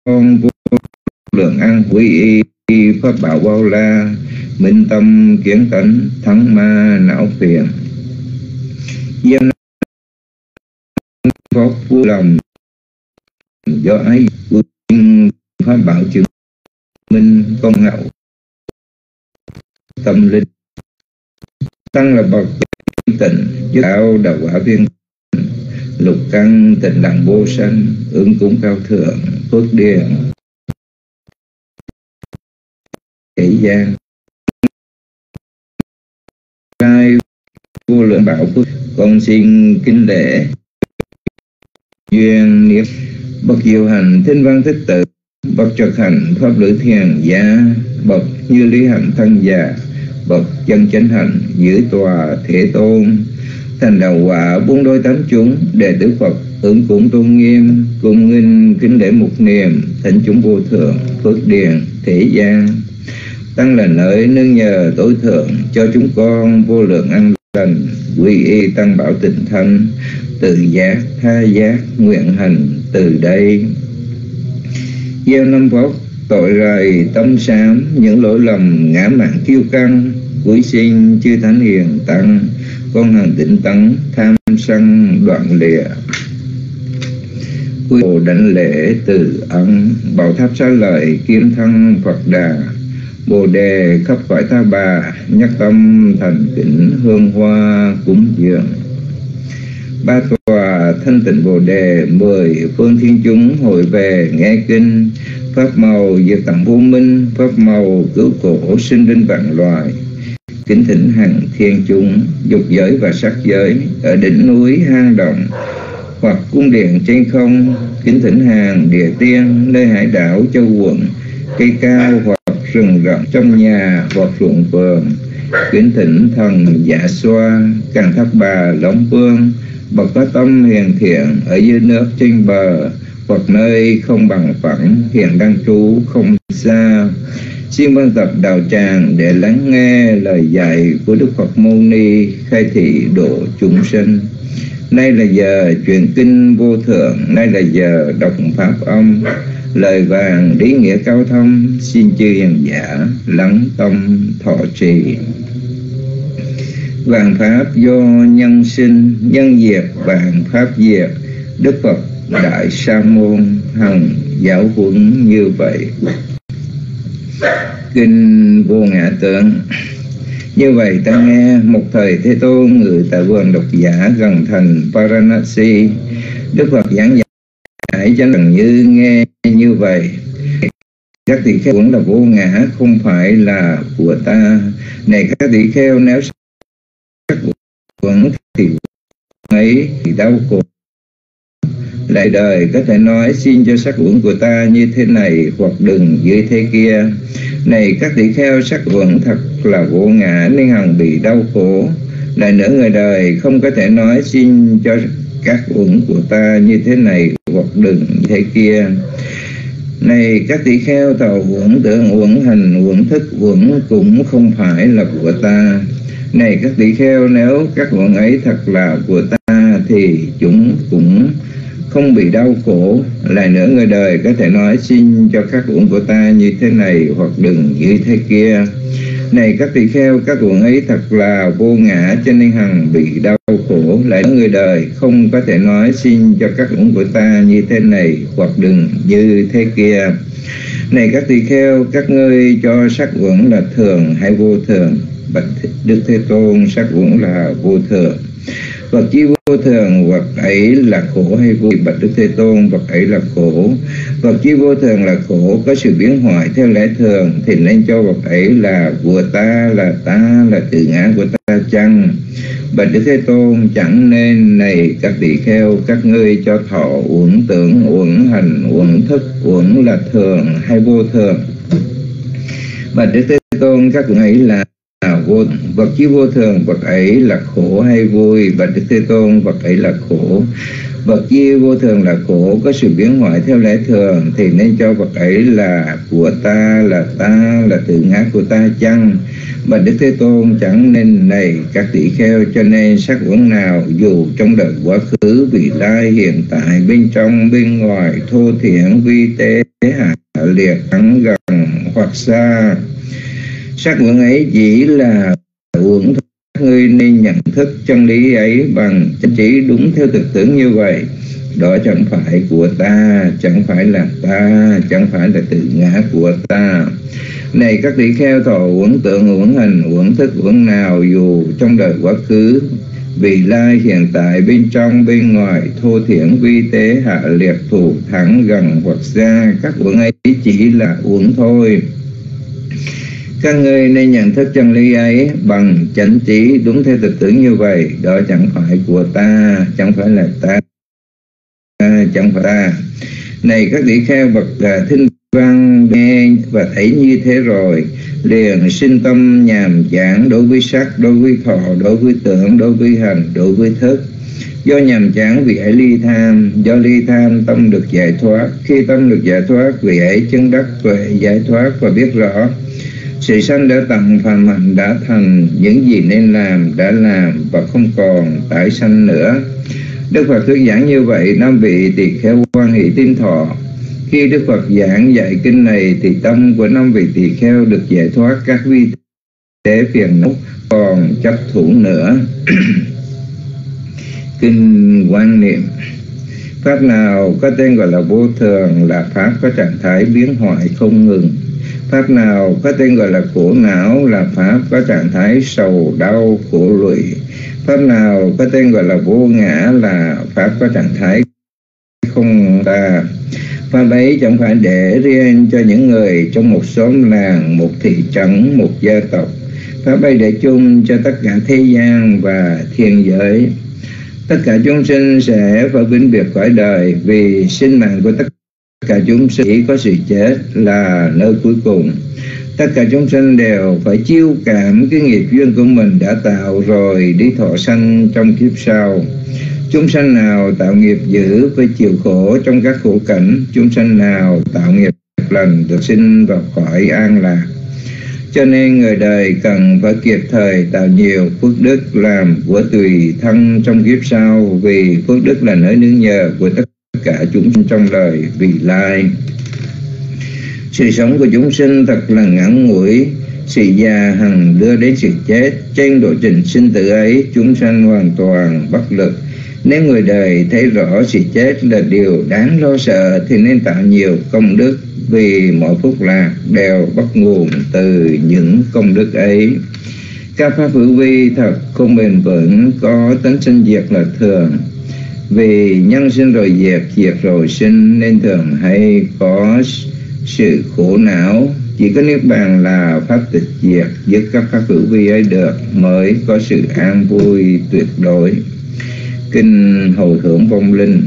con vô lượng an quy y pháp bảo bao la, minh tâm kiến tánh thắng ma não phiền. Diêm pháp vui lòng do ái vui pháp bảo chứng minh công hậu tâm linh. Tăng là bậc tịnh đạo đạo quả viên lục căn tịnh đẳng vô sanh, ứng cúng cao thượng phước điền kỷ gian lai vô lượng bảo phước. Con xin kính lễ duyên niệm bậc diệu hành thiên văn thích tự, bậc trực hành pháp lữ thiền gia, bậc như lý hạnh thân già, bậc chân chánh hạnh giữ tòa Thế Tôn. Thành đạo quả bốn đôi tám chúng, đệ tử Phật ứng cúng tôn nghiêm, cung nghinh kính lễ mục niệm thánh chúng vô thượng phước điền thế gian. Tăng là nơi nương nhờ tối thượng, cho chúng con vô lượng an lành, quy y tăng bảo tịnh thanh, tự giác tha giác nguyện hành từ đây. Gieo năm vóc tội rầy tâm sám, những lỗi lầm ngã mạn kiêu căng, cuối sinh chư thánh hiền tăng, con hằng tĩnh tấn tham sân đoạn lìa. Quy bộ đảnh lễ từ ân, bảo tháp xá lợi kiếm thân Phật đà, bồ đề khắp cõi ta bà, nhất tâm thành kính hương hoa cúng dường. Ba tòa thanh tịnh bồ đề, 10 phương thiên chúng hội về nghe kinh, pháp màu diệt tận vô minh, pháp màu cứu khổ sinh linh vạn loài. Kính thỉnh hằng thiên chúng, dục giới và sắc giới, ở đỉnh núi hang động hoặc cung điện trên không. Kính thỉnh hàng địa tiên, nơi hải đảo châu quận, cây cao hoặc rừng rậm, trong nhà hoặc ruộng vườn. Kính thỉnh thần Dạ Xoa, Càn Thác Bà, Long Vương, bậc có tâm hiền thiện, ở dưới nước trên bờ hoặc nơi không bằng phẳng, hiện đang trú không xa. Xin vân tập đạo tràng để lắng nghe lời dạy của Đức Phật Mâu Ni, khai thị độ chúng sinh. Nay là giờ truyền kinh vô thượng, nay là giờ đọc pháp âm, lời vàng lý nghĩa cao thâm, xin chư hiền giả lắng tâm thọ trì. Vạn pháp do nhân sinh, nhân diệt vạn pháp diệt, Đức Phật Đại Sa Môn hằng giáo huấn như vậy. Kinh Vô Ngã Tượng. Như vậy ta nghe một thời Thế Tôn ngự tại vườn độc giả gần thành Varanasi. Đức Phật giảng giải cho rằng như nghe như vậy: các tỳ kheo vẫn là vô ngã, không phải là của ta. Này các tỳ kheo, nếu sắc vẫn thì ấy thì đau khổ. Lại đời có thể nói: xin cho sắc uẩn của ta như thế này, hoặc đừng như thế kia. Này các tỳ kheo, sắc uẩn thật là vô ngã nên hằng bị đau khổ. Lại nữa, người đời không có thể nói: xin cho các uẩn của ta như thế này, hoặc đừng như thế kia. Này các tỳ kheo, thọ uẩn, tưởng uẩn, hành uẩn, thức uẩn cũng không phải là của ta. Này các tỳ kheo, nếu các uẩn ấy thật là của ta thì chúng cũng không bị đau khổ. Lại nữa, người đời có thể nói: xin cho các uẩn của ta như thế này, hoặc đừng như thế kia. Này các tỳ kheo, các uẩn ấy thật là vô ngã cho nên hằng bị đau khổ. Lại nữa, người đời không có thể nói: xin cho các uẩn của ta như thế này, hoặc đừng như thế kia. Này các tỳ kheo, các ngươi cho sắc uẩn là thường hay vô thường? Bạch Đức Thế Tôn, sắc uẩn là vô thường. Vật chi vô thường, vật ấy là khổ hay vui? Bạch Đức Thế Tôn, vật ấy là khổ. Vật chi vô thường là khổ, có sự biến hoại theo lẽ thường, thì nên cho vật ấy là của ta, là tự ngã của ta chăng? Bạch Đức Thế Tôn, chẳng nên. Này các tỳ kheo, các ngươi cho thọ uẩn, tưởng uẩn, hành uẩn, thức uẩn là thường hay vô thường? Bạch Đức Thế Tôn, các uẩn ấy là vô. Vật chi vô thường, vật ấy là khổ hay vui? Bạch Đức Thế Tôn, vật ấy là khổ. Vật chi vô thường là khổ, có sự biến hoại theo lẽ thường, thì nên cho vật ấy là của ta, là tự ngã của ta chăng? Bạch Đức Thế Tôn, chẳng nên. Này các tỳ kheo, cho nên sắc uẩn nào, dù trong đời quá khứ, vị lai, hiện tại, bên trong bên ngoài, thô thiển vi tế, hạ liệt, thắng gần hoặc xa. Sắc uẩn ấy chỉ là uẩn thôi. Ngươi nên nhận thức chân lý ấy bằng chánh trí đúng theo thực tưởng như vậy. Đó chẳng phải của ta, chẳng phải là ta, chẳng phải là tự ngã của ta. Này các tỷ kheo, thọ uẩn tượng, uẩn hành, uẩn thức, uẩn nào dù trong đời quá khứ, vị lai, hiện tại, bên trong, bên ngoài, thô thiển, vi tế, hạ liệt, thù thắng, gần hoặc xa, các uẩn ấy chỉ là uẩn thôi. Các ngươi nên nhận thức chân lý ấy bằng chánh trí đúng theo thực tưởng như vậy. Đó chẳng phải của ta, chẳng phải là ta, chẳng phải ta. Này các tỷ kheo, bậc thinh văn nghe và thấy như thế rồi, liền sinh tâm nhàm chán đối với sắc, đối với thọ, đối với tưởng, đối với hành, đối với thức. Do nhàm chán vị ấy ly tham, do ly tham tâm được giải thoát. Khi tâm được giải thoát, vị ấy chứng đắc tuệ giải thoát và biết rõ sự sanh đã tận, phàm hạnh đã thành, những gì nên làm đã làm và không còn tái sanh nữa. Đức Phật thuyết giảng như vậy, năm vị tỳ kheo hoan hỷ tín thọ. Khi Đức Phật giảng dạy kinh này thì tâm của năm vị tỳ kheo được giải thoát các vi tế phiền não còn chấp thủ nữa. Kinh quan niệm: pháp nào có tên gọi là vô thường là pháp có trạng thái biến hoại không ngừng. Pháp nào có tên gọi là khổ não là pháp có trạng thái sầu đau khổ lụy. Pháp nào có tên gọi là vô ngã là pháp có trạng thái không ta. Pháp ấy chẳng phải để riêng cho những người trong một xóm làng, một thị trấn, một gia tộc. Pháp ấy để chung cho tất cả thế gian và thiên giới. Tất cả chúng sinh sẽ phải vĩnh biệt cõi đời, vì sinh mạng của tất cả chúng sinh chỉ có sự chết là nơi cuối cùng. Tất cả chúng sinh đều phải chiêu cảm cái nghiệp duyên của mình đã tạo rồi đi thọ sanh trong kiếp sau. Chúng sanh nào tạo nghiệp dữ phải chịu khổ trong các khổ cảnh. Chúng sanh nào tạo nghiệp lành được sinh vào cõi an lạc. Cho nên người đời cần phải kịp thời tạo nhiều phước đức làm của tùy thân trong kiếp sau, vì phước đức là nơi nương nhờ của tất cả chúng sinh trong đời vị lai. Sự sống của chúng sinh thật là ngắn ngủi, sự già hằng đưa đến sự chết. Trên lộ trình sinh tử ấy, chúng sanh hoàn toàn bất lực. Nếu người đời thấy rõ sự chết là điều đáng lo sợ thì nên tạo nhiều công đức, vì mọi phúc lạc đều bắt nguồn từ những công đức ấy. Các pháp hữu vi thật không bền vững, có tính sinh diệt là thường. Vì nhân sinh rồi diệt, diệt rồi sinh, nên thường hay có sự khổ não. Chỉ có niết bàn là pháp tịch diệt, dứt các pháp hữu vi ấy được mới có sự an vui tuyệt đối. Kinh hồi hướng vong linh.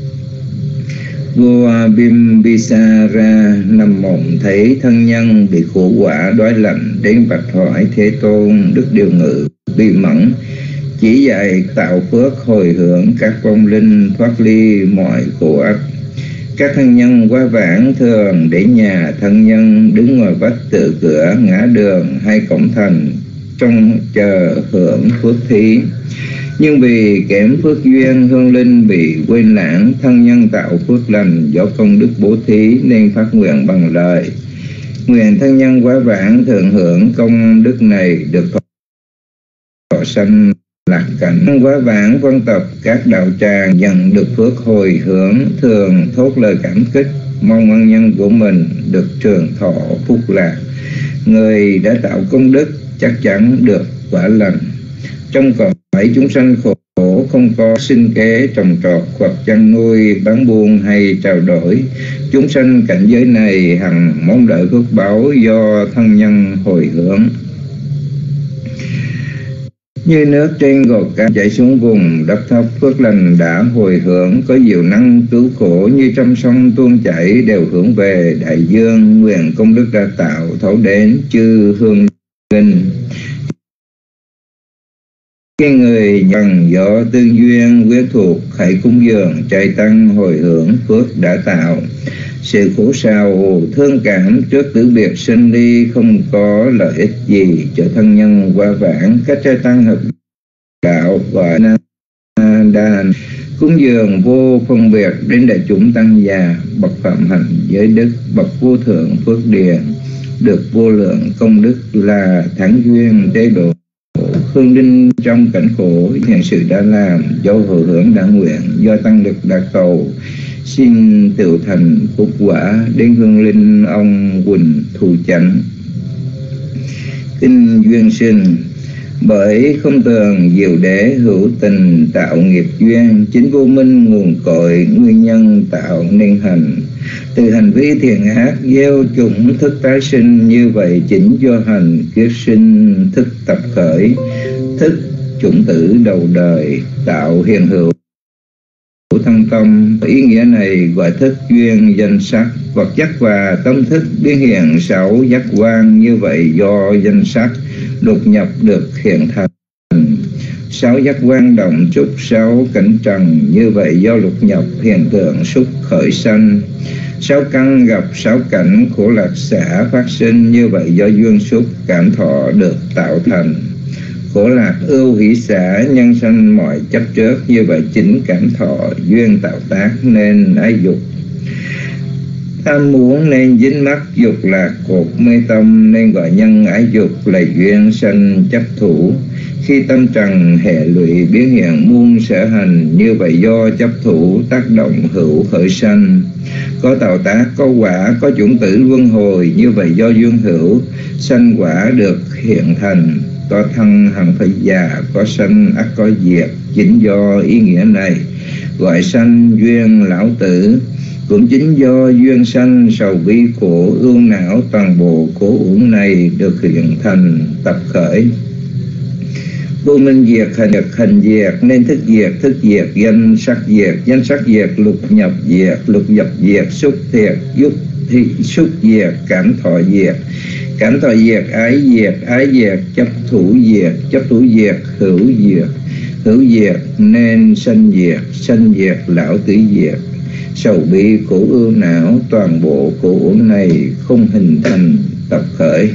Vua Bimbisara nằm mộng thấy thân nhân bị khổ quả đói lạnh, đến bạch hỏi Thế Tôn. Đức Điều Ngự bi mẫn chỉ dạy tạo phước hồi hướng các vong linh thoát ly mọi khổ ách. Các thân nhân quá vãng thường để nhà thân nhân đứng ngoài vách tự cửa, ngã đường hay cổng thành trong chờ hưởng phước thí. Nhưng vì kém phước duyên, hương linh bị quên lãng, thân nhân tạo phước lành do công đức bố thí nên phát nguyện bằng lời. Nguyện thân nhân quá vãng thường hưởng công đức này được thọ sanh lạc cảnh. Quá vãng vân tập các đạo tràng nhận được phước hồi hướng, thường thốt lời cảm kích, mong ân nhân của mình được trường thọ phúc lạc. Người đã tạo công đức chắc chắn được quả lành. Trong cõi chúng sanh khổ không có sinh kế trồng trọt hoặc chăn nuôi bán buôn hay trao đổi. Chúng sanh cảnh giới này hằng mong đợi phước báo do thân nhân hồi hướng. Như nước trên gò cát chảy xuống vùng đất thấp, phước lành đã hồi hướng, có diệu năng cứu khổ. Như trăm sông tuôn chảy đều hướng về đại dương, nguyện công đức đã tạo thấu đến chư hương linh. Khi người nhận do tương duyên quyết thuộc, hãy cúng dường trai tăng hồi hướng phước đã tạo. Sự khổ sầu thương cảm trước tử biệt sinh ly không có lợi ích gì cho thân nhân qua vãng. Các trai tăng hợp đạo và đàn Cúng dường vô phân biệt đến đại chúng tăng già, bậc phạm hạnh giới đức, bậc vô thượng phước điền, được vô lượng công đức là thắng duyên tế độ. Hương linh trong cảnh khổ, hiện sự đã làm, do hồi hướng đã nguyện, do tăng lực đã cầu, xin tựu thành phúc quả đến hương linh ông Quỳnh Thu Chánh. Kinh duyên sinh. Bởi không tường diệu đế hữu tình tạo nghiệp duyên, chính vô minh nguồn cội nguyên nhân tạo nên hành. Từ hành vi thiện ác gieo chủng thức tái sinh, như vậy chính do hành kiết sinh thức tập khởi, thức chủng tử đầu đời tạo hiện hữu thân tâm. Ý nghĩa này gọi thức duyên danh sắc, vật chất và tâm thức biến hiện 6 giác quan, như vậy do danh sắc đột nhập được hiện thành. 6 giác quan động trúc 6 cảnh trần, như vậy do lục nhập hiện tượng xúc khởi sanh. 6 căn gặp 6 cảnh khổ lạc xả phát sinh, như vậy do duyên xúc cảm thọ được tạo thành. Khổ lạc ưu hỷ xả nhân sanh mọi chấp trước, như vậy chính cảm thọ duyên tạo tác nên ái dục. Tham muốn nên dính mắc, dục lạc cột mê tâm nên gọi nhân ái dục, là duyên sanh chấp thủ. Khi tâm trần hệ lụy biến hiện muôn sở hành, như vậy do chấp thủ tác động hữu khởi sanh. Có tạo tác, có quả, có chủng tử luân hồi, như vậy do duyên hữu sanh quả được hiện thành. Có thân hằng phải già, có sanh ắt có diệt, chính do ý nghĩa này gọi sanh duyên lão tử. Cũng chính do duyên sanh sầu bi khổ ưu não, toàn bộ khổ uổng này được hiện thành tập khởi. Vô minh diệt, hành diệt nên thức diệt, danh sắc diệt, lục nhập diệt, xúc diệt, cảm thọ diệt, ái diệt, chấp thủ diệt, hữu diệt nên sanh diệt, lão tử diệt. Sầu bi khổ ưu não, toàn bộ khổ uổng này không hình thành tập khởi.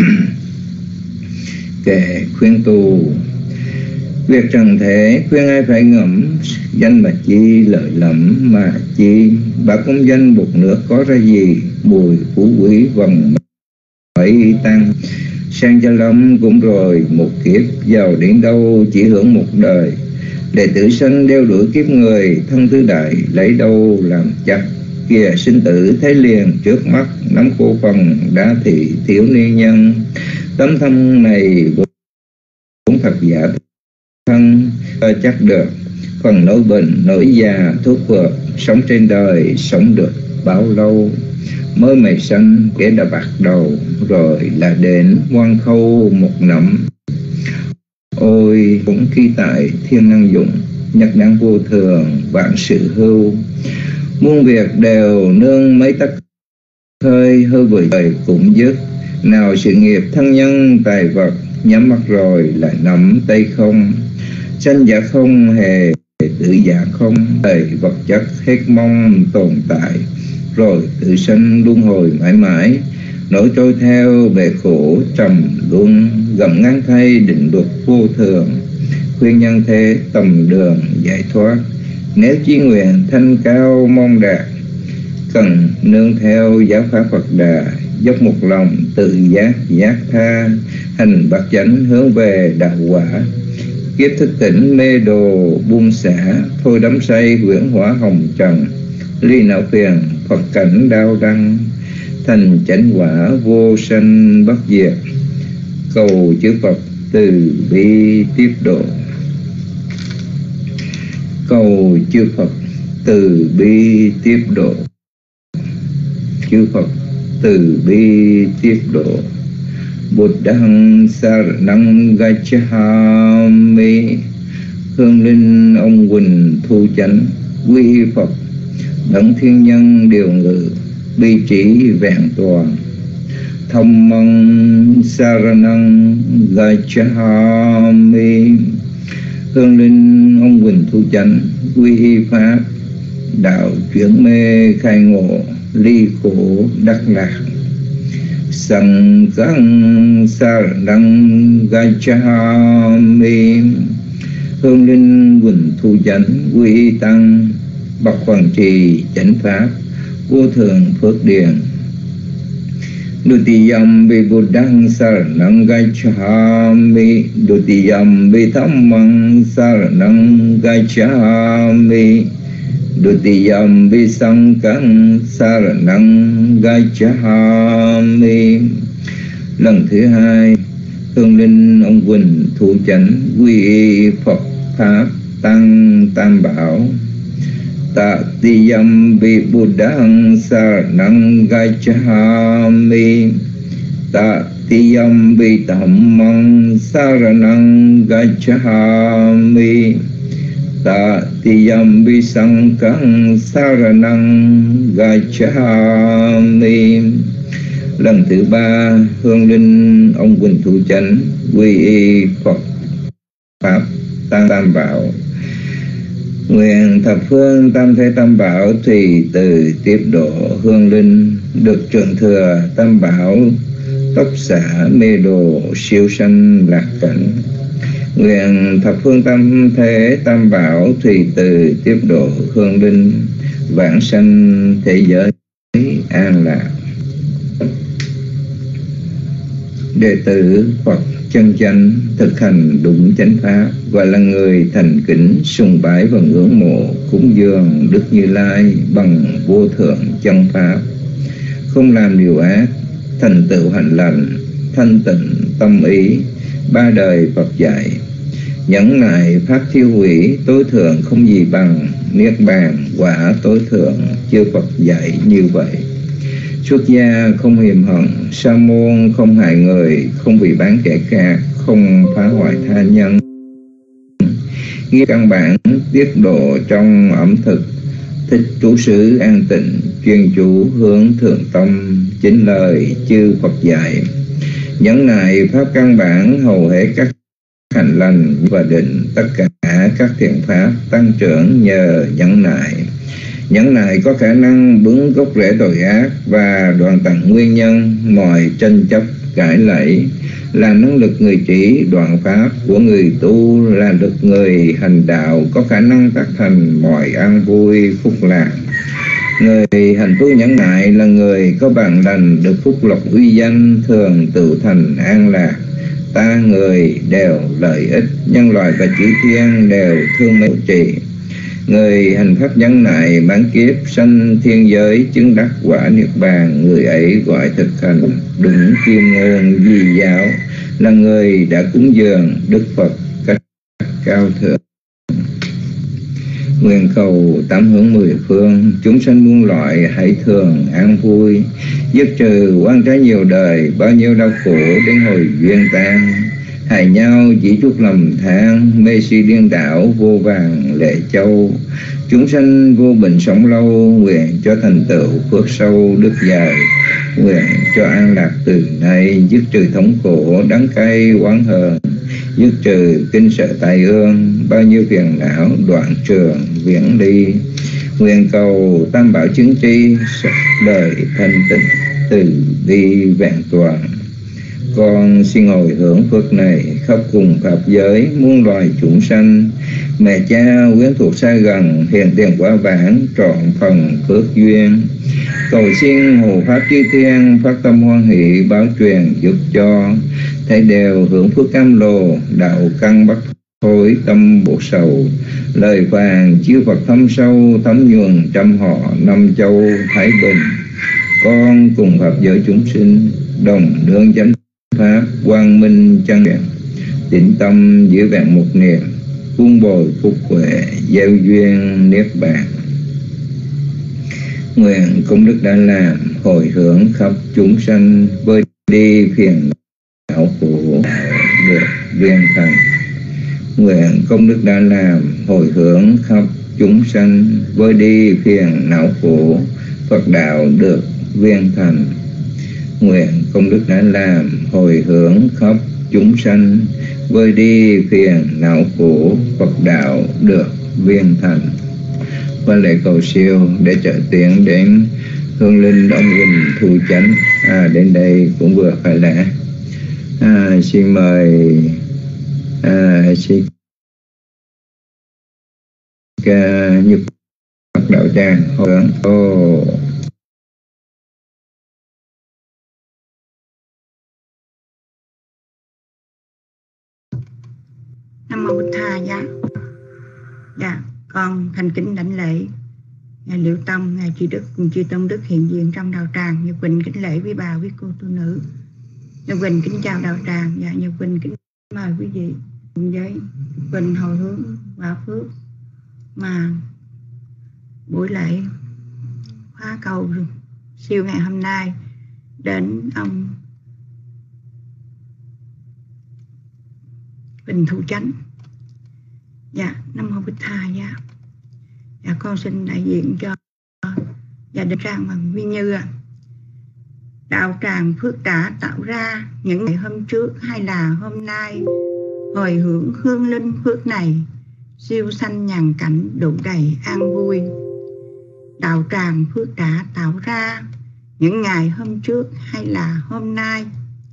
Kệ khuyên tu. Việc trần thế khuyên ai phải ngẫm, danh mà chi lợi lẫm mà chi. Bảo công danh bột nước có ra gì, mùi phú quý vòng mấy tăng. Sang cho lâm cũng rồi một kiếp, giàu đến đâu chỉ hưởng một đời. Để tử sanh đeo đuổi kiếp người, thân tứ đại lấy đâu làm chắc. Kìa sinh tử thấy liền trước mắt, nắm cổ phần đã thị thiếu niên nhân. Tấm thân này vốn thật giả thân chắc được, phần nỗi bệnh nỗi già thuốc vượt. Sống trên đời sống được bao lâu, mới mày xanh kẻ đã bạc đầu, rồi là đến ngoan khâu một nắm. Ôi cũng khi tại thiên năng dụng, nhật năng vô thường, vạn sự hưu. Muôn việc đều nương mấy tắc khơi, hư vời đời cũng dứt. Nào sự nghiệp thân nhân tài vật, nhắm mắt rồi lại nắm tay không. Sanh giả không hề tự giả không, đời vật chất hết mong tồn tại. Rồi tự sanh luân hồi mãi mãi, nổi trôi theo bể khổ trầm luân. Gầm ngán thay định luật vô thường, khuyên nhân thế tầm đường giải thoát. Nếu chí nguyện thanh cao mong đạt, cần nương theo giáo pháp Phật Đà. Dốc một lòng tự giác tha, hành bát chánh hướng về đạo quả. Kiếp thức tỉnh mê đồ buông xả, thôi đắm say huyễn hỏa hồng trần. Ly não phiền Phật cảnh đau đăng, thành chánh quả vô sanh bất diệt. Cầu chư Phật từ bi tiếp độ. Cầu chư Phật từ bi tiếp độ. Chư Phật từ bi tiếp độ. Buddhang saranang gacchami. Hương linh ông Quỳnh Thu Chánh quy Phật, đấng thiên nhân điều ngự, bi trí vẹn toàn. Dhammang saranang gacchami. Hương linh ông Quỳnh Thu Chánh quy y pháp, đạo chuyển mê khai ngộ, ly khổ đắc lạc. Sanghang saranang gacchami. hương linh quỳnh thu chánh quy y tăng, bậc hoàng trì chánh pháp vô thượng phước điền. Dutiyam vi buddhang saranang gacchami, Dutiyam vi dhammang saranang gacchami, Dutiyam vi sanghang saranang gacchami. Lần thứ hai, hương linh ông Quỳnh thu chánh quy y Phật pháp tăng tam bảo. Tatiyam vi buddhang saranang gacchami, Tatiyam vi dhammang saranang gacchami, Tatiyam vi sanghang saranang gacchami. Lần thứ ba, hương linh ông Quỳnh thu chánh quy y Phật pháp tam bảo. Nguyện thập phương tam thế tam bảo tùy từ tiếp độ hương linh được truyền thừa tam bảo, tốc xả mê đồ siêu sanh lạc cảnh. Nguyện thập phương tam thế tam bảo tùy từ tiếp độ hương linh vãng sanh thế giới an lạc. Đệ tử Phật chân chánh thực hành đúng chánh pháp và là người thành kính sùng bái và ngưỡng mộ cúng dường Đức Như Lai bằng vô thượng chân pháp, không làm điều ác, thành tựu hạnh lành, thanh tịnh tâm ý, ba đời Phật dạy, nhẫn nại pháp thiêu hủy tối thượng không gì bằng, niết bàn quả tối thượng chư Phật dạy như vậy. Xuất gia không hiềm hận, sa môn không hại người, không vì bán kẻ khác, không phá hoại tha nhân. Nghĩa căn bản tiết độ trong ẩm thực, thích trú xứ an tịnh, chuyên chú hướng thượng tâm, chính lời chư Phật dạy. Nhẫn nại pháp căn bản hầu hết các hạnh lành và định, tất cả các thiện pháp tăng trưởng nhờ nhẫn nại. Nhẫn nại có khả năng bứng gốc rễ tội ác và đoạn tận nguyên nhân mọi tranh chấp cãi lẫy, là năng lực người trí đoạn pháp của người tu, là lực người hành đạo có khả năng tác thành mọi an vui phúc lạc. Người hành tu nhẫn nại là người có bản lành được phúc lộc uy danh, thường tự thành an lạc. Ta người đều lợi ích, nhân loại và chư thiên đều thương mến trì. Người hành pháp nhẫn nại bán kiếp sanh thiên giới chứng đắc quả niết bàn, người ấy gọi thực hành đúng chuyên ngôn di giáo, là người đã cúng dường Đức Phật cách cao thượng. Nguyện cầu tám hướng mười phương, chúng sanh muôn loại hãy thường an vui, dứt trừ oan trái nhiều đời, bao nhiêu đau khổ đến hồi duyên tan. Hại nhau chỉ chút lầm than, mê si điên đảo vô vàng lệ châu. Chúng sanh vô bệnh sống lâu, nguyện cho thành tựu phước sâu đức dài. Nguyện cho an lạc từ nay, dứt trừ thống khổ đắng cay oán hờn, dứt trừ kinh sợ tai ương, bao nhiêu phiền não đoạn trường viễn ly. Nguyện cầu tam bảo chứng tri, đời thanh tịnh từ bi vẹn toàn. Con xin hồi hướng phước này khắp cùng pháp giới muôn loài chúng sanh. Mẹ cha quyến thuộc xa gần, hiện tiền quả vãng trọn phần phước duyên. Cầu xin hộ pháp chư thiên phát tâm hoan hỷ báo truyền giúp cho, thấy đều hưởng phước cam lồ, đạo căn bắt thối tâm bộ sầu. Lời vàng chư Phật thâm sâu, thấm nhuần trăm họ năm châu thái bình. Con cùng pháp giới chúng sinh đồng nương chánh pháp quang minh chân nguyện, tĩnh tâm giữ vẹn một niệm, cung bồi phúc huệ gieo duyên niết bàn. Nguyện công đức đã làm hồi hướng khắp chúng sanh, vơi đi phiền não khổ được viên thành. Nguyện công đức đã làm hồi hướng khắp chúng sanh, vơi đi phiền não khổ, Phật đạo được viên thành. Nguyện công đức đã làm hồi hướng khắp chúng sanh, vơi đi phiền não khổ, Phật đạo được viên thành. Và lễ cầu siêu để trợ tiến đến hương linh ông Quỳnh thu chánh. Đến đây cũng vừa phải lẽ. Xin mời xin Nhật Phật đạo tràng hưởng Nam mô Bụt Tha. Dạ, con thành kính đảnh lễ Ngài Liệu Tông, Ngài Tri Đức cùng chư Tôn Đức hiện diện trong đạo tràng. Nhật Quỳnh kính lễ quý bà, quý cô tu nữ. Nhật Quỳnh kính chào đạo tràng. Dạ, Nhật Quỳnh kính mời quý vị cùng với Nhật Quỳnh hồi hướng quả phước mà buổi lễ khóa cầu siêu ngày hôm nay đến ông Bình Thu Chánh. Dạ, Nam mô Bụt Tha. Dạ, con xin đại diện cho gia đình Trang bằng Nguyên Như. Đạo tràng phước đã tạo ra những ngày hôm trước hay là hôm nay, hồi hướng hương linh phước này, siêu sanh nhàn cảnh đủ đầy an vui. Đạo tràng phước đã tạo ra những ngày hôm trước hay là hôm nay,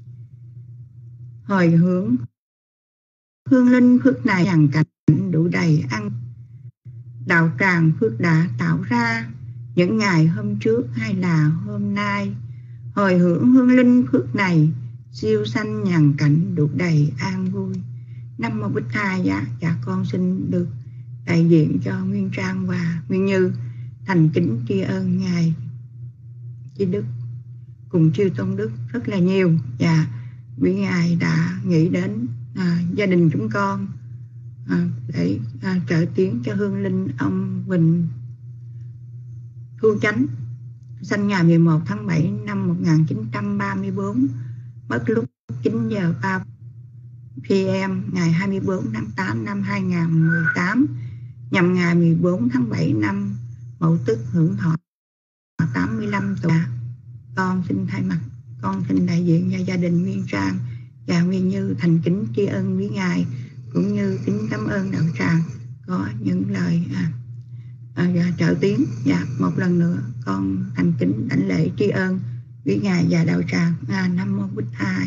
hồi hướng hương linh phước này nhàn cảnh đủ đầy an. Đạo tràng phước đã tạo ra những ngày hôm trước hay là hôm nay, hồi hướng hương linh phước này, siêu sanh nhàn cảnh đủ đầy an vui. Nam mô Bụt Tha. Dạ, con xin được đại diện cho Nguyên Trang và Nguyên Như thành kính tri ân Ngài Tri Đức cùng chư Tôn Đức rất là nhiều. Và quý Ngài đã nghĩ đến gia đình chúng con để trợ tiến cho hương linh ông Bình Thu Chánh, sinh ngày 11 tháng 7 năm 1934, mất lúc 9 giờ 3 PM ngày 24 tháng 8 năm 2018, nhằm ngày 14 tháng 7 năm Mậu Tuất, hưởng thọ 85 tuổi. Con xin đại diện cho gia đình Nguyên Trang và Nguyên Như thành kính tri ân với Ngài, cũng như kính cảm ơn đạo tràng có những lời trợ tiến. Và một lần nữa con thành kính đảnh lễ tri ân với Ngài và đạo tràng. Nam mô Bụt Tha.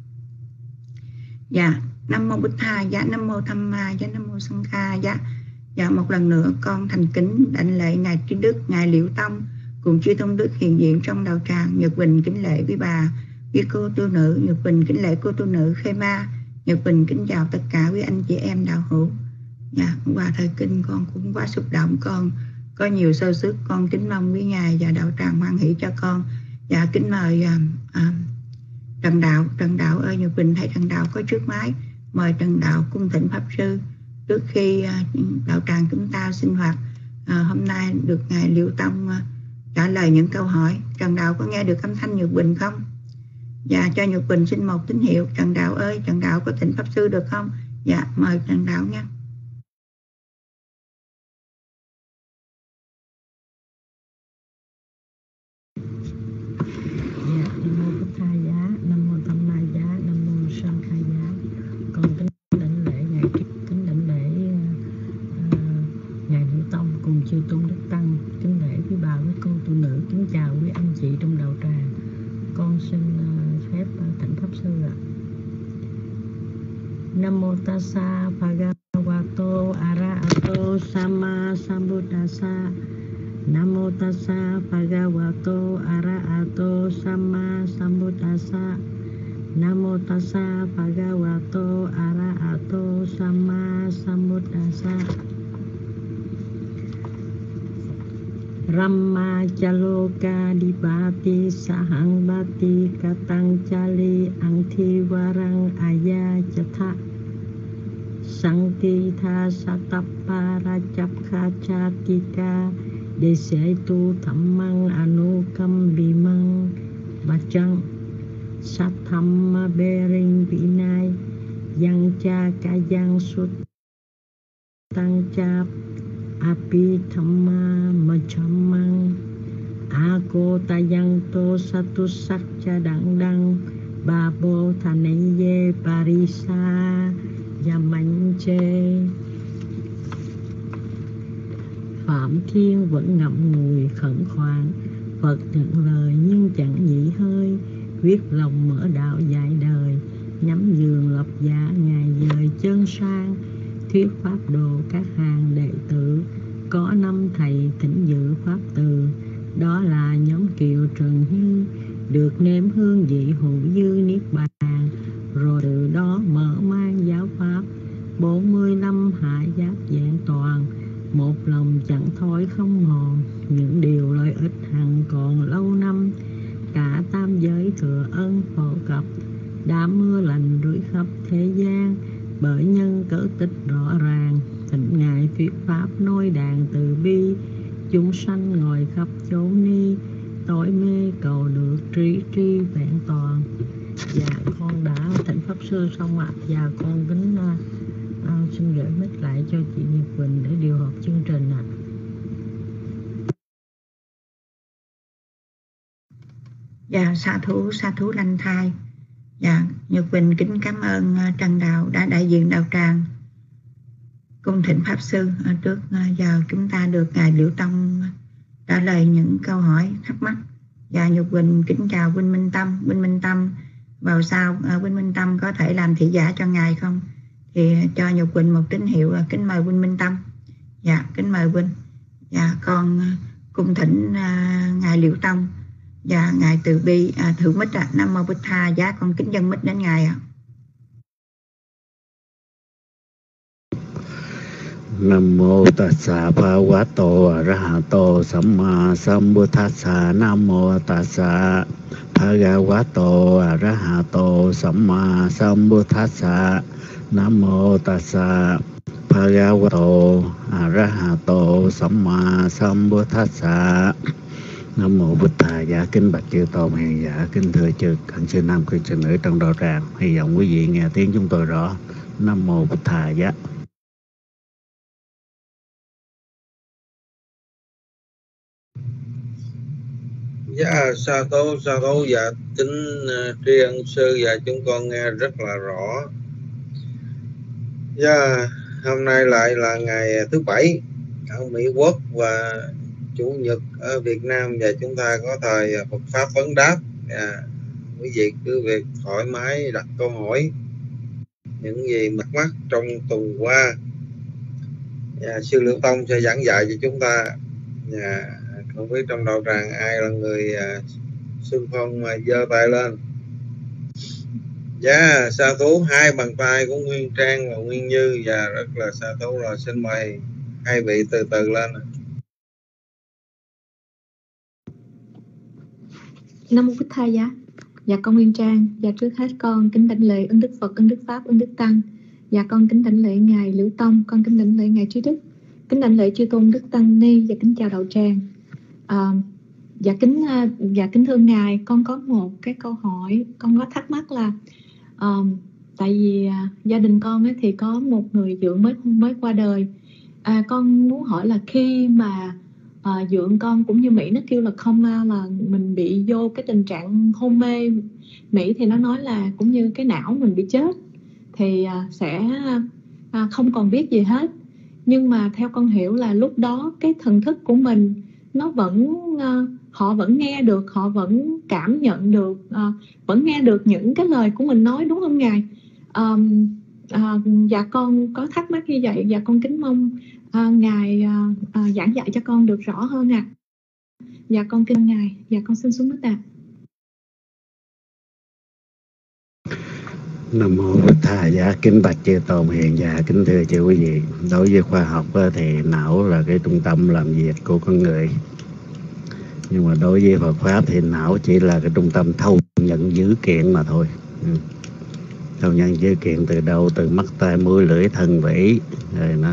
Dạ, Nam mô Bụt Tha. Nam mô Tham Ma. Nam mô Sanh Kha. Dạ, một lần nữa con thành kính đảnh lễ Ngài Tri Đức, Ngài Liệu Tông cùng chư Tôn Đức hiện diện trong đạo tràng. Nhật Bình kính lễ quý bà, quý cô tu nữ. Nhật Bình kính lễ cô tu nữ Khê Ma. Nhật Bình kính chào tất cả quý anh chị em đạo hữu. Dạ, qua thời kinh con cũng quá xúc động, con có nhiều sơ sức. Con kính mong quý Ngài và đạo tràng hoan hỷ cho con. Dạ, kính mời Trần Đạo ơi. Nhật Bình thấy Trần Đạo có trước máy, mời Trần Đạo cung thỉnh pháp sư trước khi đạo tràng chúng ta sinh hoạt hôm nay được Ngài Liệu Tông trả lời những câu hỏi. Trần Đạo có nghe được âm thanh Nhật Bình không? Dạ, cho Nhật Bình xin một tín hiệu. Trần Đạo ơi, Trần Đạo có thỉnh pháp sư được không? Dạ, mời Trần Đạo nha. Chư Tôn Đức Tăng, kính lễ quý bà, quý cô tu nữ, kính chào quý anh chị trong đạo tràng. Con xin phép thỉnh pháp sư ạ. Nam mô Tassa Bhagavato Arahato Sama Sambuddhassa. Nam mô Tassa Bhagavato Arahato Sama Sambuddhassa. Nam mô Tassa Bhagavato Arahato Sama Sambuddhassa. Ramma Chaloka Dipati Sahang Bati Katang Chali Angthi Warang Aya Chatha Sankti Tha Satapara Chapkha Chatika Dese Tu Thammang Anukam Bimang Bachang Sathamma Bering Vinay Yang Cha Kayang Sut Tăng Chap Api Thamma Machamang Ako Tayang To Satu Sakcha Đặng Đăng Bà Bồ Thaneye Parisa Yamanh Chê. Phạm Thiên vẫn ngậm ngùi khẩn khoản, Phật nhận lời nhưng chẳng nhị hơi, quyết lòng mở đạo dạy đời, nhắm giường lập dạ ngày dời chân sang, thuyết pháp đồ các hàng đệ tử, có 5 thầy thỉnh dự pháp từ, đó là nhóm Kiều Trần Như, được nếm hương vị hữu dư niết bàn, rồi từ đó mở mang giáo pháp 45 hạ giác vẹn toàn, một lòng chẳng thôi không mòn, những điều lợi ích hằng còn lâu năm, cả tam giới thừa ân phổ cập, đám mưa lành rưỡi khắp thế gian, bởi nhân cỡ tích rõ ràng, thỉnh ngài thuyết pháp nôi đàn từ bi, chúng sanh ngồi khắp chốn ni, tối mê cầu được trí tri vẹn toàn. Dạ con đã thỉnh pháp sư xong ạ. Dạ con kính xin gửi mic lại cho chị Nhật Quỳnh để điều hợp chương trình ạ. Dạ sa thú lành thai. Dạ Nhật Quỳnh kính cảm ơn Trần Đạo đã đại diện đạo tràng cung thỉnh pháp sư. Trước giờ chúng ta được ngài Liễu Tông trả lời những câu hỏi thắc mắc. Và Nhật Quỳnh kính chào Huynh Minh Tâm. Huynh Minh Tâm vào sau, Huynh Minh Tâm có thể làm thị giả cho ngài không? Thì cho Nhật Quỳnh một tín hiệu là kính mời Huynh Minh Tâm. Dạ kính mời Huynh. Dạ con cung thỉnh ngài Liễu Tông và ngài Từ Bi thượng mít ạ. Nam mô Bụt Tha. Dạ con kính dân mít đến ngài ạ. Nam mô Tassa Bhagavato Arahato Samma Sambuddhassa. Nam mô Tassa Bhagavato Arahato Samma Sambuddhassa. Nam mô Tassa Bhagavato Arahato Samma Sambuddhassa. Nam mô Bụt Thầy. Dạ kính bạch chư tôn hiền giả, kính thưa chư cận sư nam cư sư nữ trong đạo tràng, hy vọng quý vị nghe tiếng chúng tôi rõ. Nam mô Bụt Thầy. Dạ. Dạ sa thú. Dạ kính tri ân sư. Dạ chúng con nghe rất là rõ. Dạ hôm nay lại là ngày thứ Bảy ở Mỹ Quốc và Chủ nhật ở Việt Nam, và chúng ta có thời Phật pháp vấn đáp. Quý vị cứ việc thoải mái đặt câu hỏi những gì mắc mắc trong tuần qua. Sư Liễu Tông sẽ giảng dạy cho chúng ta. Không biết trong đạo tràng ai là người xưng phong mà giơ tay lên. Dạ sa thú. Hai bàn tay của Nguyên Trang và Nguyên Như. Và rất là sa thú rồi. Xin mời hai vị từ từ lên. Nam mô Bụt Thầy. Dạ con Nguyên Trang. Dạ trước hết con kính đảnh lễ ơn Đức Phật, ơn Đức Pháp, ơn Đức Tăng. Dạ con kính đảnh lễ ngài Liễu Tông, con kính đảnh lễ ngài Trí Đức, kính đảnh lễ chư tôn Đức Tăng Ni, và kính chào đạo tràng. Dạ kính thưa ngài, con có một cái câu hỏi, con có thắc mắc là tại vì gia đình con ấy thì có một người dượng mới qua đời. Con muốn hỏi là khi mà dượng con cũng như Mỹ nó kêu là coma, là mình bị vô cái tình trạng hôn mê. Mỹ thì nó nói là cũng như cái não mình bị chết thì sẽ không còn biết gì hết. Nhưng mà theo con hiểu là lúc đó cái thần thức của mình nó vẫn họ vẫn nghe được, họ vẫn cảm nhận được, vẫn nghe được những cái lời của mình nói, đúng không ngài? Dạ con có thắc mắc như vậy, và con kính mong ngài giảng dạy cho con được rõ hơn ạ. Dạ con kính ngài. Dạ con xin xuống mít ạ. Nam mô Bụt Thầy. Dạ kính bạch chư tôn hiền giả, kính thưa chư quý vị. Đối với khoa học thì não là cái trung tâm làm việc của con người, nhưng mà đối với Phật pháp thì não chỉ là cái trung tâm thâu nhận dữ kiện mà thôi. Thâu nhận dữ kiện từ đâu? Từ mắt, tai, mũi, lưỡi, thân, vĩ. Rồi nó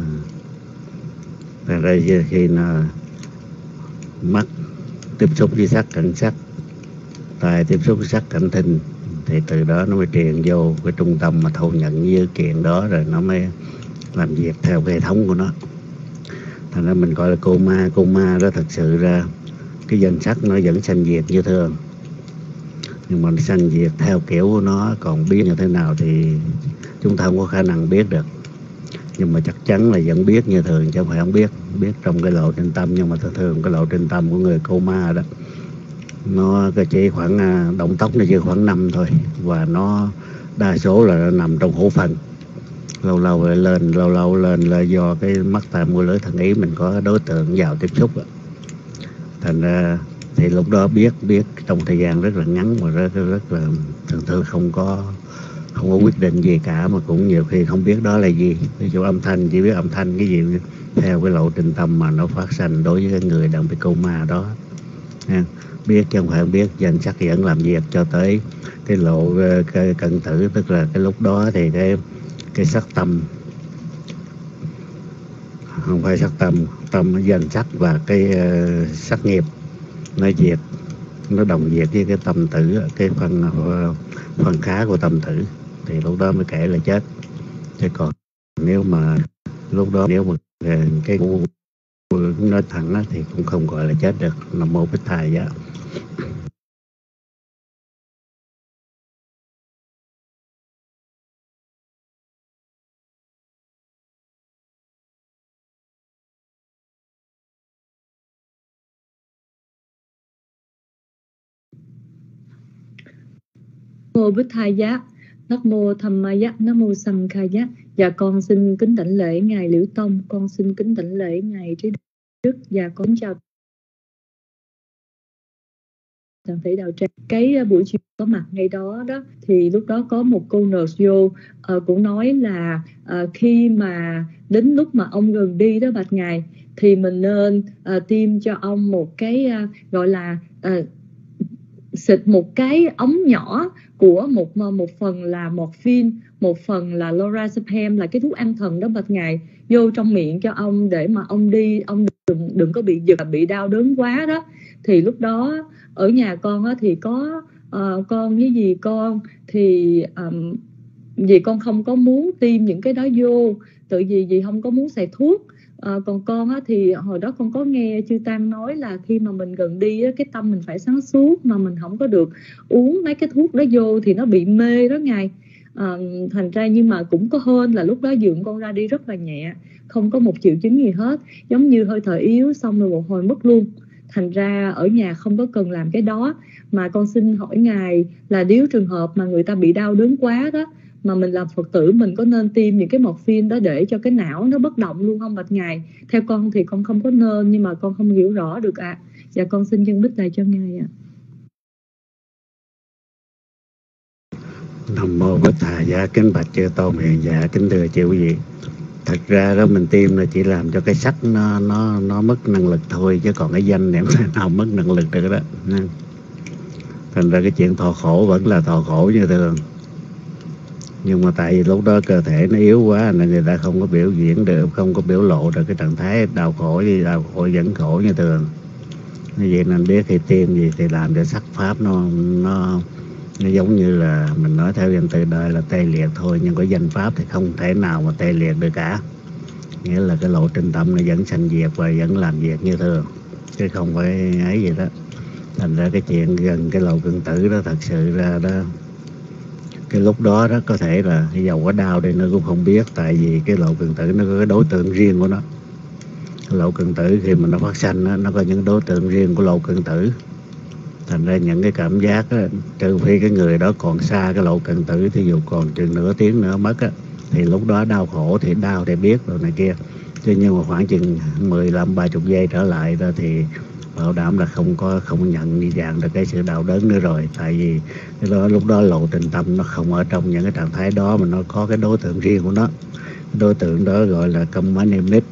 ra khi nó mắt tiếp xúc với sắc cảnh sắc, tai tiếp xúc với sắc cảnh thính, thì từ đó nó mới truyền vô cái trung tâm mà thâu nhận dữ kiện đó, rồi nó mới làm việc theo hệ thống của nó. Thành ra mình gọi là coma. Coma đó thật sự ra cái danh sách nó vẫn sanh diệt như thường, nhưng mà sanh diệt theo kiểu của nó, còn biết như thế nào thì chúng ta không có khả năng biết được. Nhưng mà chắc chắn là vẫn biết như thường, chứ không phải không biết. Biết trong cái lộ trình tâm, nhưng mà thường cái lộ trình tâm của người coma đó, nó chỉ khoảng động tốc nó chỉ khoảng 5 thôi, và nó đa số là nó nằm trong hữu phần, lâu lâu lại lên, lâu lâu lên là do cái mắt tai mũi lưỡi thân ý mình có đối tượng vào tiếp xúc. Thành ra thì lúc đó biết trong thời gian rất là ngắn mà rất là thường không có quyết định gì cả, mà cũng nhiều khi không biết đó là gì. Ví dụ âm thanh, chỉ biết âm thanh cái gì theo cái lộ trình tâm mà nó phát sinh đối với cái người đang bị coma đó nha. Biết chứ không phải không biết, danh sắc dẫn làm việc cho tới cái lộ cái cận tử, tức là cái lúc đó thì cái sắc tâm, không phải sắc tâm danh sắc và cái sắc nghiệp nó diệt, nó đồng diệt với cái tâm tử, cái phần khá của tâm tử, thì lúc đó mới kể là chết. Chứ còn nếu mà lúc đó nếu mà cái nói thẳng đó, thì cũng không gọi là chết được. Nam mô Bích Thầy Giá. Mô Bích Thầy Giá, Nam mô Tham Ma Giá, Nam mô Sanh Kha Giá. Dạ con xin kính đảnh lễ ngài Liễu Tông, con xin kính đảnh lễ ngài Trí Đức, và con chào toàn thể đạo tràng. Cái buổi chiều có mặt ngay đó thì lúc đó có một cô nurse vô cũng nói là khi mà đến lúc mà ông gần đi đó bạch ngài, thì mình nên tiêm cho ông một cái gọi là xịt một cái ống nhỏ của một phần là morphine, một phần là lorazepam, là cái thuốc an thần đó bạch ngài, vô trong miệng cho ông để mà ông đi, ông đừng có bị giật, bị đau đớn quá đó. Thì lúc đó ở nhà con thì có con với dì con, thì dì con không có muốn tiêm những cái đó vô, tự vì dì không có muốn xài thuốc. Còn con thì hồi đó con có nghe chư Tăng nói là khi mà mình gần đi cái tâm mình phải sáng suốt, mà mình không có được uống mấy cái thuốc đó vô thì nó bị mê đó ngài. Thành ra nhưng mà cũng có hên là lúc đó dượng con ra đi rất là nhẹ, không có một triệu chứng gì hết, giống như hơi thở yếu xong rồi một hồi mất luôn. Thành ra ở nhà không có cần làm cái đó. Mà con xin hỏi ngài là nếu trường hợp mà người ta bị đau đớn quá đó, mà mình làm Phật tử, mình có nên tiêm những cái morphine đó để cho cái não nó bất động luôn không bạch ngài? Theo con thì con không có nên, nhưng mà con không hiểu rõ được ạ. Dạ con xin dân bích lại cho ngài ạ. Nam mô Bích Thầy Giá. Kính bạch chư tôn hiền giả, kính thưa chư quý vị. Thật ra đó mình tiêm là chỉ làm cho cái sắc nó mất năng lực thôi, chứ còn cái danh niệm nào mất năng lực được đó. Thành ra cái chuyện thọ khổ vẫn là thọ khổ như thường. Nhưng mà tại vì lúc đó cơ thể nó yếu quá nên người ta không có biểu diễn được, không có biểu lộ được cái trạng thái đau khổ vẫn khổ như thường. Như vậy nên biết khi tiêm gì thì làm cho sắc pháp nó giống như là mình nói theo danh từ đời là tê liệt thôi, nhưng có danh pháp thì không thể nào mà tê liệt được cả. Nghĩa là cái lộ trình tâm nó vẫn sanh diệt và vẫn làm việc như thường, chứ không phải ấy gì đó. Thành ra cái chuyện gần cái lộ cận tử đó, thật sự ra đó cái lúc đó có thể là dầu có đau đây nó cũng không biết, tại vì cái lộ cận tử nó có cái đối tượng riêng của nó. Cái lộ cận tử khi mà nó phát sanh nó có những đối tượng riêng của lộ cận tử. Thành ra những cái cảm giác trừ phi cái người đó còn xa cái lộ cận tử, thì dù còn chừng nửa tiếng nữa mất thì lúc đó đau khổ thì đau để biết rồi này kia. Chứ nhưng mà khoảng chừng 15-30 giây trở lại đó thì bảo đảm là không nhận đi dạng được cái sự đau đớn nữa rồi. Tại vì cái đó, lúc đó lộ trình tâm nó không ở trong những cái trạng thái đó, mà nó có cái đối tượng riêng của nó. Cái đối tượng đó gọi là công má niệm nít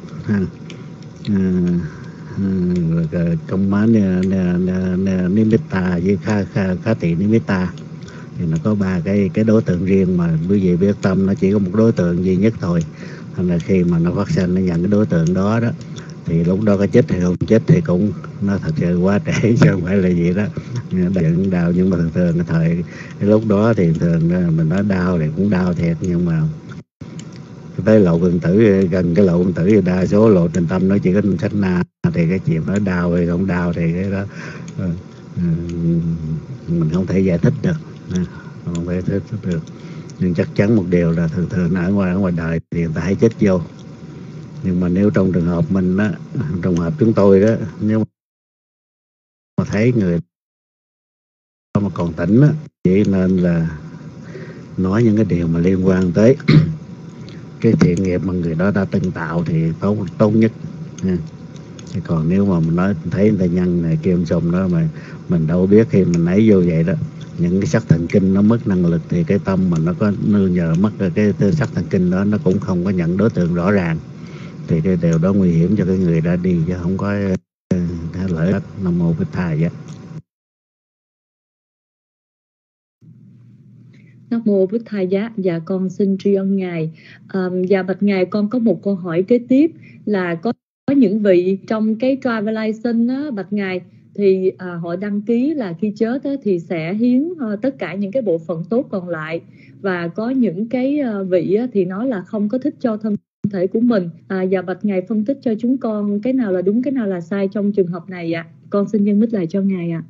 công má nimitta với khá tỳ nimitta, thì nó có ba cái đối tượng riêng, mà quý vị biết tâm nó chỉ có một đối tượng duy nhất thôi. Thành ra khi mà nó phát sinh nó nhận cái đối tượng đó thì lúc đó có chết hay không chết thì cũng nó thật sự quá trễ, chứ không phải là gì đó giận đau. Nhưng mà thường cái lúc đó thì thường mình nói đau thì cũng đau thiệt, nhưng mà tới lộ cận tử, gần cái lộ cận tử thì đa số lộ trình tâm nó chỉ có sách na, thì cái chuyện nói đau hay không đau thì cái đó mình không thể giải thích được, không thể giải thích được. Nhưng chắc chắn một điều là thường ở ngoài đời thì người ta hay chết vô. Nhưng mà nếu trong trường hợp mình đó, trường hợp chúng tôi đó, nếu mà thấy người mà còn tỉnh đó, chỉ nên là nói những cái điều mà liên quan tới cái thiện nghiệp mà người đó đã từng tạo thì tốt nhất ha. Còn nếu mà mình nói thấy người ta nhân này kia xong đó mà mình đâu biết khi mình nảy vô vậy đó, những cái sắc thần kinh nó mất năng lực thì cái tâm mà nó có nương nhờ mất cái sắc thần kinh đó nó cũng không có nhận đối tượng rõ ràng, thì cái điều đó nguy hiểm cho cái người đã đi chứ không có lợi ích. Nam mô Bích Thầy vậy. Nam mô Bích Thầy giá. Dạ con xin tri ân Ngài. Dạ bạch Ngài, con có một câu hỏi kế tiếp là có những vị trong cái travel license á, bạch Ngài, thì họ đăng ký là khi chết á, thì sẽ hiến tất cả những cái bộ phận tốt còn lại, và có những cái vị á, thì nói là không có thích cho thân thể của mình. Dạ bạch Ngài phân tích cho chúng con cái nào là đúng, cái nào là sai trong trường hợp này ạ. Con xin nhân mít lại cho Ngài ạ.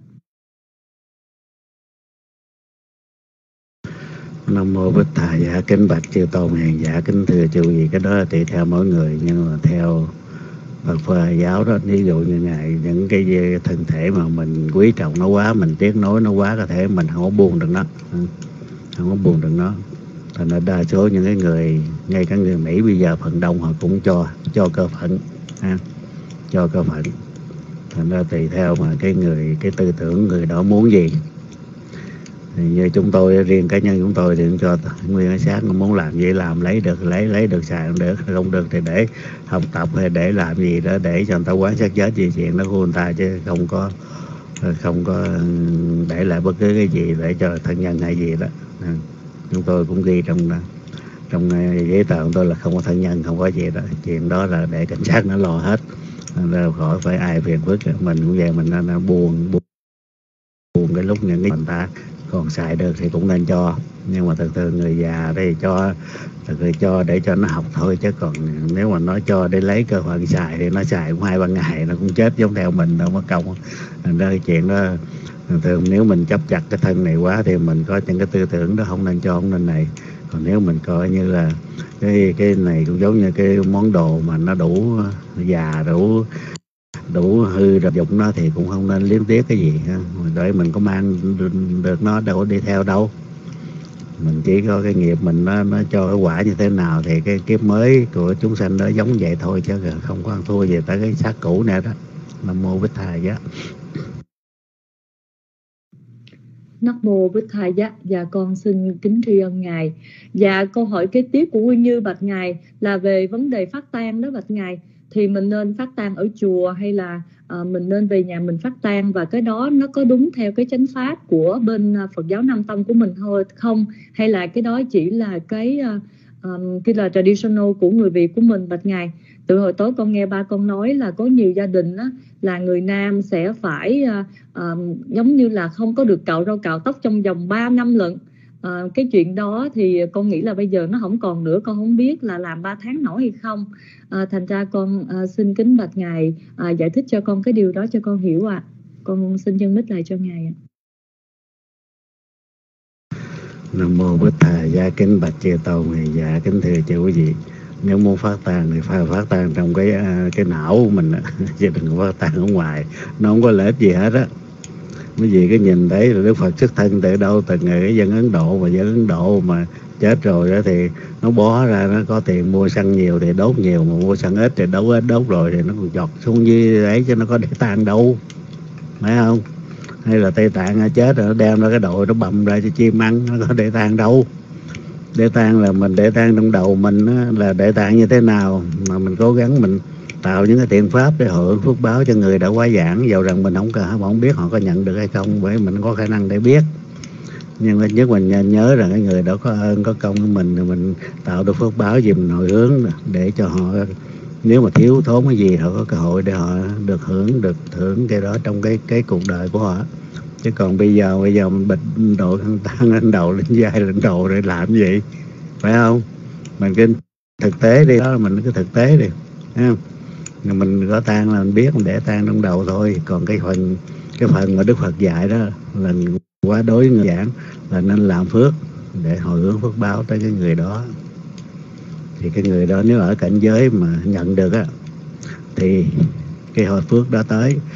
Nam mô Bích Thầy dạ. Kính bạch chư tôn hiền giả, kính thưa chư vị, cái đó là tùy theo mỗi người, nhưng mà theo Phật giáo đó, ví dụ như Ngài, những cái thân thể mà mình quý trọng nó quá, mình tiếc nối nó quá, có thể mình không có buông được nó, không có buông được nó. Thành ra đa số những cái người, ngay cả người Mỹ bây giờ phần đông họ cũng cho cơ phận ha, cho cơ phận. Thành ra tùy theo mà cái tư tưởng người đó muốn gì. Thì như chúng tôi, riêng cá nhân chúng tôi thì cũng cho nguyên cái xác, nó muốn làm gì làm, lấy được xài không được thì để học tập hay để làm gì đó để cho người ta quán sát chết gì chuyện đó của người ta, chứ không có để lại bất cứ cái gì để cho thân nhân hay gì đó. Chúng tôi cũng ghi trong giấy tờ của tôi là không có thân nhân, không có gì đó, chuyện đó là để cảnh sát nó lo hết, ra khỏi phải ai phiền phức. Mình cũng vậy, mình nên buồn cái lúc những cái người ta còn xài được thì cũng nên cho, nhưng mà thường người già thì cho để cho nó học thôi, chứ còn nếu mà nó cho để lấy cơ hội xài thì nó xài cũng 2-3 ngày nó cũng chết giống theo mình đâu, mất công. Thành ra cái chuyện đó thường nếu mình chấp chặt cái thân này quá thì mình có những cái tư tưởng đó không nên cho, không nên này. Còn nếu mình coi như là cái này cũng giống như cái món đồ mà nó đủ già, đủ hư rồi dụng nó thì cũng không nên liếm tiếc cái gì ha. Để mình có mang được nó đâu có đi theo đâu, mình chỉ có cái nghiệp mình nó cho cái quả như thế nào thì cái kiếp mới của chúng sanh đó giống vậy thôi, chứ không có ăn thua gì tới cái xác cũ nữa đó. Nam mô Bích Thầy giá. Nam mô Bích Thầy giá. Dạ con xin kính tri ân Ngài. Dạ câu hỏi kế tiếp của Nguyên Như bạch Ngài là về vấn đề phát tang đó bạch Ngài, thì mình nên phát tang ở chùa hay là mình nên về nhà mình phát tang, và cái đó nó có đúng theo cái chánh pháp của bên Phật giáo Nam Tông của mình thôi không, hay là cái đó chỉ là cái là traditional của người Việt của mình bạch Ngài. Từ hồi tối con nghe ba con nói là có nhiều gia đình á, là người nam sẽ phải giống như là không có được cạo râu cạo tóc trong vòng 3 năm lận. Cái chuyện đó thì con nghĩ là bây giờ nó không còn nữa, con không biết là làm 3 tháng nổi hay không. Thành ra con xin kính bạch Ngài giải thích cho con cái điều đó cho con hiểu ạ. Con xin chân mít lại cho Ngài ạ. Nam mô Bích Thầy gia. Kính bạch chư tôn này, dạ kính thưa chư quý vị, nếu muốn phát tang thì phải phát tang trong cái não của mình chứ đừng phát tang ở ngoài, nó không có lợi ích gì hết á. Bởi vì cái nhìn thấy là Đức Phật xuất thân từ đâu, từ ngày cái dân Ấn Độ, mà dân Ấn Độ mà chết rồi đó thì nó bó ra, nó có tiền mua xăng nhiều thì đốt nhiều, mà mua xăng ít thì đốt rồi thì nó còn giọt xuống dưới ấy, chứ nó có để tang đâu, phải không? Hay là Tây Tạng chết rồi nó đem ra cái đội nó bầm ra cho chim ăn, nó có để tang đâu. Để tang là mình để tang trong đầu mình á, là để tang như thế nào mà mình cố gắng mình tạo những cái thiện pháp để hưởng phước báo cho người đã quá giảng, dầu rằng mình không biết họ có nhận được hay không, bởi mình có khả năng để biết. Nhưng mà nhất mình nhớ rằng cái người đó có ơn có công của mình, rồi mình tạo được phước báo gì mình hồi hướng để cho họ, nếu mà thiếu thốn cái gì họ có cơ hội để họ được thưởng cái đó trong cái cuộc đời của họ. Chứ còn bây giờ mình bịt độ tăng lên đầu, lên vai lên đầu để làm gì, phải không? Mình cái thực tế đi, đó là mình cái thực tế đi, thấy không? Mình có tang là mình biết, mình để tang trong đầu thôi. Còn cái phần mà Đức Phật dạy đó là quá đối người giảng là nên làm phước để hồi hướng phước báo tới cái người đó. Thì cái người đó nếu ở cảnh giới mà nhận được á thì cái hồi phước đó tới,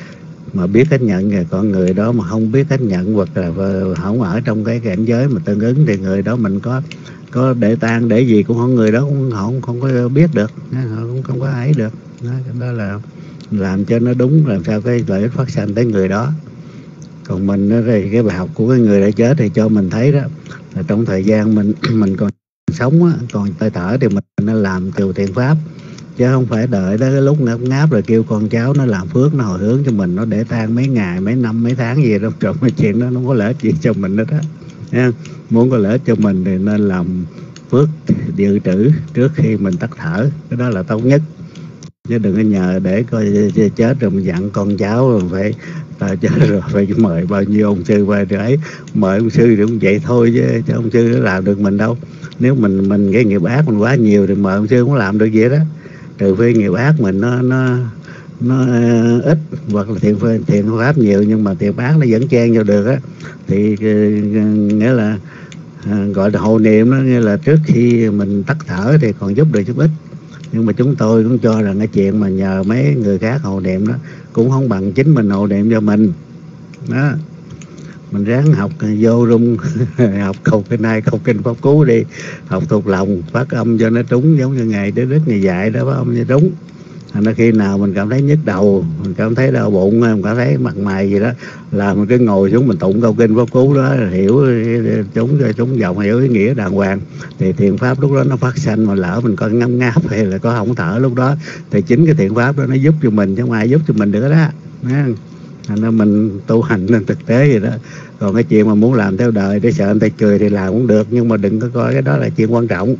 mà biết cách nhận rồi, còn người đó mà không biết cách nhận hoặc là không ở trong cái cảnh giới mà tương ứng thì người đó mình có để tang để gì cũng không, người đó cũng không có biết được, họ cũng không có ấy được. Đó là làm cho nó đúng, làm sao cái lợi ích phát sanh tới người đó. Còn mình thì cái bài học của cái người đã chết thì cho mình thấy đó là trong thời gian mình còn sống á, còn hơi thở thì mình nên làm từ thiện pháp, chứ không phải đợi tới cái lúc ngáp ngáp rồi kêu con cháu nó làm phước, nó hồi hướng cho mình, nó để tang mấy ngày mấy năm mấy tháng gì đâu. Trong cái chuyện đó nó không có lợi ích gì cho mình đó nha. Muốn có lợi ích cho mình thì nên làm phước dự trữ trước khi mình tắt thở, cái đó là tốt nhất. Chứ đừng có nhờ để coi chết rồi mình dặn con cháu rồi phải chết rồi phải mời bao nhiêu ông sư qua để mời ông sư thì cũng vậy thôi, chứ ông sư nó làm được mình đâu. Nếu mình cái nghiệp ác mình quá nhiều thì mời ông sư cũng làm được vậy đó, trừ phi nghiệp ác mình nó ít hoặc là thiện pháp nhiều nhưng mà thiện ác nó vẫn chen vô được á, thì nghĩa là gọi là hộ niệm đó, nghĩa là trước khi mình tắt thở thì còn giúp được chút ít. Nhưng mà chúng tôi cũng cho rằng cái chuyện mà nhờ mấy người khác hộ niệm đó cũng không bằng chính mình hộ niệm cho mình đó. Mình ráng học vô rung học cầu kinh ai cầu kinh pháp cú đi, học thuộc lòng phát âm cho nó trúng, giống như ngày Đức ngày dạy đó, phát âm cho trúng. Thành ra khi nào mình cảm thấy nhức đầu, mình cảm thấy đau bụng, mình cảm thấy mặt mày gì đó là mình cứ ngồi xuống mình tụng câu kinh pháp cú đó, hiểu chúng dòng, hiểu ý nghĩa đàng hoàng thì thiện pháp lúc đó nó phát sanh. Mà lỡ mình có ngâm ngáp hay là có hỏng thở lúc đó thì chính cái thiện pháp đó nó giúp cho mình chứ không ai giúp cho mình được đó. Thành ra mình tu hành nên thực tế vậy đó. Còn cái chuyện mà muốn làm theo đời để sợ người ta cười thì làm cũng được, nhưng mà đừng có coi cái đó là chuyện quan trọng.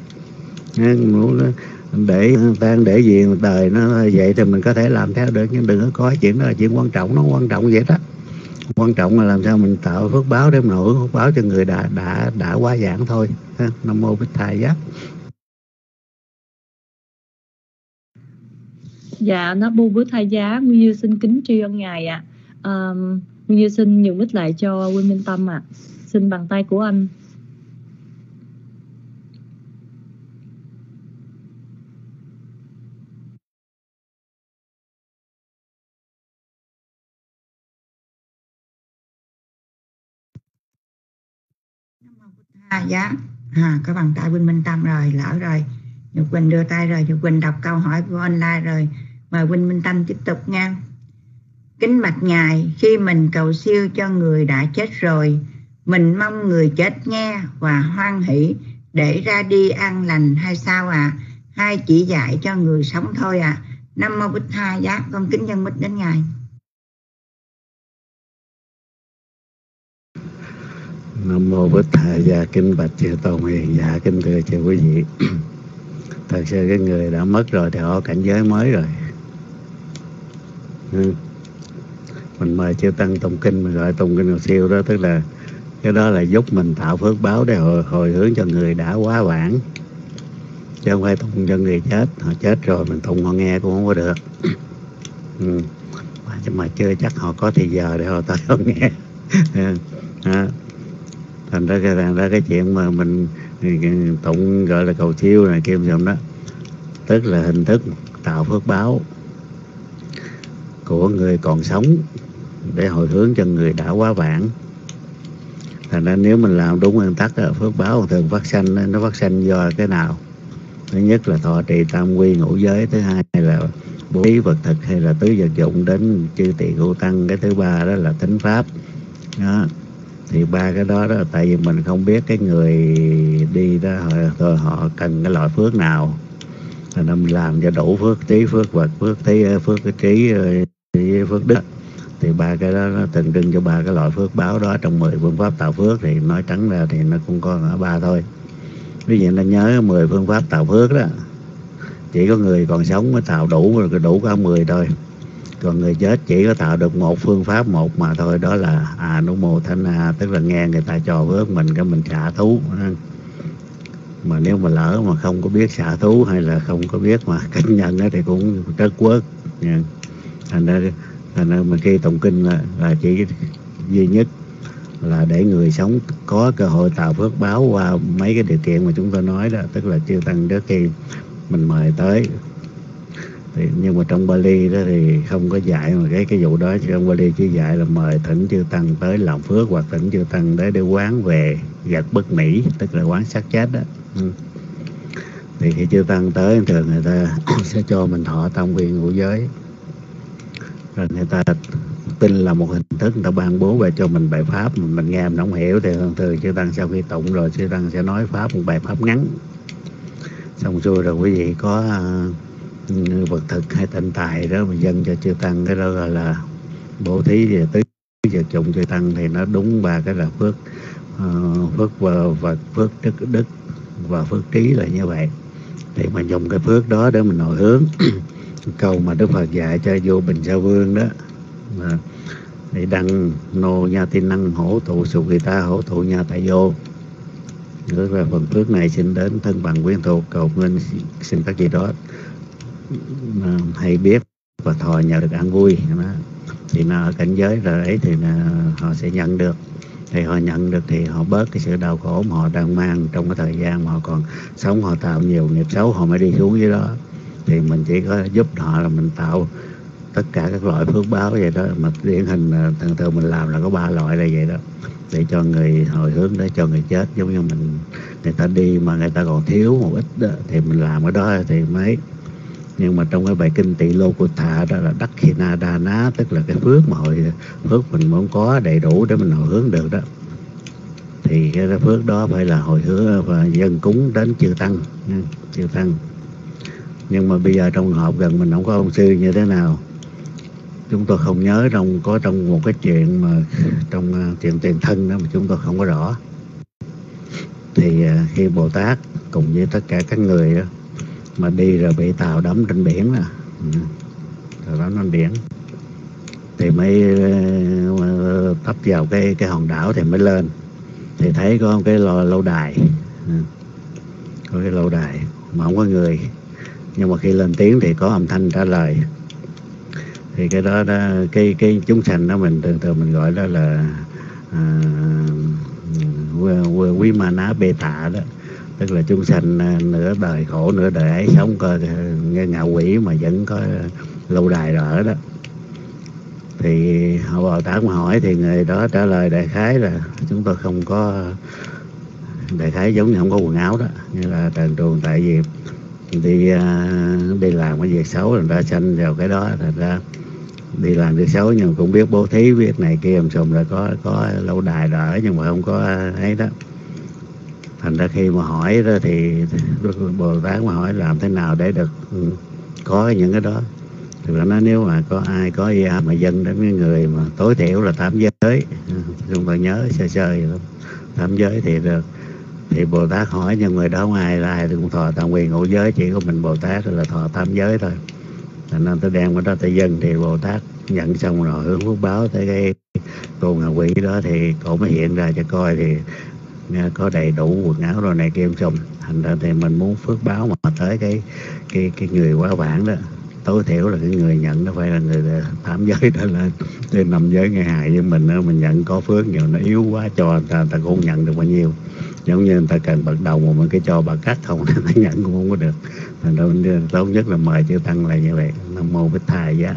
Để tan để gì đời nó vậy thì mình có thể làm theo được, nhưng đừng có coi chuyện đó là chuyện quan trọng. Nó quan trọng vậy đó. Quan trọng là làm sao mình tạo phước báo để mình hưởng phước báo cho người đã quá giảng thôi. Nam mô Bích Thầy Giác. Dạ, Nam mô Bích Thầy Giá. Nguyên Như xin kính tri ân ngài ạ. Nguyên Như xin nhường mic lại cho Quynh Minh Tâm ạ. Xin bàn tay của anh. Dạ, có bàn tay Quynh Minh Tâm rồi, lỡ rồi. Nhật Quỳnh đưa tay rồi, Nhật Quỳnh đọc câu hỏi của online rồi. Mời Quynh Minh Tâm tiếp tục nha. Kính bạch ngài, khi mình cầu siêu cho người đã chết rồi, mình mong người chết nghe và hoan hỷ để ra đi an lành hay sao ạ? Hay chỉ dạy cho người sống thôi ạ? Nam mô Bích Thầy Giác, con kính dân mít đến ngài. Nam mô Bích Thầy Gia. Kính bạch chư tôn hiền. Dạ kính thưa chư quý vị. Thật sự cái người đã mất rồi thì họ cảnh giới mới rồi. Mình mời chư tăng tụng kinh, mình gọi tụng kinh cầu siêu đó, tức là cái đó là giúp mình tạo phước báo để hồi hướng cho người đã quá vãng, chứ không phải tụng cho người chết. Họ chết rồi mình tụng họ nghe cũng không có được. Mà chưa chắc họ có thì giờ để họ tới họ nghe. Thành ra cái chuyện mà mình tụng gọi là cầu siêu này kia xong đó, tức là hình thức tạo phước báo của người còn sống để hồi hướng cho người đã quá vãng. Thành ra nếu mình làm đúng nguyên tắc là phước báo thường phát sanh, nó phát sanh do cái nào? Thứ nhất là thọ trì tam quy ngũ giới, thứ hai là bố thí vật thực hay là tứ vật dụng đến chư tỳ hữu tăng, cái thứ ba đó là thính pháp đó. Thì ba cái đó là tại vì mình không biết cái người đi đó họ cần cái loại phước nào, thành ra mình làm cho đủ phước trí, phước vật, phước trí, phước trí, phước đức. Thì ba cái đó nó tượng trưng cho ba cái loại phước báo đó. Trong 10 phương pháp tạo phước thì nói trắng ra thì nó cũng còn ở 3 thôi. Ví dụ nó nhớ 10 phương pháp tạo phước đó, chỉ có người còn sống mới tạo đủ có 10 thôi. Còn người chết chỉ có tạo được một phương pháp một mà thôi, đó là Anumodana, tức là nghe người ta cho phước mình cái mình xả thú. Mà nếu mà lỡ mà không có biết xả thú hay là không có biết mà cách nhận thì cũng rất quớt. Thành ra mình khi tụng kinh là chỉ duy nhất là để người sống có cơ hội tạo phước báo qua mấy cái điều kiện mà chúng tôi nói đó, tức là chư tăng trước khi mình mời tới Thì, nhưng mà trong Bali đó thì không có dạy mà cái vụ đó, trong Bali chỉ dạy là mời thỉnh chư tăng tới làm phước, hoặc thỉnh chư tăng tới để quán về gật bất mỹ, tức là quán sát chết đó. Thì khi chư tăng tới thường người ta sẽ cho mình thọ tam quy ngũ giới, rồi người ta tin là một hình thức, người ta ban bố về cho mình bài pháp mà mình nghe mình không hiểu, thì thường chư tăng sau khi tụng rồi chư tăng sẽ nói pháp, một bài pháp ngắn xong xuôi rồi quý vị có vật thực hay tinh tài đó mà dâng cho chư tăng, cái đó gọi là bố thí về tứ vật dụng chư tăng. Thì nó đúng ba cái là phước, phước và phước đức và phước trí là như vậy. Thì mình dùng cái phước đó để mình hồi hướng câu mà Đức Phật dạy cho vô Bình Sa Vương đó, thì đăng nô nha tin năng hổ tụ sụ kỳ ta hổ tụ nha tại vô. Tức là phần phước này xin đến thân bằng quyến thuộc, cầu nguyện xin các gì đó hay biết và thọ nhờ được an vui đó. Thì nó ở cảnh giới rồi ấy thì họ sẽ nhận được. Thì họ nhận được thì họ bớt cái sự đau khổ mà họ đang mang trong cái thời gian mà họ còn sống, họ tạo nhiều nghiệp xấu họ mới đi xuống dưới đó. Thì mình chỉ có giúp họ là mình tạo tất cả các loại phước báo vậy đó. Mà điển hình thường mình làm là có 3 loại là vậy đó, để cho người hồi hướng, để cho người chết. Giống như người ta đi mà người ta còn thiếu một ít đó, thì mình làm cái đó thì mấy. Nhưng mà trong cái bài kinh Tỳ Lô Cụt Thạ đó là đắc khi na đa ná, tức là cái phước mà phước mình muốn có đầy đủ để mình hồi hướng được đó. Thì cái phước đó phải là hồi hướng và dâng cúng đến chư tăng. Nhưng mà bây giờ trong họp gần mình không có ông sư như thế nào, chúng tôi không nhớ trong một cái chuyện mà trong chuyện tiền thân đó mà chúng tôi không có rõ. Thì khi Bồ Tát cùng với tất cả các người đó mà đi rồi bị tàu đắm trên biển đó, tàu đắm trên biển thì mới tấp vào cái hòn đảo thì mới lên, thì thấy có cái lâu đài, có cái lâu đài mà không có người, nhưng mà khi lên tiếng thì có âm thanh trả lời. Thì cái đó cái chúng sanh đó mình thường mình gọi đó là quý ma ná bê tạ đó, tức là chúng sanh nửa đời khổ nửa đời ấy sống coi nghe ngạ quỷ mà vẫn có lâu đài rồi ở đó. Thì họ Bồ Tát mà hỏi thì người đó trả lời đại khái là chúng tôi không có, đại khái giống như không có quần áo đó, như là trần truồng, tại vì đi làm cái việc xấu rồi ra sanh vào cái đó, thành ra đi làm việc xấu nhưng cũng biết bố thí biết này kia, xong rồi có lâu đài đỡ nhưng mà không có ấy đó. Thành ra khi mà hỏi đó thì Bồ Tát mà hỏi làm thế nào để được có những cái đó, thì nó nói nếu mà có ai có ia mà dâng đến cái người mà tối thiểu là 8 giới, chúng tôi nhớ sơ vậy đó, 8 giới thì được. Thì Bồ Tát hỏi nhưng người đó không ai là ai cũng thọ tam quy ngũ giới, chỉ có mình Bồ Tát là thọ 8 giới thôi. Thành nên tôi đem cái đó tới dân thì Bồ Tát nhận xong rồi hướng phước báo tới cái cô ngạ quỷ đó, thì cổ mới hiện ra cho coi thì có đầy đủ quần áo rồi này kia xong. Thành ra thì mình muốn phước báo mà tới cái người quá vãng đó, tối thiểu là cái người nhận nó phải là người 8 giới đó lên, trên 5 giới nghe hại với mình đó, mình nhận có phước nhiều nó yếu quá cho người ta cũng không nhận được bao nhiêu. Giống như người ta cần bậc đầu mà mình cái cho bậc cắt không người ta nhận cũng không có được. Thành ra tốt nhất là mời chư tăng là như vậy. Nam mô Bích Thầy Giá.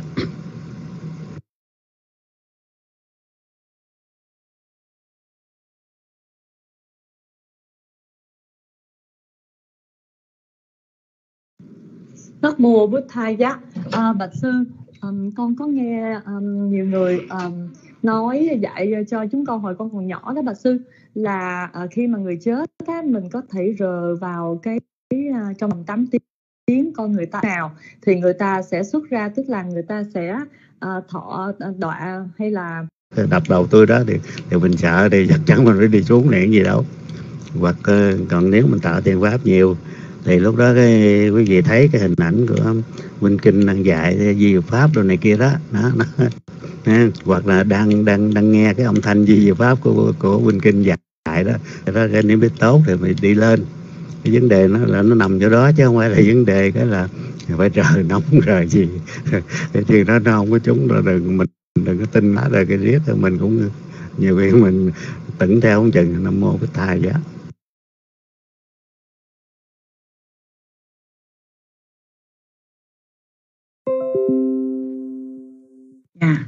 Nam mô Bích Thầy Giá. Bạch sư, con có nghe nhiều người nói dạy cho chúng con hồi con còn nhỏ đó bạch sư, là khi mà người chết á, mình có thể rờ vào cái trong vòng 8 tiếng con người ta nào thì người ta sẽ xuất ra, tức là người ta sẽ thọ đọa hay là đập đầu tôi đó thì mình sợ thì chắc chắn mình phải đi xuống này gì đâu. Hoặc còn nếu mình tạo tiền pháp nhiều thì lúc đó quý vị thấy cái hình ảnh của Minh Kinh đang dạy di pháp đồ này kia đó, hoặc là đang nghe cái âm thanh di pháp của Minh Kinh dạy đó, cái niệm biết tốt thì mình đi lên. Cái vấn đề nó nằm chỗ đó chứ không phải là vấn đề cái là phải trời nóng rồi gì thì nó không có chúng rồi, đừng có tin nó rồi cái riết mình cũng nhiều khi mình tỉnh theo không chừng. Nam mô Bích Thầy Giá.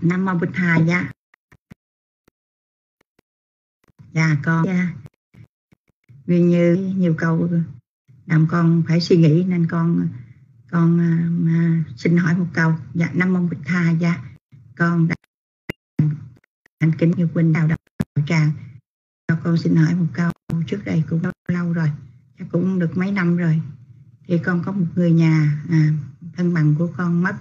Nam mô Bụt Thầy. Dạ con vì như nhiều câu làm con phải suy nghĩ nên con xin hỏi một câu. Dạ Nam mô Bụt Thầy. Dạ con đã thành kính như huynh đạo tràng. Con xin hỏi một câu. Trước đây cũng lâu rồi, chắc cũng được mấy năm rồi, thì con có một người nhà thân bằng của con mất,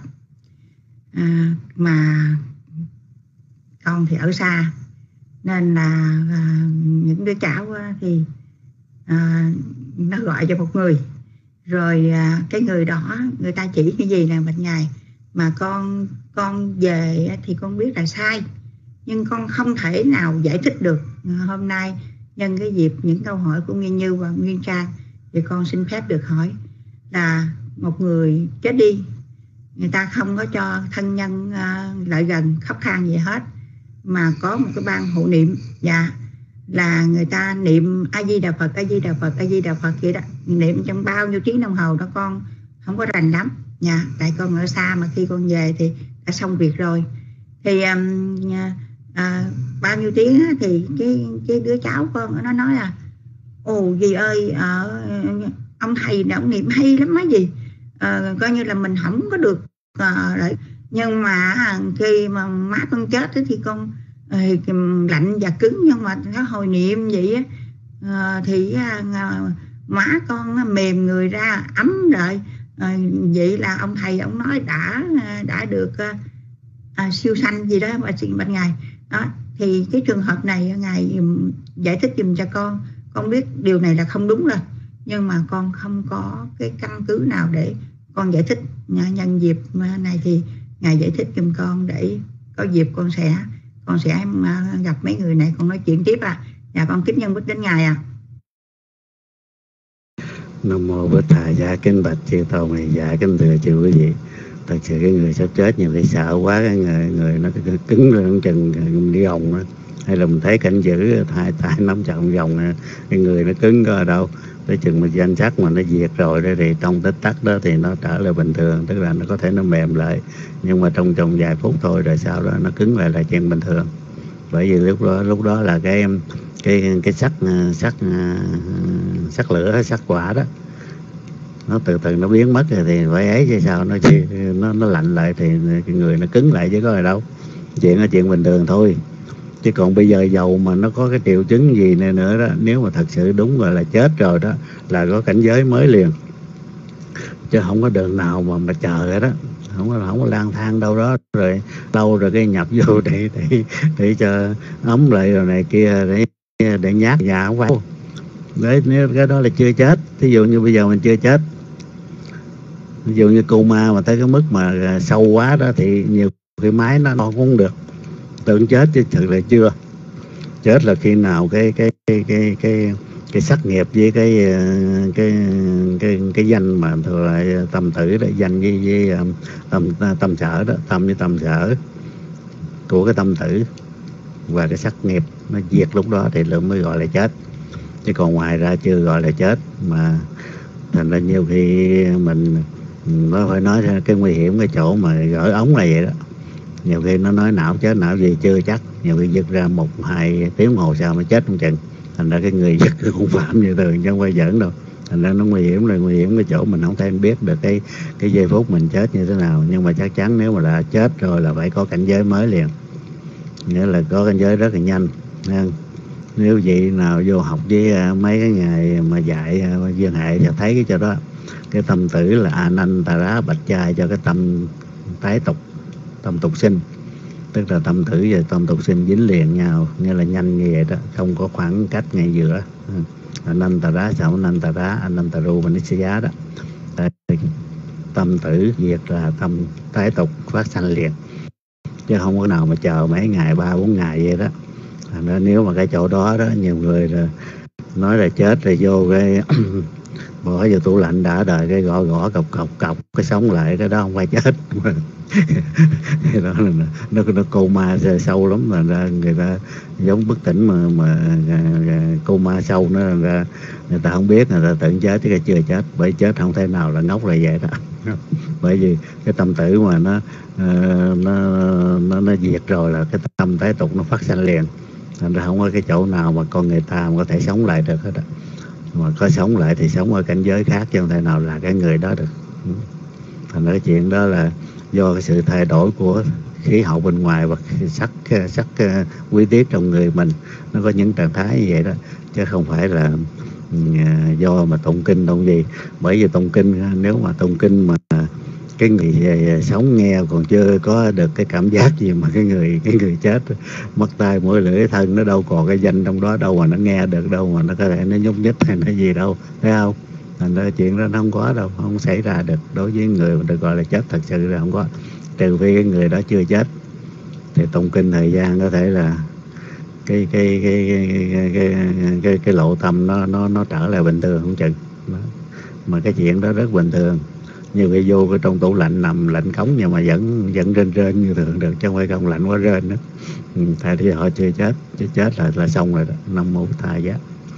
mà con thì ở xa nên là những đứa cháu thì nó gọi cho một người, rồi cái người đó người ta chỉ cái gì là Bạch Ngài, mà con về thì con biết là sai, nhưng con không thể nào giải thích được. Hôm nay nhân cái dịp những câu hỏi của Nguyên Như và Nguyên Trang thì con xin phép được hỏi là một người chết đi, người ta không có cho thân nhân lại gần khóc than gì hết, mà có một cái ban hộ niệm, dạ là người ta niệm A Di Đà Phật, A Di Đà Phật, A Di Đà Phật vậy đó, niệm trong bao nhiêu tiếng đồng hồ đó con không có rành lắm nha, tại con ở xa mà khi con về thì đã xong việc rồi. Thì bao nhiêu tiếng thì cái đứa cháu con nó nói là ồ dì ơi, ông thầy đã niệm hay lắm á gì, coi như là mình không có được nhưng mà khi mà má con chết thì con lạnh và cứng, nhưng mà cái hồi niệm vậy thì má con mềm người ra ấm rồi, vậy là ông thầy ông nói đã được siêu sanh gì đó Bạch Ngài đó. Thì cái trường hợp này Ngài giải thích giùm cho con biết điều này là không đúng rồi, nhưng mà con không có cái căn cứ nào để con giải thích. Nhân dịp này thì Ngài giải thích giùm con, để có dịp con sẽ gặp mấy người này con nói chuyện tiếp Dạ con kính nhân bích đến Ngài Nam mô Bích Thầy. Dạ kính bạch chư tôn này, dạ kính thưa chư quý vị. Thật sự cái người sắp chết nhiều khi sợ quá, cái người nó cứng lên chừng mình đi gồng đó, hay là mình thấy cảnh dữ tay nắm chặt gồng, cái người nó cứng ở đâu tới chừng mà danh sắc mà nó diệt rồi đó, thì trong tích tắc đó thì nó trở lại bình thường, tức là nó có thể nó mềm lại, nhưng mà trong vài phút thôi rồi sau đó nó cứng lại là chuyện bình thường. Bởi vì lúc đó là cái sắc lửa, sắc quả đó nó từ từ nó biến mất rồi, thì phải ấy chứ sao, nó lạnh lại thì cái người nó cứng lại chứ có gì đâu. Chuyện là chuyện bình thường thôi. Chứ còn bây giờ dầu mà nó có cái triệu chứng gì này nữa đó, nếu mà thật sự đúng rồi là chết rồi đó, là có cảnh giới mới liền, chứ không có đường nào mà chờ rồi đó, không có lang thang đâu đó rồi lâu rồi cái nhập vô để cho ấm lại rồi này kia để nhát nhà không phải. Đấy, nếu cái đó là chưa chết. Thí dụ như bây giờ mình chưa chết, ví dụ như coma mà tới cái mức mà sâu quá đó thì nhiều cái máy nó không được, tưởng chết chứ thực là chưa chết. Là khi nào cái sắc nghiệp với cái danh mà thường lại tâm tử đó, danh với tâm sở đó, tâm với tâm sở của cái tâm tử và cái sắc nghiệp nó diệt, lúc đó thì lượng mới gọi là chết, chứ còn ngoài ra chưa gọi là chết. Mà thành ra nhiều khi mình nó phải nói cái nguy hiểm cái chỗ mà gỡ ống là vậy đó. Nhiều khi nó nói não chết, não gì chưa chắc, nhiều khi giật ra 1-2 tiếng hồ sau mới chết không chừng. Thành ra cái người giật cũng phạm như thường chứ không phải giỡn đâu. Thành ra nó nguy hiểm cái chỗ mình không thể biết được cái giây phút mình chết như thế nào. Nhưng mà chắc chắn nếu mà đã chết rồi là phải có cảnh giới mới liền, nghĩa là có cảnh giới rất là nhanh. Nếu vị nào vô học với mấy cái ngày mà dạy duyên hệ thì thấy cái chỗ đó, cái tâm tử là Anantara bạch chai cho cái tâm tái tục, tâm tục sinh, tức là tâm tử và tâm tục sinh dính liền nhau, nghĩa là nhanh như vậy đó, không có khoảng cách ngay giữa. Anantara sao Anantara Anantaru Manisya đó, tâm tử diệt là tâm tái tục phát sanh liền, chứ không có nào mà chờ mấy ngày 3-4 ngày vậy đó. Thành ra nếu mà cái chỗ đó đó, nhiều người là nói là chết rồi vô cái bỏ vô tủ lạnh đã đời, cái gõ cọc cái sống lại, cái đó không phải chết. Cái đó là nó coma sâu lắm, mà ra người ta giống bất tỉnh mà coma sâu nó ra người ta không biết, người ta tưởng chết chứ chưa chết, bởi chết không thể nào là ngốc là vậy đó. Bởi vì cái tâm tử mà nó diệt rồi là cái tâm tái tục nó phát sanh liền. Thành ra không có cái chỗ nào mà con người ta mà có thể sống lại được hết á. Mà có sống lại thì sống ở cảnh giới khác, chứ không thể nào là cái người đó được. Thành ra cái chuyện đó là do cái sự thay đổi của khí hậu bên ngoài và sắc quý tiết trong người mình, nó có những trạng thái như vậy đó, chứ không phải là do mà tụng kinh tụng gì. Bởi vì tụng kinh, nếu mà tụng kinh mà cái người sống nghe còn chưa có được cái cảm giác gì, mà cái người chết mất tay mũi lưỡi thân, nó đâu còn cái danh trong đó đâu mà nó nghe được, đâu mà nó có thể nó nhúc nhích hay nó gì đâu, thấy không? Thành ra chuyện đó nó không có đâu, không xảy ra được đối với người mà được gọi là chết thật sự là không có. Trừ phi cái người đó chưa chết thì tụng kinh thời gian có thể là cái lộ tâm nó trở lại bình thường không chừng. Mà cái chuyện đó rất bình thường. Như vậy vô cái trong tủ lạnh nằm lạnh cống nhưng mà vẫn rên như thường được, chứ không phải không lạnh quá rên nữa. Tại vì họ chưa chết, chứ chết là xong rồi đó. Nam mô Tha Giác.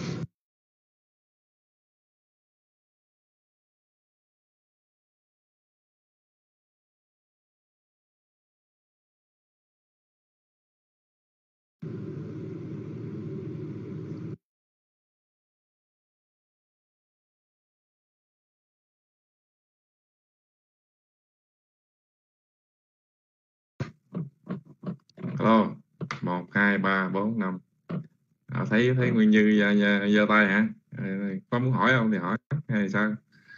Alo, 1, 2, 3, 4, 5. Thấy Nguyên Như giơ tay hả? Có muốn hỏi không thì hỏi hay sao?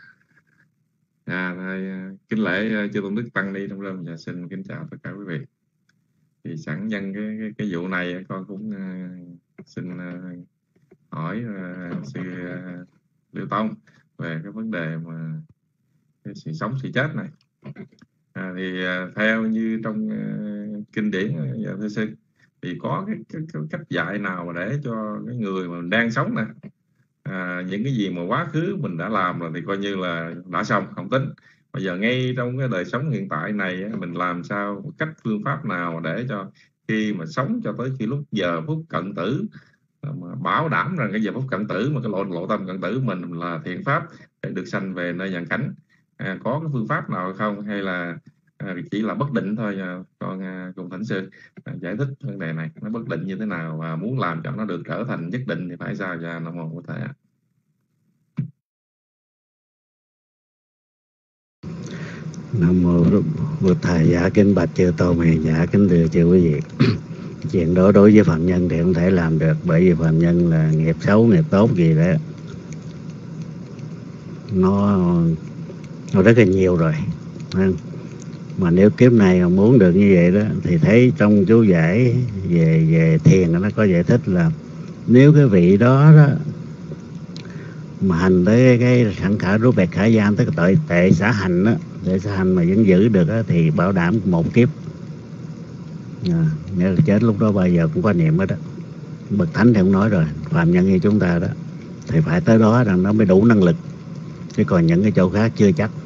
Kính lễ chư tôn đức tăng ni trong rơm. Xin kính chào tất cả quý vị. Thì sẵn nhân cái vụ này con cũng xin hỏi sư Liêu Tông về cái vấn đề mà cái sự sống sự chết này. Theo như trong kinh điển thưa sư, thì có cái cách dạy nào mà để cho cái người mà mình đang sống nè, những cái gì mà quá khứ mình đã làm rồi thì coi như là đã xong, không tính. Bây giờ ngay trong cái đời sống hiện tại này mình làm sao, cách phương pháp nào để cho khi mà sống cho tới khi lúc giờ phút cận tử, mà bảo đảm rằng cái giờ phút cận tử mà cái lộ tâm cận tử mình là thiện pháp để được sanh về nơi nhàn cảnh, có cái phương pháp nào không, hay là chỉ là bất định thôi? Con cùng thỉnh sư giải thích vấn đề này, nó bất định như thế nào và muốn làm cho nó được trở thành nhất định thì phải sao? Và Nam mô Bổn Thầy ạ. Nam mô Bổn Thầy. Dạ kính bạch chư tôn hiền giả, kính thưa chư quý vị. Chuyện đó đối với phạm nhân thì không thể làm được, bởi vì phạm nhân là nghiệp xấu nghiệp tốt gì đó nó rất là nhiều rồi. Mà nếu kiếp này mà muốn được như vậy đó thì thấy trong chú giải về thiền nó có giải thích là nếu cái vị đó mà hành tới cái sẵn khả rút bẹt khả giam, tới cái tội tệ xã hành đó, tệ xã hành mà vẫn giữ được đó, thì bảo đảm một kiếp, nghĩa là chết lúc đó bao giờ cũng có niệm hết đó. Bậc thánh thì không nói rồi, phàm nhân như chúng ta đó thì phải tới đó rằng nó mới đủ năng lực, chứ còn những cái chỗ khác chưa chắc.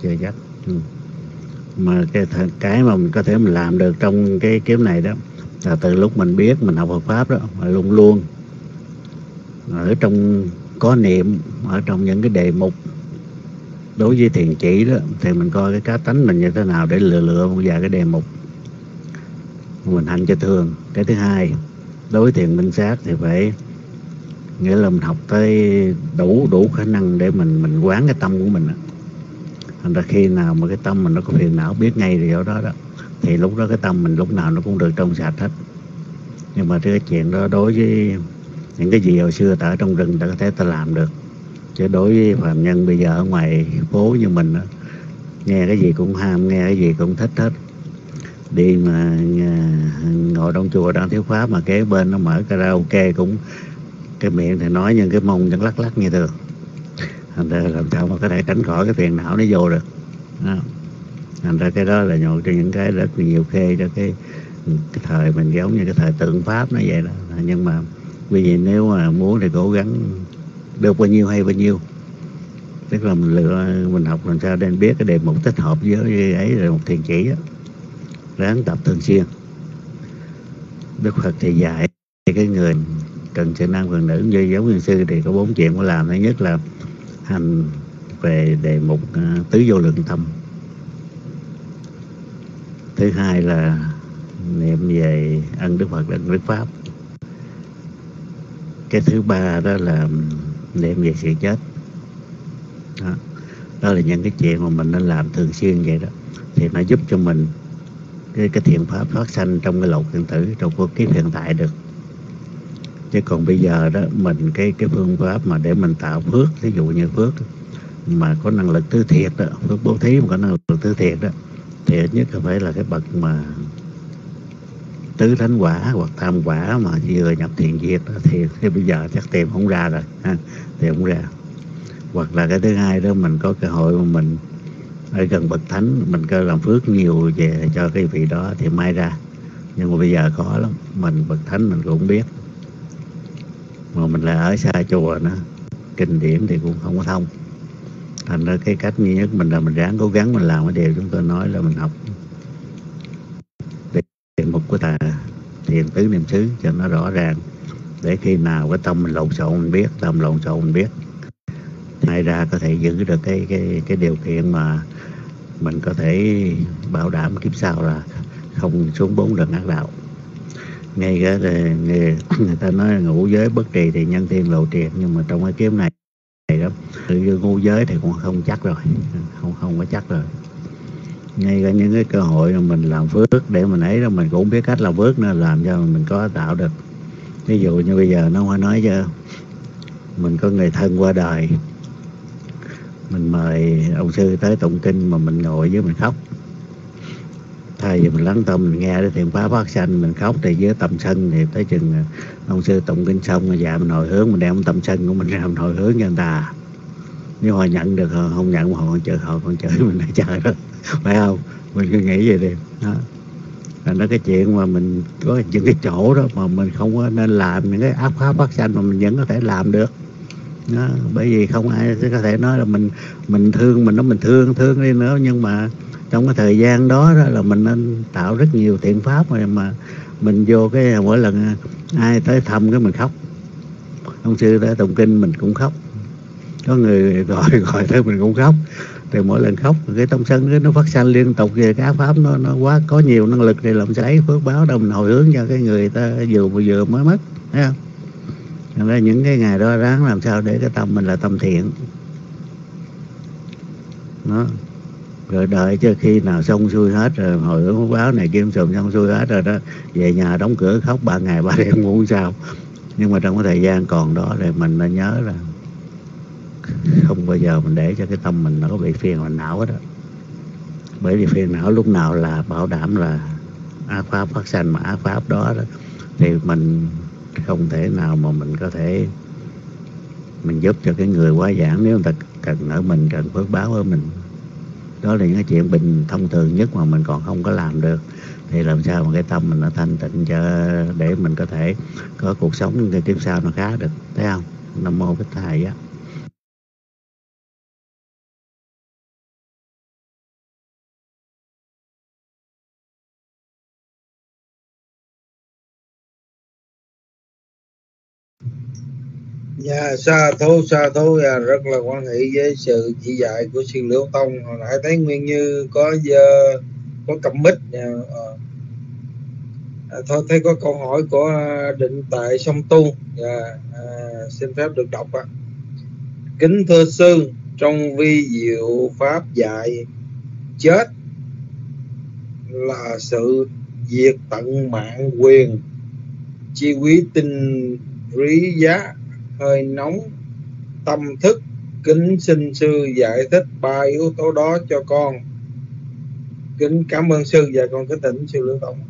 Mà cái mà mình có thể mình làm được trong cái kiếp này đó là từ lúc mình biết mình học Phật pháp đó, mà luôn luôn ở trong có niệm, ở trong những cái đề mục đối với thiền chỉ đó, thì mình coi cái cá tánh mình như thế nào để lựa một vài cái đề mục mình hành cho thường. Cái thứ hai, đối với thiền minh sát thì phải, nghĩa là mình học tới đủ khả năng để mình quán cái tâm của mình. Thành ra khi nào mà cái tâm mình nó có phiền não biết ngay điều đó thì lúc đó cái tâm mình lúc nào nó cũng được trong sạch hết. Nhưng mà cái chuyện đó đối với những cái gì hồi xưa ta ở trong rừng ta có thể ta làm được, chứ đối với phàm nhân bây giờ ở ngoài phố như mình đó, nghe cái gì cũng ham, nghe cái gì cũng thích hết. Đi mà ngồi trong chùa đang thiếu pháp mà kế bên nó mở karaoke cũng cái miệng thì nói nhưng cái mông vẫn lắc lắc như thường. Thành ra làm sao mà có thể tránh khỏi cái phiền não nó vô được đó. Thành ra cái đó là một trong những cái rất nhiều khê cho cái thời mình, giống như cái thời tượng pháp nó vậy đó. Nhưng mà vì vậy nếu mà muốn thì cố gắng được bao nhiêu hay bao nhiêu, tức là mình học làm sao để biết cái đề mục thích hợp với ấy là một thiền chỉ đó. Ráng tập thường xuyên. Đức Phật thì dạy cái người cần sự nam cần nữ như giáo viên sư thì có 4 chuyện phải làm. Thứ nhất là hành về đề mục tứ vô lượng tâm, Thứ hai là niệm về ân Đức Phật, ân Đức Pháp. Cái thứ ba đó là niệm về sự chết. Đó là những cái chuyện mà mình nên làm thường xuyên vậy đó, thì nó giúp cho mình cái thiện pháp phát sanh trong cái lột hiện tử, trong cuộc kiếp hiện tại được. Chứ còn bây giờ đó mình cái phương pháp mà để mình tạo phước, ví dụ như phước mà có năng lực tứ thiệt đó, phước bố thí mà có năng lực tứ thiệt đó, thì ít nhất là phải là cái bậc mà tứ thánh quả hoặc tam quả mà vừa nhập thiền diệt đó, thì bây giờ chắc tìm không ra rồi ha, tìm không ra. Hoặc là cái thứ hai đó, mình có cơ hội mà mình ở gần bậc thánh, mình có làm phước nhiều về cho cái vị đó thì may ra. Nhưng mà bây giờ khó lắm, mình bậc thánh mình cũng biết, mà mình là ở xa chùa nữa, kinh điển thì cũng không có thông. Thành ra cái cách duy nhất mình là mình ráng cố gắng mình làm cái điều chúng tôi nói là mình học đề mục của Tà Thiền Tứ Niệm xứ cho nó rõ ràng, để khi nào cái tâm mình lộn xộn mình biết, tâm lộn xộn mình biết, hay ra có thể giữ được cái điều kiện mà mình có thể bảo đảm kiếp sau là không xuống 4 lần ác đạo. Ngay cái người ta nói ngũ giới bất trì thì nhân thiên lộ triệt, nhưng mà trong cái kiếp này đó, tự như ngũ giới thì cũng không chắc rồi, không có chắc rồi. Ngay cả những cái cơ hội mà mình làm phước để mình ấy đó, mình cũng biết cách làm phước nên làm cho mình có tạo được. Ví dụ như bây giờ nó nói cho mình có người thân qua đời, mình mời ông sư tới tụng kinh mà mình ngồi với mình khóc. Thay vì mình lắng tâm mình nghe cái thiện pháp phát sanh, mình khóc thì với tâm sân, thì tới chừng ông sư tụng kinh xong dạ mình hồi hướng, mình đem tâm sân của mình ra mình hồi hướng cho người ta. Nếu họ nhận được, họ không nhận, họ còn chửi mình lại trời đó, phải không? Mình cứ nghĩ vậy đi đó. Là nó cái chuyện mà mình có những cái chỗ đó mà mình không có nên làm những cái ác pháp phát sanh mà mình vẫn có thể làm được đó. Bởi vì không ai có thể nói là mình thương, mình nói mình thương đi nữa, nhưng mà trong cái thời gian đó, là mình nên tạo rất nhiều thiện pháp mà mình vô cái mỗi lần ai tới thăm cái mình khóc, ông sư tới tụng kinh mình cũng khóc, có người gọi tới mình cũng khóc. Thì mỗi lần khóc cái tâm sân nó phát sanh liên tục về cái ác pháp, nó quá có nhiều năng lực thì làm sao phước báo đâu mình hồi hướng cho cái người ta vừa mới mất, thấy không? Nên là những cái ngày đó ráng làm sao để cái tâm mình là tâm thiện đó. Rồi đợi cho khi nào xong xuôi hết rồi, hồi hướng phước báo này kim sùm xong xuôi hết rồi đó, về nhà đóng cửa khóc 3 ngày 3 đêm ngủ sao. Nhưng mà trong cái thời gian còn đó thì mình nên nhớ là không bao giờ mình để cho cái tâm mình nó có bị phiền hoặc não hết đó. Bởi vì phiền não lúc nào là bảo đảm là ác pháp phát sanh, mà ác pháp đó thì mình không thể nào mà mình có thể mình giúp cho cái người quá giảng nếu người ta cần ở mình, cần phước báo ở mình. Đó là những cái chuyện bình thông thường nhất mà mình còn không có làm được. Thì làm sao mà cái tâm mình nó thanh tịnh cho để mình có thể có cuộc sống cái kiếp sau nó khá được, thấy không? Nam mô Bích Thầy á. Dạ, sa thú rất là quan hệ với sự chỉ dạy của sư Liễu Tông. Hồi nãy thấy Nguyên Như có cầm mic. Thôi thấy có câu hỏi của Định Tại Sông Tu. Xin phép được đọc ạ. Kính thưa sư, trong vi diệu pháp dạy chết là sự diệt tận mạng quyền, chi quý tinh rí giá hơi nóng tâm thức. Kính xin sư giải thích 3 yếu tố đó cho con. Kính cảm ơn sư và con kính thỉnh sư Liễu Tông.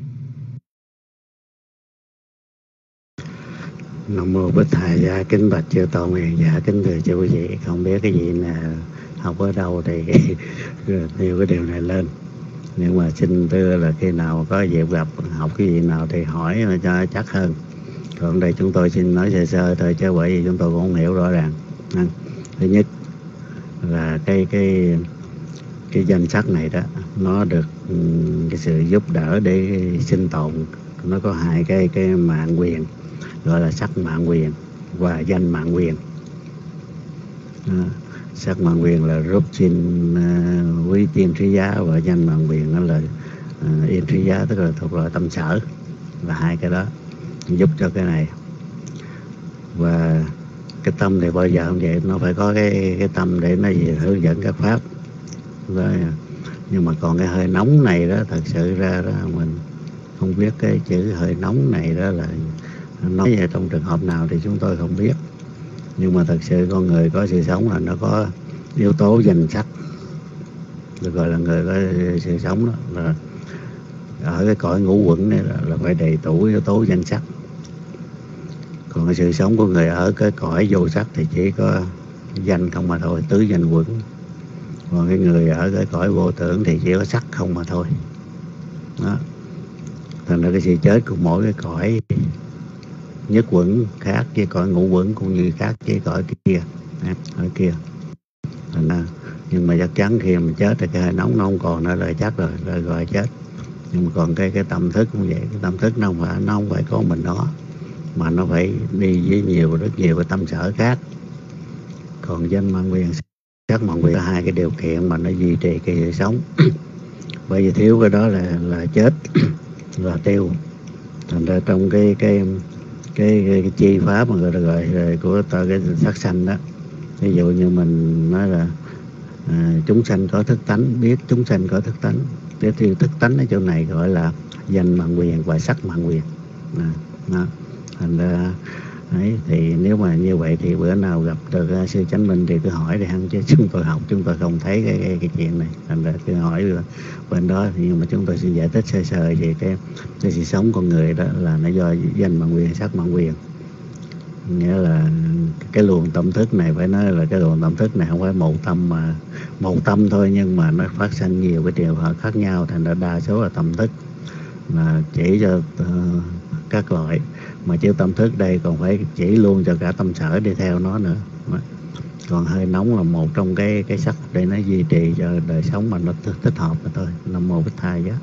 Nam mô Bích Thầy. Dạ kính bạch chư tôn, dạ kính thưa chư quý vị. Không biết cái gì là học ở đâu thì nêu cái điều này lên. Nhưng mà xin thưa là khi nào có dịp gặp học cái gì nào thì hỏi cho chắc hơn. Còn đây chúng tôi xin nói sơ sơ thôi, chứ bởi vì chúng tôi cũng không hiểu rõ ràng. Thứ nhất là cái danh sách này đó, nó được cái sự giúp đỡ để sinh tồn. Nó có 2 cái mạng quyền, gọi là sắc mạng quyền và danh mạng quyền. Sắc mạng quyền là rút xin quý tiên trí giá, và danh mạng quyền đó là yên tri giá tức là thuộc loại tâm sở, là hai cái đó giúp cho cái này. Và cái tâm thì bao giờ cũng vậy, nó phải có cái tâm để nó hướng dẫn các pháp đó. Nhưng mà còn cái hơi nóng này đó, thật sự ra đó mình không biết cái chữ hơi nóng này đó là nói về trong trường hợp nào thì chúng tôi không biết. Nhưng mà thật sự con người có sự sống là nó có yếu tố danh sắc, được gọi là người có sự sống đó, là ở cái cõi ngũ quẩn này là phải đầy đủ yếu tố danh sắc. Còn cái sự sống của người ở cái cõi vô sắc thì chỉ có danh không mà thôi, tứ danh quẩn. Còn cái người ở cái cõi vô tưởng thì chỉ có sắc không mà thôi đó. Thành ra cái sự chết của mỗi cái cõi nhất quẩn khác với cõi ngũ quẩn, cũng như khác với cõi kia, ở kia. Thành ra, nhưng mà chắc chắn khi mình chết thì cái hơi nóng nó không còn nữa, là chắc rồi, là gọi chết. Nhưng mà còn cái tâm thức cũng vậy, cái tâm thức nó không phải có mình nó, mà nó phải đi với rất nhiều cái tâm sở khác. Còn danh mạng quyền, sắc mạng quyền là hai cái điều kiện mà nó duy trì cái sự sống. Bởi vì thiếu cái đó là chết, là tiêu. Thành ra trong cái chi pháp mà gọi của cái sắc sanh đó, ví dụ như mình nói là chúng sanh có thức tánh, biết chúng sanh có thức tánh. Cái tiêu thức tánh ở chỗ này gọi là danh mạng quyền và sắc mạng quyền đó. Thành ra ấy, thì nếu mà như vậy thì bữa nào gặp được sư Chánh Minh thì cứ hỏi đi hăng, chứ chúng tôi học chúng tôi không thấy cái chuyện này. Thành ra cứ hỏi bên đó, nhưng mà chúng tôi xin giải thích sơ sơ về cái sự sống con người đó là nó do danh mạng quyền, sắc mạng quyền. Nghĩa là cái luồng tâm thức này, phải nói là cái luồng tâm thức này không phải một tâm, mà một tâm thôi, nhưng mà nó phát sinh nhiều cái trường hợp khác nhau. Thành ra đa số là tâm thức là chỉ cho các loại, mà chứ tâm thức đây còn phải chỉ luôn cho cả tâm sở đi theo nó nữa. Còn hơi nóng là một trong cái sắc để nó duy trì cho đời sống mà nó thích hợp mà thôi. Nam mô Bích Thai Giá.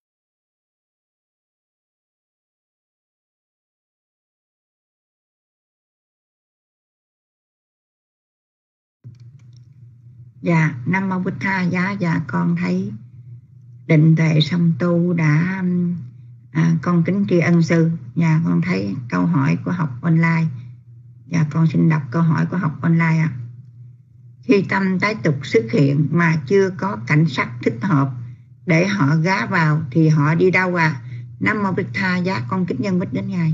Dạ, Nam mô Bích Tha Giá. Dạ, con thấy định tuệ song tu đã con kính tri ân sư. Dạ, con thấy câu hỏi của học online. Dạ, con xin đọc câu hỏi của học online ạ. Khi tâm tái tục xuất hiện mà chưa có cảnh sắc thích hợp để họ gá vào thì họ đi đâu à? Nam mô Bích Tha Giá, con kính nhân bích đến Ngài.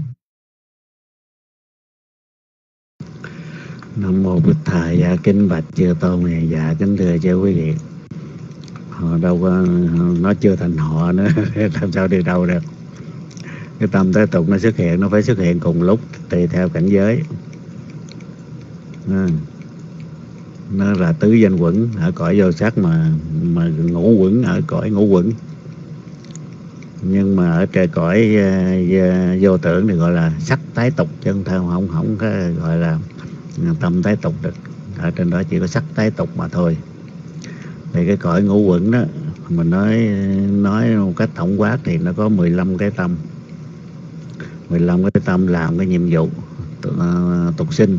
Nam mô Bích Tha Giá, kính bạch chư tôn này. Dạ, kính thưa chư quý vị, họ đâu có, nó chưa thành họ nữa làm sao đi đâu được. Cái tâm tái tục nó xuất hiện, nó phải xuất hiện cùng lúc tùy theo cảnh giới. Nó là tứ danh quẩn ở cõi vô sắc, mà ngũ quẩn ở cõi ngũ quẩn. Nhưng mà ở trên cõi vô tưởng thì gọi là sắc tái tục, chứ không có gọi là tâm tái tục được. Ở trên đó chỉ có sắc tái tục mà thôi. Thì cái cõi ngũ quẩn đó, mình nói một cách tổng quát thì nó có 15 cái tâm. 15 cái tâm làm cái nhiệm vụ tục sinh.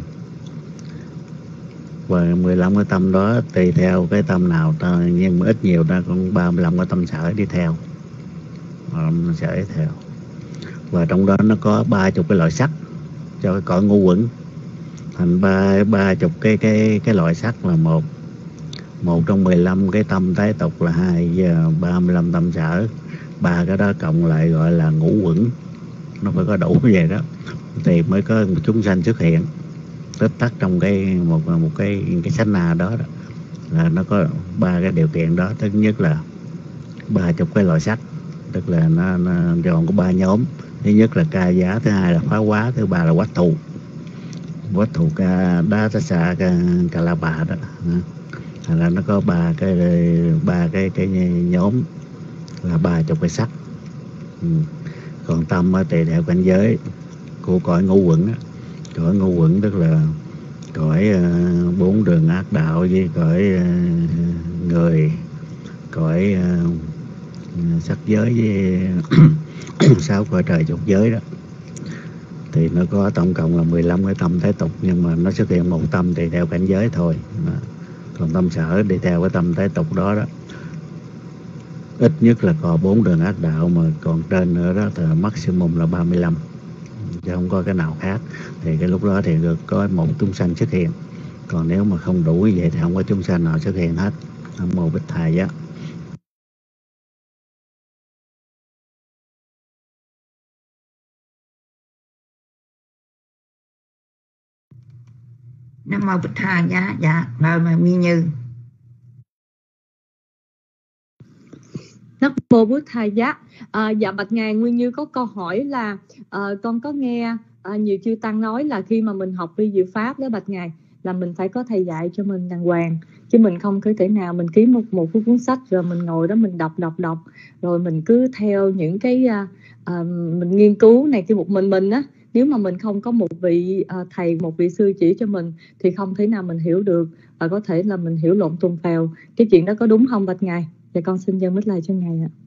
Và 15 cái tâm đó tùy theo cái tâm nào, nhưng mà ít nhiều ta cũng 35 cái tâm sở đi theo. Sở đi theo. Và trong đó nó có 30 cái loại sắc cho cái cõi ngũ quẩn. Thành 30 cái loại sắc là một trong 15 cái tâm tái tục là 2, và 35 tâm sở. 3 cái đó cộng lại gọi là ngũ quẩn. Nó phải có đủ như vậy đó thì mới có một chúng sanh xuất hiện. Tích tắc trong một cái sát na đó, là nó có 3 cái điều kiện đó. Thứ nhất là 30 cái loại sắc, tức là nó gồm có 3 nhóm. Thứ nhất là ca giá, thứ hai là phá hóa, thứ ba là quách thù. Quách thù ca đá tá xạ ca la bà đó. Thành ra nó có 3 cái nhóm là 30 cái sắc. Còn tâm tùy theo cảnh giới của cõi ngũ quẩn. Cõi ngũ quẩn tức là cõi 4 đường ác đạo, với cõi người, cõi sắc giới, với 6 cõi trời dục giới đó. Thì nó có tổng cộng là 15 cái tâm tái tục, nhưng mà nó xuất hiện một tâm tùy theo cảnh giới thôi. Còn tâm sở đi theo cái tâm tái tục đó đó. ít nhất là có 4 đường ác đạo, mà còn trên nữa đó thì maximum là 35, chứ không có cái nào khác. Thì cái lúc đó thì được có một chúng sanh xuất hiện, còn nếu mà không đủ như vậy thì không có chúng sanh nào xuất hiện hết. Nam mô Bích Thầy Giá. Nam mô Bích Thầy Giá. Dạ, mời Nguyên Như. Nam mô Bích Thầy Giá. Dạ bạch ngài, Nguyên Như có câu hỏi là con có nghe nhiều chư tăng nói là khi mà mình học vi diệu pháp đó bạch ngài, là mình phải có thầy dạy cho mình đàng hoàng, chứ mình không có thể nào mình ký một cuốn sách rồi mình ngồi đó mình đọc rồi mình cứ theo những cái mình nghiên cứu này kia một mình á. Nếu mà mình không có một vị thầy, một vị sư chỉ cho mình thì không thể nào mình hiểu được, và có thể là mình hiểu lộn tuần phèo. Cái chuyện đó có đúng không bạch ngài? Dạ con xin dâng mít lại cho ngài ạ.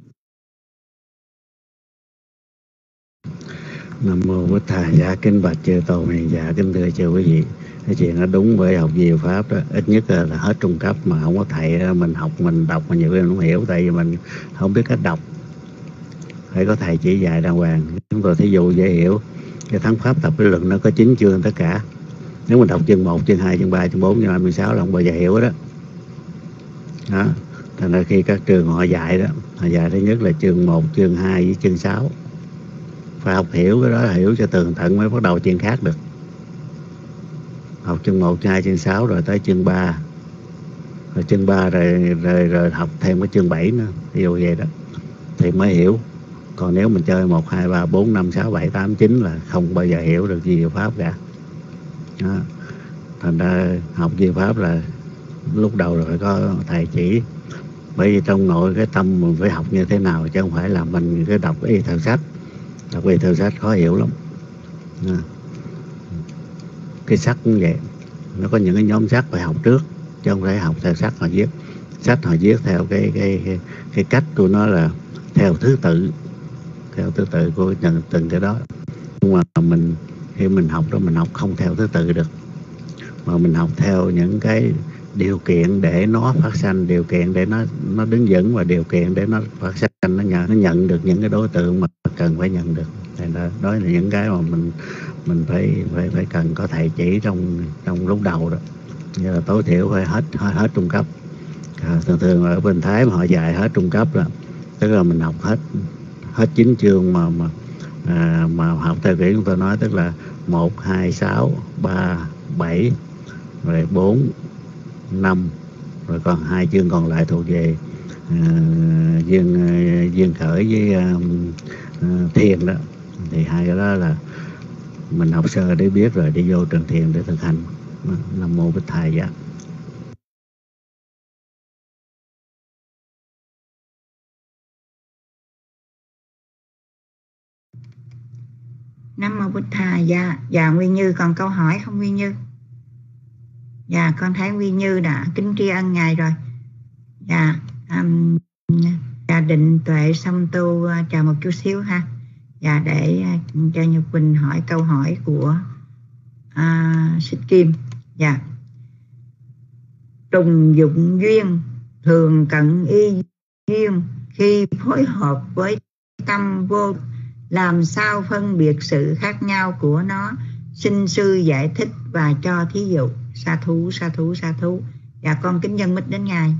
Nam mô Bích Thầy Giá. Kính bạch chư tôn hiền giả, kính thưa chư quý vị, cái chuyện đó đúng với học diệu pháp đó. Ít nhất là hết trung cấp mà không có thầy đó, mình học mình đọc mà nhiều khi mình không hiểu, tại vì mình không biết cách đọc. Phải có thầy chỉ dạy đàng hoàng. Chúng tôi thí dụ dễ hiểu, cái thắng pháp tập lý luận nó có 9 chương tất cả. Nếu mình đọc chương 1, chương 2, chương 3, chương 4, chương 5, chương 6 là không bao giờ hiểu đó. Đó. Thành ra khi các trường họ dạy đó, họ dạy thứ nhất là chương 1, chương 2 với chương 6. Phải học hiểu cái đó, hiểu cho tường tận mới bắt đầu chương khác được. Học chương 1, chương 2, chương 6 rồi tới chương 3. Rồi chương 3 rồi học thêm cái chương 7 nữa. Ví dụ vậy đó. Thì mới hiểu. Còn nếu mình chơi 1, 2, 3, 4, 5, 6, 7, 8, 9 là không bao giờ hiểu được diệu pháp cả. Đó. Thành ra học diệu pháp là lúc đầu rồi phải có thầy chỉ. Bởi vì trong nội cái tâm mình phải học như thế nào, chứ không phải là mình cứ đọc y theo sách. Đọc y theo sách khó hiểu lắm. Cái sách cũng vậy, nó có những cái nhóm sách phải học trước, chứ không phải học theo sách họ viết. Sách họ viết theo cái cách của nó là theo thứ tự của từng cái đó. Nhưng mà mình khi mình học đó, mình học không theo thứ tự được, mà mình học theo những cái điều kiện để nó phát sanh, điều kiện để nó đứng vững, và điều kiện để nó phát sanh, nó nhận được những cái đối tượng mà cần phải nhận được. Thành ra đó là những cái mà mình phải cần có thầy chỉ trong lúc đầu đó. Như là tối thiểu phải hết trung cấp. Thường ở bên Thái mà họ dạy hết trung cấp đó, tức là mình học hết 9 chương mà học theo kiểu chúng tôi nói, tức là 1, 2, 6, 3, 7, rồi 4, 5, rồi còn 2 chương còn lại thuộc về duyên khởi với thiền đó. Thì 2 cái đó là mình học sơ để biết, rồi đi vô trường thiền để thực hành. Nam mô Bích Thầy Giá. Nam mô Bích Thầy Giá. Dạ Nguyên Như còn câu hỏi không Nguyên Như? Dạ con thấy Nguyên Như đã kính tri ân ngài rồi. Dạ định tuệ xong tu chờ một chút xíu ha. Dạ để cho Nhật Quỳnh hỏi câu hỏi của Xích Kim. Dạ. Trùng dụng duyên thường cận y duyên, khi phối hợp với tâm vô, làm sao phân biệt sự khác nhau của nó? Xin sư giải thích và cho thí dụ. Sa thú, sa thú, sa thú. Dạ con kính dân mít đến ngài.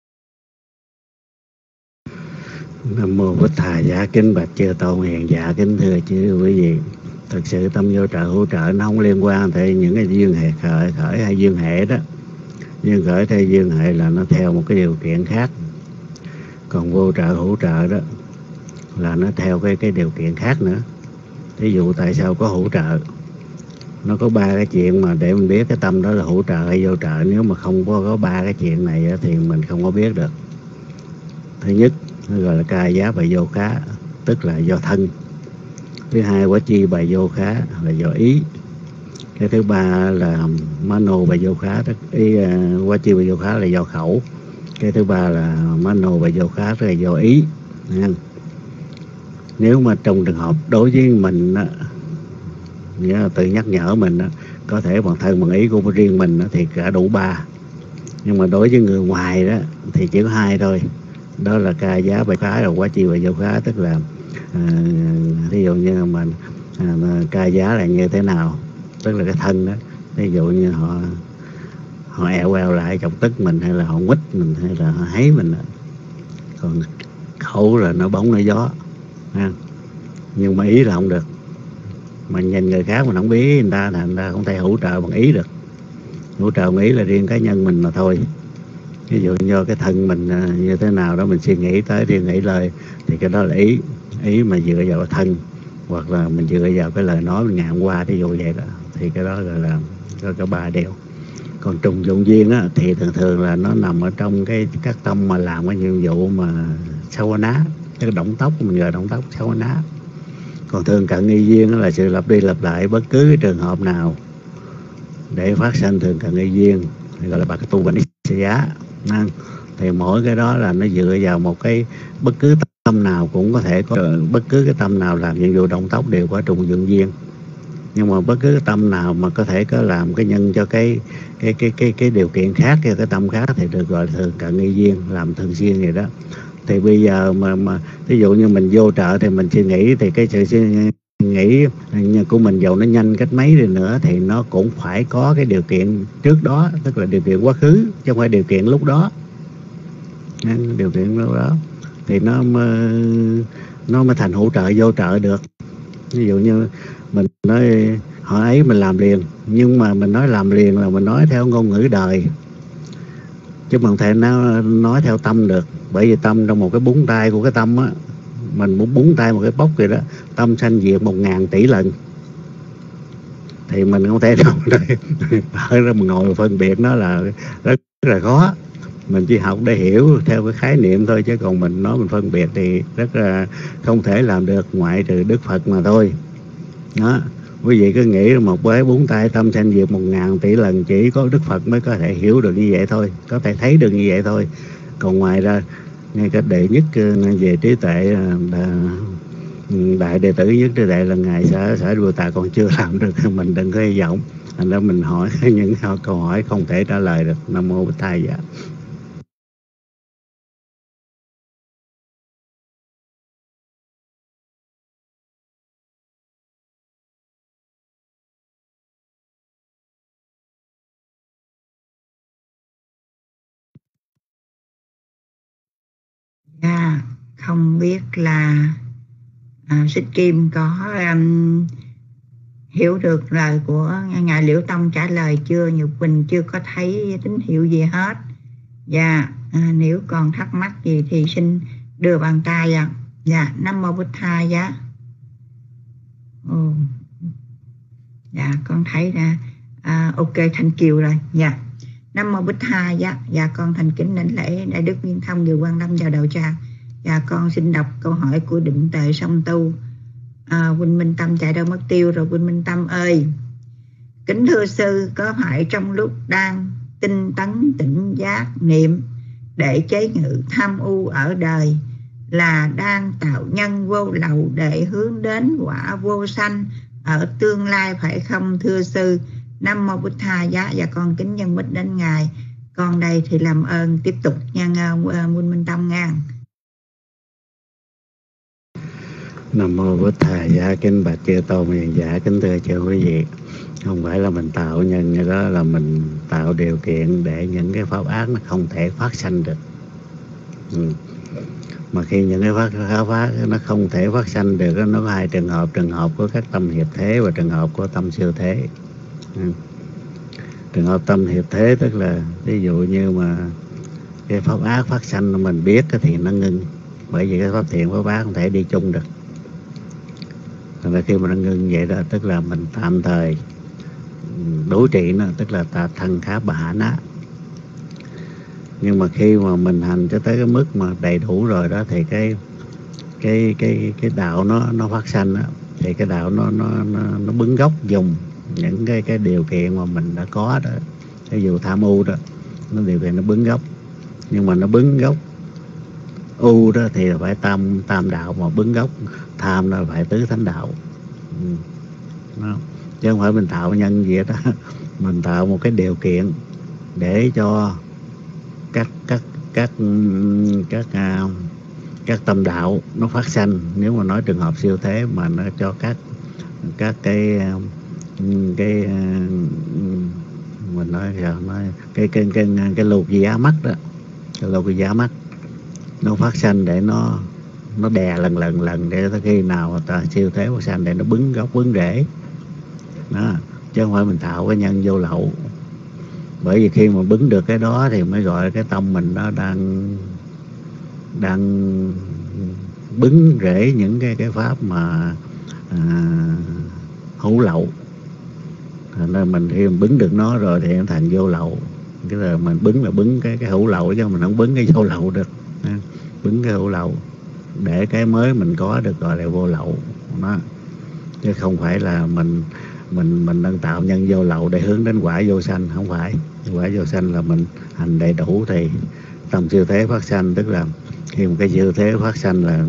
Nam mô Bích Thầy Giá. Kính bạch chư tôn hiền giả, kính thưa chư quý vị. Thực sự tâm vô trợ hỗ trợ nó không liên quan tới những cái duyên hệ khởi hay duyên hệ đó. Duyên khởi hay duyên hệ là nó theo một cái điều kiện khác. Còn vô trợ hỗ trợ đó là nó theo cái điều kiện khác nữa. Ví dụ tại sao có hỗ trợ? Nó có 3 cái chuyện mà để mình biết cái tâm đó là hỗ trợ hay vô trợ. Nếu mà không có 3 cái chuyện này thì mình không có biết được. Thứ nhất, nó gọi là ca giá bài vô khá, tức là do thân. Thứ hai, quả chi bài vô khá là do ý. Cái thứ ba là mano bài vô khá, tức ý quả chi bài vô khá là do khẩu. Cái thứ ba là mano bài vô khá là do ý. Nếu mà trong trường hợp đối với mình á, nghĩa là tự nhắc nhở mình á, có thể bằng thân bằng ý của riêng mình á, thì cả đủ 3. Nhưng mà đối với người ngoài đó thì chỉ có 2 thôi. Đó là ca giá bài khá, rồi quá chi và vô khá, tức là ví dụ như mình ca giá là như thế nào, tức là cái thân đó, ví dụ như họ eo eo lại chọc tức mình, hay là họ quýt mình, hay là họ háy mình. Còn khẩu là nó bóng nó gió ha. Nhưng mà ý là không được. Mà nhìn người khác mình không biết ý người ta, là người ta không thể hỗ trợ bằng ý được. Hỗ trợ bằng ý là riêng cá nhân mình mà thôi. Ví dụ do cái thân mình như thế nào đó mình suy nghĩ tới, suy nghĩ lời, thì cái đó là ý. Ý mà dựa vào cái thân, hoặc là mình dựa vào cái lời nói mình ngày hôm qua, ví dụ vậy đó, thì cái đó gọi là có ba điều. Còn trùng dụng duyên á, thì thường thường là nó nằm ở trong các tâm mà làm cái nhiệm vụ mà sâu ná, cái động tóc, mình gọi động tóc sâu ná. Còn thường cận nghi duyên là sự lặp đi lặp lại bất cứ cái trường hợp nào để phát sinh thường cận nghi duyên, gọi là bạc tu bánh giá. Thì mỗi cái đó là nó dựa vào một cái bất cứ tâm nào cũng có thể có, bất cứ cái tâm nào làm nhiệm vụ động tóc đều có trùng dụng duyên. Nhưng mà bất cứ cái tâm nào mà có thể có làm cái nhân cho cái điều kiện khác, cái tâm khác thì được gọi là thường cận nghi duyên, làm thường xuyên vậy đó. Thì bây giờ mà ví dụ như mình vô chợ thì mình suy nghĩ, thì cái sự suy nghĩ của mình dầu nó nhanh cách mấy đi nữa thì nó cũng phải có cái điều kiện trước đó, tức là điều kiện quá khứ chứ không phải điều kiện lúc đó. Điều kiện lúc đó thì nó mới thành hỗ trợ vô trợ được. Ví dụ như mình nói họ ấy mình làm liền, nhưng mà mình nói làm liền là mình nói theo ngôn ngữ đời, chứ mình không thể nói theo tâm được. Bởi vì tâm trong một cái búng tay của cái tâm á, mình muốn búng tay một cái bốc vậy đó, tâm sanh diệt 1000 tỷ lần, thì mình không thể đâu ở ra mình ngồi phân biệt nó là rất là khó. Mình chỉ học để hiểu theo cái khái niệm thôi, chứ còn mình nói mình phân biệt thì rất là không thể làm được, ngoại trừ Đức Phật mà thôi đó. Quý vị cứ nghĩ một với búng tay tâm sanh diệt 1000 tỷ lần, chỉ có Đức Phật mới có thể hiểu được như vậy thôi, có thể thấy được như vậy thôi. Còn ngoài ra, ngay cái đệ nhất về trí tuệ, đại đệ tử nhất trí tuệ là ngài Sở Đua Tà còn chưa làm được, mình đừng có hy vọng. Thành ra mình hỏi những câu hỏi không thể trả lời được. Nam mô Bích Thầy dạ. Không biết là Xích Kim có hiểu được lời của ngài Liễu Tông trả lời chưa? Nhược Quỳnh chưa có thấy tín hiệu gì hết. Nếu còn thắc mắc gì thì xin đưa bàn tay ạ. Nam mô Bụt Thầy dạ. Con thấy ra ok, Thanh Kiều rồi. Nam mô Bụt Thầy dạ. Con thành kính đảnh lễ Đại Đức Viên Thông Điều Quan Lâm vào đầu tràng. Con xin đọc câu hỏi của Định Tệ Song Tu. Huynh Minh Tâm chạy đâu mất tiêu rồi. Huynh Minh Tâm ơi, kính thưa sư, có phải trong lúc đang tinh tấn tỉnh giác niệm để chế ngự tham ưu ở đời là đang tạo nhân vô lậu để hướng đến quả vô sanh ở tương lai phải không thưa sư? Nam mô Bụt Thầy dạ. Con kính nhân mít đến ngài. Con đây thì làm ơn tiếp tục nha Huynh Minh Tâm nha. Nam mô Bụt Thầy dạ. Kính bạch chư tôn hiền giả, kính thưa chư quý vị, không phải là mình tạo nhân, như đó là mình tạo điều kiện để những cái pháp ác nó không thể phát sanh được. Mà khi những cái pháp ác nó không thể phát sanh được, nó có hai trường hợp của các tâm hiệp thế và trường hợp của tâm siêu thế. Trường hợp tâm hiệp thế tức là ví dụ như mà cái pháp ác phát sanh mình biết thì nó ngưng, bởi vì cái pháp thiện pháp ác không thể đi chung được. Thành ra khi mà nó ngưng vậy đó, tức là mình tạm thời đối trị nó, tức là ta thân khá bà hạ ná. Nhưng mà khi mà mình hành cho tới cái mức mà đầy đủ rồi đó, thì cái đạo nó phát sanh đó, thì cái đạo nó bứng gốc dùng những cái điều kiện mà mình đã có đó. Ví dụ tham ưu đó, nó điều kiện nó bứng gốc, nhưng mà nó bứng gốc ưu đó thì phải tam đạo, mà bứng gốc tham là phải tứ thánh đạo. Chứ không phải mình tạo nhân gì đó, mình tạo một cái điều kiện để cho các tâm đạo nó phát sanh. Nếu mà nói trường hợp siêu thế mà nó cho các cái mình nói sao, nói cái lục giá mắt đó, cái lục giá mắt nó phát sanh để nó đè lần để tới khi nào ta siêu thế phát sanh để nó bứng gốc bứng rễ đó, chứ không phải mình tạo cái nhân vô lậu. Bởi vì khi mà bứng được cái đó thì mới gọi cái tâm mình nó đang bứng rễ những cái pháp mà hữu lậu. Nên mình khi mình bứng được nó rồi thì nó thành vô lậu. Cái là mình bứng là bứng cái hữu lậu, chứ mình không bứng cái vô lậu được. Bứng cái hữu lậu để cái mới mình có được gọi là vô lậu đó. Chứ không phải là mình đang tạo nhân vô lậu để hướng đến quả vô sanh, không phải. Quả vô sanh là mình hành đầy đủ thì tâm siêu thế phát sanh. Tức là khi một cái siêu thế phát sanh là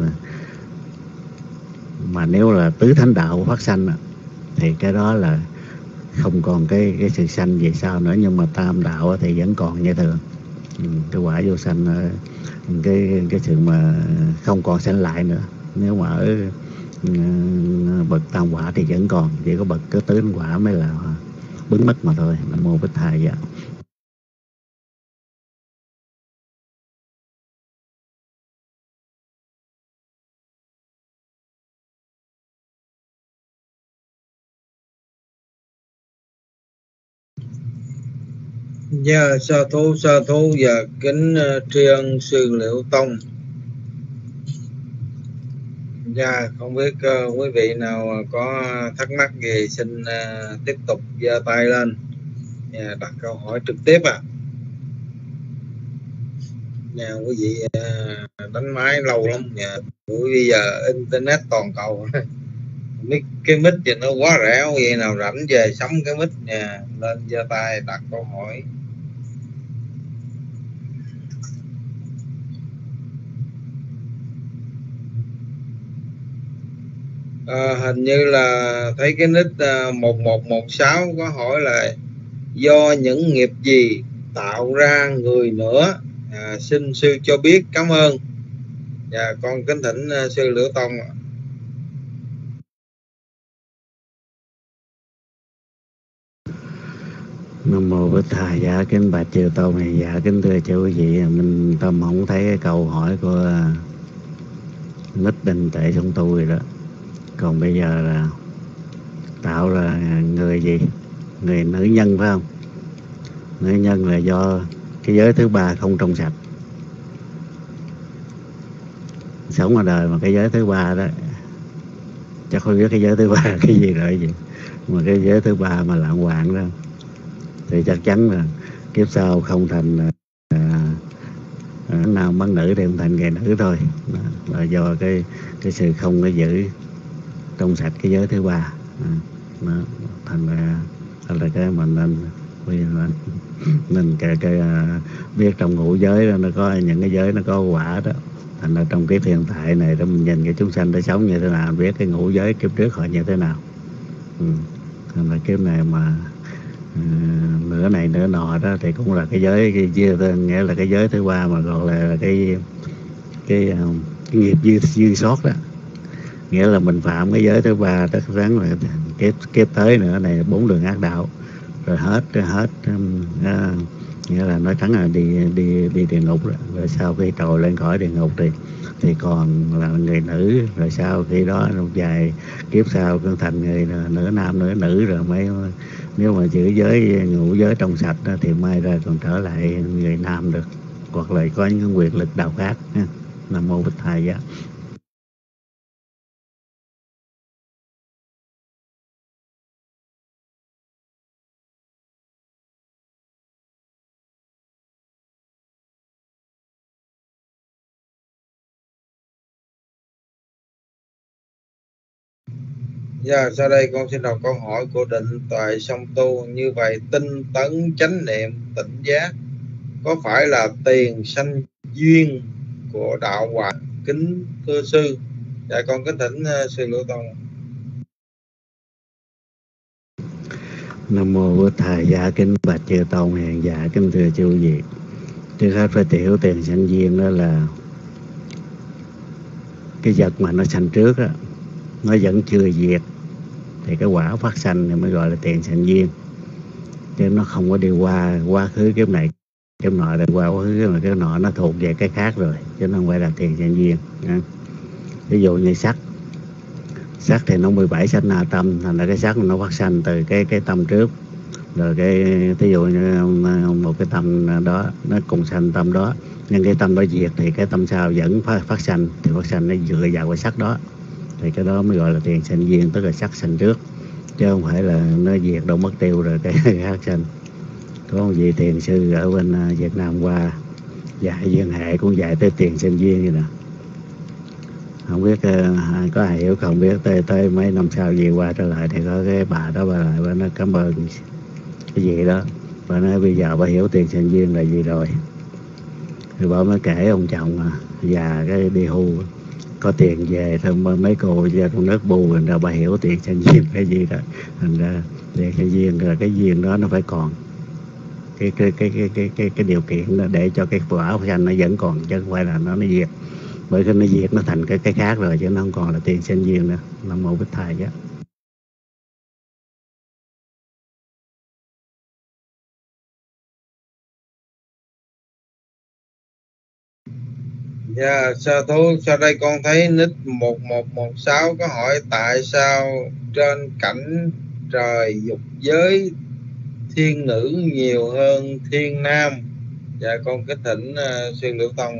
mà nếu là tứ thánh đạo phát sanh thì cái đó là không còn cái sự sanh về sau nữa. Nhưng mà tam đạo thì vẫn còn như thường. Cái quả vô sanh, cái sự mà không còn sanh lại nữa. Nếu mà ở bậc tam quả thì vẫn còn, chỉ có bậc cái tứ thánh quả mới là bứng mất mà thôi. Nam mô Bích Thầy dạ. Dạ, sa thú và kính tri ân sư Liễu Tông. Dạ, không biết quý vị nào có thắc mắc gì xin tiếp tục giơ tay lên đặt câu hỏi trực tiếp ạ. Quý vị đánh máy lâu lắm. Bây giờ internet toàn cầu cái mic thì nó quá rẻ, quý vị nào rảnh về sắm cái mic lên giơ tay đặt câu hỏi. Hình như là thấy cái nick 1116 có hỏi là do những nghiệp gì tạo ra người nữa, xin sư cho biết, cảm ơn. Con kính thỉnh sư Liễu Tông. Nam mô Bích Thầy. Dạ kính bạch chư tôn này. Dạ kính thưa chư quý vị, mình tâm không thấy cái câu hỏi của Nít Đinh Tệ Sông tôi đó. Còn bây giờ là tạo ra người gì? Người nữ nhân phải không? Nữ nhân là do cái giới thứ ba không trong sạch. Sống ở đời mà cái giới thứ ba đó, chắc không biết cái giới thứ ba cái gì rồi gì. Mà cái giới thứ ba mà lạng hoạn đó thì chắc chắn là kiếp sau không thành nào bán nữ thì không thành nghề nữ thôi. Là do cái sự không có giữ trong sạch cái giới thứ ba. Thành là cái mình nên biết trong ngũ giới đó, nó có những cái giới nó có quả đó. Thành ra trong cái hiện tại này đó, mình nhìn cái chúng sanh để sống như thế nào, biết cái ngũ giới kiếp trước họ như thế nào. Thành ra kiếp này mà nửa này nửa nọ đó thì cũng là cái giới nghĩa là cái giới thứ ba, mà gọi là cái nghiệp dư sót đó. Nghĩa là mình phạm cái giới thứ ba tất rắn là kiếp tới nữa này 4 đường ác đạo rồi hết nghĩa là nói thẳng là đi địa ngục đó. Rồi sau khi trồi lên khỏi địa ngục thì còn là người nữ. Rồi sau khi đó một vài kiếp sau cũng thành người nửa nam nửa nữ, rồi mới nếu mà giữ giới ngũ giới trong sạch đó, thì mai ra còn trở lại người nam được, hoặc là có những quyền lực đạo khác. Nam mô Bích Thầy dạ. Sau đây con xin đọc câu hỏi của Định Toại Song Tu. Như vậy tinh tấn chánh niệm tỉnh giác có phải là tiền sanh duyên của đạo quả? Kính thưa sư. Con kính thỉnh sư Liễu Tông. Nam mô Bổn Thầy. Dạ kính bạch chư tôn hiền. Dạ kính thưa chư vị. Trước hết phải hiểu tiền sanh duyên đó là cái vật mà nó sanh trước á, nó vẫn chưa diệt thì cái quả phát sanh thì mới gọi là tiền sanh duyên, chứ nó không có đi qua quá khứ kiếp này kiếp nọ, đi qua quá khứ kiếp nọ, nó thuộc về cái khác rồi, chứ nó không phải là tiền sanh duyên. Ví dụ như sắt thì nó 17 sanh na tâm, thành ra cái sắt nó phát sanh từ cái tâm trước, rồi cái ví dụ như một cái tâm đó nó cùng sanh tâm đó, nhưng cái tâm đó diệt thì cái tâm sau vẫn phát sanh, thì phát sanh nó dựa vào cái sắt đó, thì cái đó mới gọi là tiền sanh duyên, tức là sắt sanh trước, chứ không phải là nó diệt đâu mất tiêu rồi cái khác sanh. Có một vị thiền sư ở bên Việt Nam qua dạy duyên hệ, cũng dạy tới tiền sanh duyên vậy nè. Không biết có ai hiểu không biết, tới mấy năm sau về qua trở lại thì có cái bà đó bà lại bà nói cảm ơn cái gì đó, bà nói bây giờ bà hiểu tiền sanh duyên là gì rồi. Thì bà mới kể ông chồng già cái đi hưu có tiền về thôi, mấy cô ra trong nước bu, rồi bà hiểu tiền sanh duyên cái gì đó. Thành ra tiền sanh duyên là cái duyên đó nó phải còn cái điều kiện đó để cho cái quả sanh nó vẫn còn, chứ không phải là nó diệt. Bởi khi nó diệt nó thành cái khác rồi, chứ nó không còn là tiền sanh duyên nữa. Nam mô Bích Thầy chứ. Dạ, sa thú. Sau đây con thấy nick 1116 có hỏi tại sao trên cảnh trời dục giới thiên nữ nhiều hơn thiên nam. Dạ, con kính thỉnh sư Liễu Tông.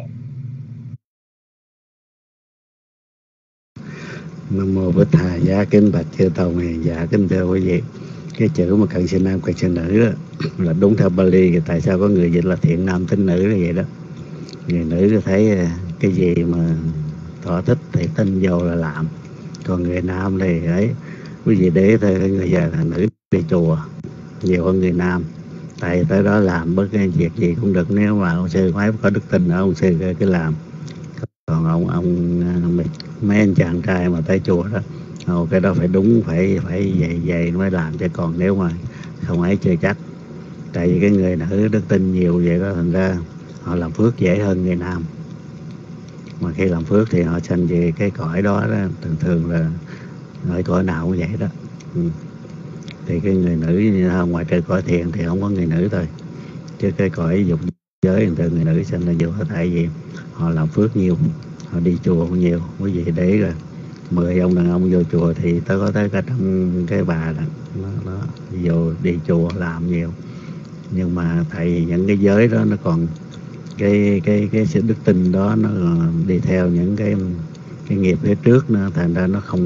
Nam mô Bích Thầy. Dạ kính bạch chư Tôn hiền. Dạ kính thưa quý vị, cái chữ mà cận sinh nam cận sinh nữ đó, là đúng theo Bali. Thì tại sao có người dịch là thiện nam tín nữ như vậy đó. Người nữ thấy cái gì mà thỏa thích thì tin vô là làm, còn người nam thì ấy, quý vị để thôi, người già là nữ đi chùa nhiều hơn người nam, tại tới đó làm bất cái việc gì cũng được, nếu mà ông sư mấy có đức tin ở ông sư cái làm. Còn ông mấy anh chàng trai mà tới chùa đó, cái đó phải đúng, phải vậy mới làm, chứ còn nếu mà không ấy chưa chắc. Tại vì cái người nữ đức tin nhiều vậy đó, thành ra họ làm phước dễ hơn người nam. Mà khi làm phước thì họ sanh về cái cõi đó, thường là ở cõi nào cũng vậy đó. Thì cái người nữ như ngoài trời cõi thiện thì không có người nữ thôi, chứ cái cõi dục giới thường người nữ sanh là vô. Tại vì họ làm phước nhiều, họ đi chùa cũng nhiều. Quý vị để rồi 10 ông đàn ông vô chùa thì có tới cả trăm cái bà nó vô đi chùa làm nhiều. Nhưng mà tại vì những cái giới đó nó còn cái sự đức tin đó, nó đi theo những cái nghiệp phía trước nữa, thành ra nó không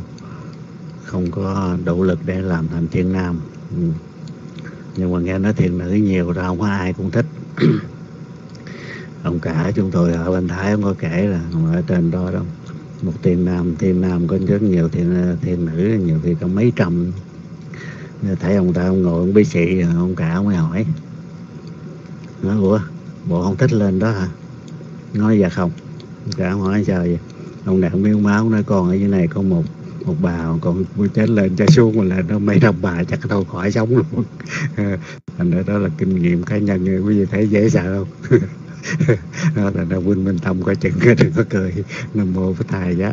có đủ lực để làm thành thiên nam. Nhưng mà nghe nói thiên nữ nhiều ra không có ai cũng thích. Ông cả chúng tôi ở bên Thái không có kể là ở trên đó đâu, một thiên nam có rất nhiều thiên nữ, nhiều khi có mấy trăm. Thấy ông ta ông ngồi ông bí xị, ông cả ông mới hỏi, nói ủa bộ không thích lên đó hả? Nói dạ không. Ông cả ông hỏi sao vậy? Ông này ông miếng máu nói con ở dưới này có một bà, còn chết lên cho xuống mà là nó mấy trăm bà chắc đâu khỏi sống luôn. Thành ra đó là kinh nghiệm cá nhân, quý vị thấy dễ sợ không? Đó là Huynh Minh Tâm coi chừng đừng có cười. Nam mô Bích Thầy giá.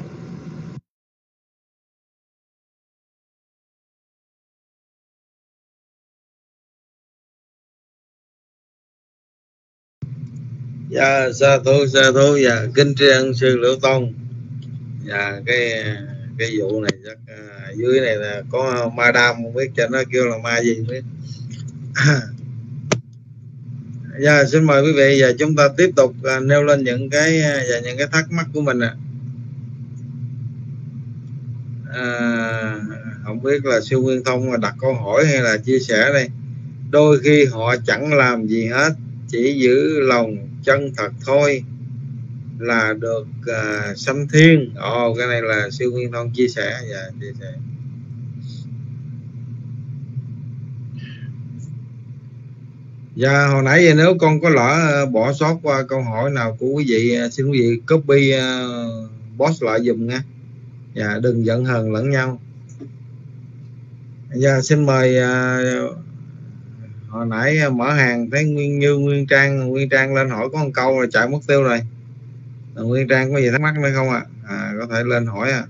Dạ, sa thú. Dạ, kính tri ân sư Liễu Tông. Dạ, cái vụ này chắc dưới này là có ma đam, không biết cho nó kêu là ma gì không biết. Dạ, xin mời quý vị và chúng ta tiếp tục nêu lên những cái thắc mắc của mình ạ. Không biết là sư Nguyên Thông đặt câu hỏi hay là chia sẻ đây. Đôi khi họ chẳng làm gì hết, chỉ giữ lòng chân thật thôi là được sanh thiên. Cái này là sư Nguyên Thông chia sẻ. Dạ, chia sẻ. Dạ, hồi nãy giờ nếu con có lỡ bỏ sót qua câu hỏi nào của quý vị, xin quý vị copy post lại dùm nha. Dạ, đừng giận hờn lẫn nhau. Dạ, xin mời hồi nãy mở hàng thấy Nguyên Trang lên hỏi có một câu rồi chạy mất tiêu rồi. Nguyên Trang có gì thắc mắc nữa không ạ? Có thể lên hỏi ạ.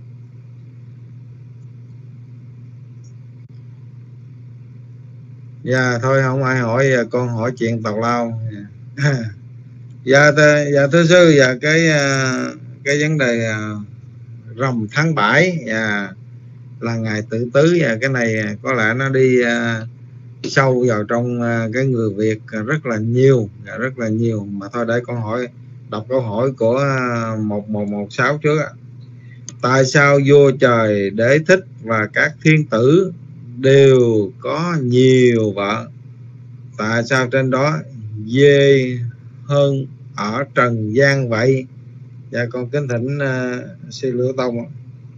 Dạ thôi không ai hỏi, con hỏi chuyện tào lao. Dạ thưa sư, dạ cái vấn đề rằm tháng 7 là ngày tự tứ, và cái này có lẽ nó đi sâu vào trong cái người Việt rất là nhiều mà thôi để con đọc câu hỏi của 1116 trước ạ. Tại sao vua trời Đế Thích và các thiên tử đều có nhiều vợ? Tại sao trên đó dê hơn ở trần gian vậy? Dạ con kính thỉnh sư Liễu Tông ạ.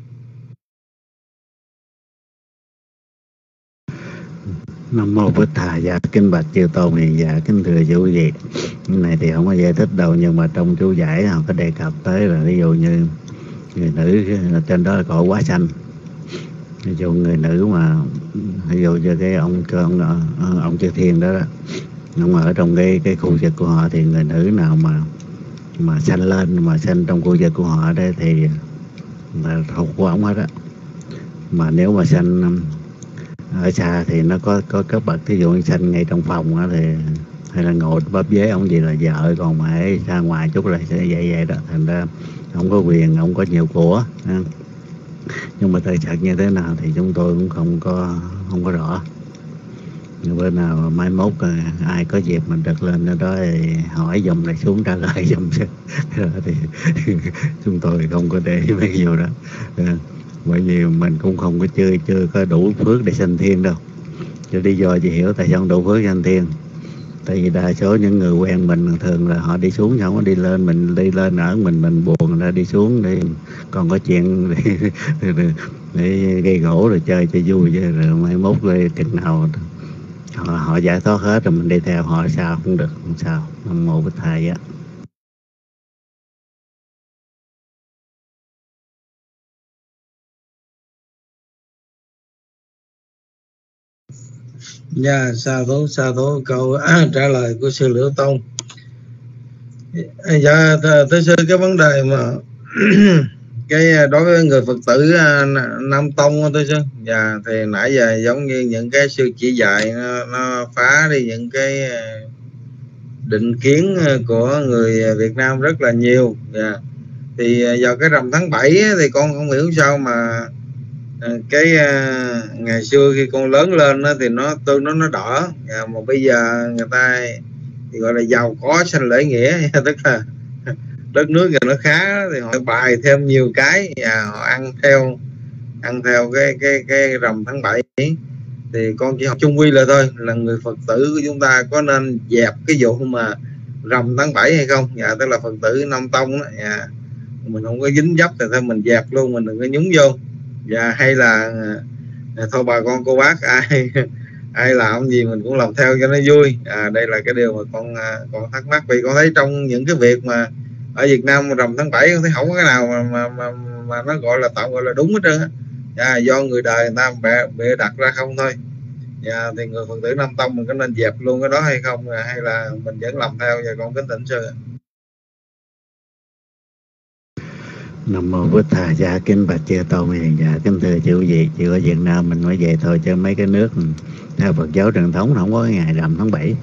Nam mô Bích Thà. Dạ kính bạch chư tôn hiền dạ, kính thưa chú vị. Cái này thì không có giải thích đâu, nhưng mà trong chú giải họ có đề cập tới là ví dụ như người nữ trên đó là cội quá xanh. Ví dụ người nữ mà ví dụ như cái ông Chư Thiên đó, ông ở trong cái khu vực của họ, thì người nữ nào mà sanh lên, mà sanh trong khu vực của họ đây thì là thuộc của ông hết á. Mà nếu mà sanh ở xa thì nó có các bậc, ví dụ như sanh ngay trong phòng á, thì hay là ngồi bắp dế ông gì là vợ, còn mà ở xa ngoài chút là sẽ vậy đó. Thành ra ông có quyền, ông có nhiều của. Nhưng mà thời thật như thế nào thì chúng tôi cũng không có rõ. Nhưng bữa nào mai mốt ai có dịp mình được lên đó thì hỏi dùm lại xuống trả lời dùm thì chúng tôi không có để mấy nhiều đó. Bởi vì mình cũng không có chưa có đủ phước để sanh thiên đâu. Chứ lý do chị hiểu tại sao không đủ phước sanh thiên. Tại vì đa số những người quen mình thường là họ đi xuống, không có đi lên. Mình đi lên ở mình buồn, người ta đi xuống để còn có chuyện để gây gỗ rồi chơi cho vui, chứ rồi mai mốt về chừng nào họ giải thoát hết rồi mình đi theo họ sao cũng được, không sao. Nam mô Bích Thầy á. Dạ sa thú câu trả lời của sư Liễu Tông. Dạ thưa sư, cái vấn đề mà cái đối với người Phật tử Nam Tông thưa sư, dạ thì nãy giờ giống như những cái sư chỉ dạy nó phá đi những cái định kiến của người Việt Nam rất là nhiều. Dạ. Thì vào cái rằm tháng 7 thì con không hiểu sao mà cái ngày xưa khi con lớn lên thì tương nó đỡ, mà bây giờ người ta thì gọi là giàu có sanh lễ nghĩa, tức là đất nước giờ nó khá thì họ bài thêm nhiều cái, họ ăn theo cái rằm tháng 7. Thì con chỉ học chung quy là thôi, là người Phật tử của chúng ta có nên dẹp cái vụ mà rằm tháng 7 hay không? Dạ, tức là Phật tử Nam Tông đó, mình không có dính dấp thì thôi mình dẹp luôn, mình đừng có nhúng vô. Dạ, hay là thôi bà con cô bác ai làm gì mình cũng làm theo cho nó vui. Đây là cái điều mà con thắc mắc, vì con thấy trong những cái việc mà ở Việt Nam rằm tháng 7 con thấy không có cái nào mà nó gọi là tạm gọi là đúng hết trơn á. Do người đời người ta bịa đặt ra không thôi. Thì người Phật tử Nam Tông mình có nên dẹp luôn cái đó hay không, hay là mình vẫn làm theo? Và con kính thỉnh sư. Nam mô Bích Thà. Dạ kính bạch chư tôn hiền dạ, kính thưa chư vị, chỉ có Việt Nam mình mới vậy thôi, chứ mấy cái nước theo Phật giáo truyền thống không có cái ngày rằm tháng 7.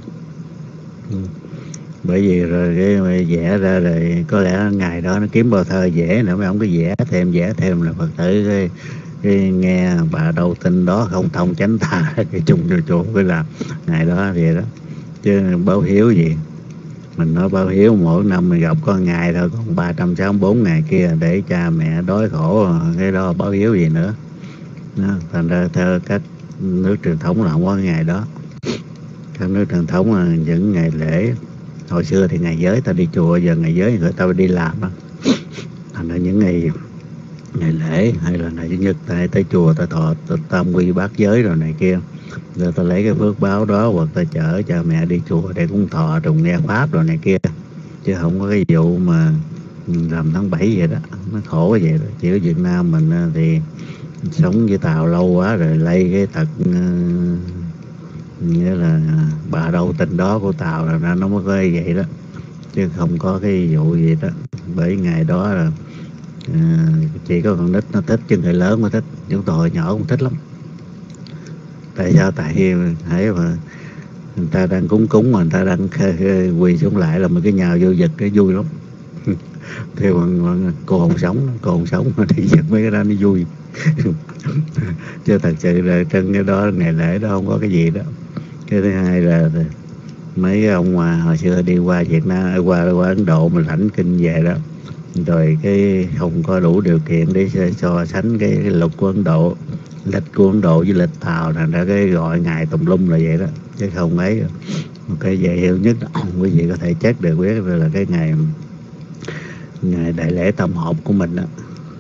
Bởi vì rồi cái vẽ ra rồi có lẽ ngày đó nó kiếm bao thơ vẽ nữa, mấy ông cái vẽ thêm là Phật tử cái nghe bà đâu tin đó không thông chánh tà cái chung cho chỗ cái làm ngày đó vậy đó. Chứ báo hiếu gì, mình nói báo hiếu mỗi năm mình gặp có ngày thôi, còn 364 ngày kia để cha mẹ đói khổ, cái đó báo hiếu gì nữa đó. Thành ra theo các nước truyền thống là không có ngày đó. Các nước truyền thống là những ngày lễ, hồi xưa thì ngày giới ta đi chùa, giờ ngày giới người ta đi làm đó. Thành ra những ngày lễ hay là ngày Chủ nhật ta tới chùa ta thọ tam quy bát giới rồi này kia, rồi ta lấy cái phước báo đó hoặc ta chở cha mẹ đi chùa để cúng thọ trùng nghe pháp rồi này kia, chứ không có cái vụ mà rằm tháng 7 vậy đó. Nó khổ vậy đó. Chỉ ở Việt Nam mình thì sống với Tàu lâu quá rồi lây cái tật nghĩa là bà đâu tình đó của Tàu là nó mới có vậy đó, chứ không có cái vụ gì đó. Bởi ngày đó là chỉ có con nít nó thích chứ người lớn mới thích, chúng tôi hồi nhỏ cũng thích lắm. Tại sao? Tại hãy mà người ta đang cúng mà người ta đang quỳ xuống lại là mình cái nhào vô giật cái vui lắm. Theo cô hồn sống mà đi giật mấy cái đó nó vui. Chứ thật sự là trên cái đó ngày lễ đó không có cái gì đó. Cái thứ hai là mấy ông mà hồi xưa đi qua Việt Nam, qua Ấn Độ mà lãnh kinh về đó, rồi cái không có đủ điều kiện để so sánh cái luật của Ấn Độ, lịch của Ấn Độ với lịch Tàu, thành ra cái gọi ngày tùm lum là vậy đó, chứ không ấy. Một cái dễ hiểu nhất quý vị có thể check được biết là cái ngày đại lễ tam hợp của mình đó.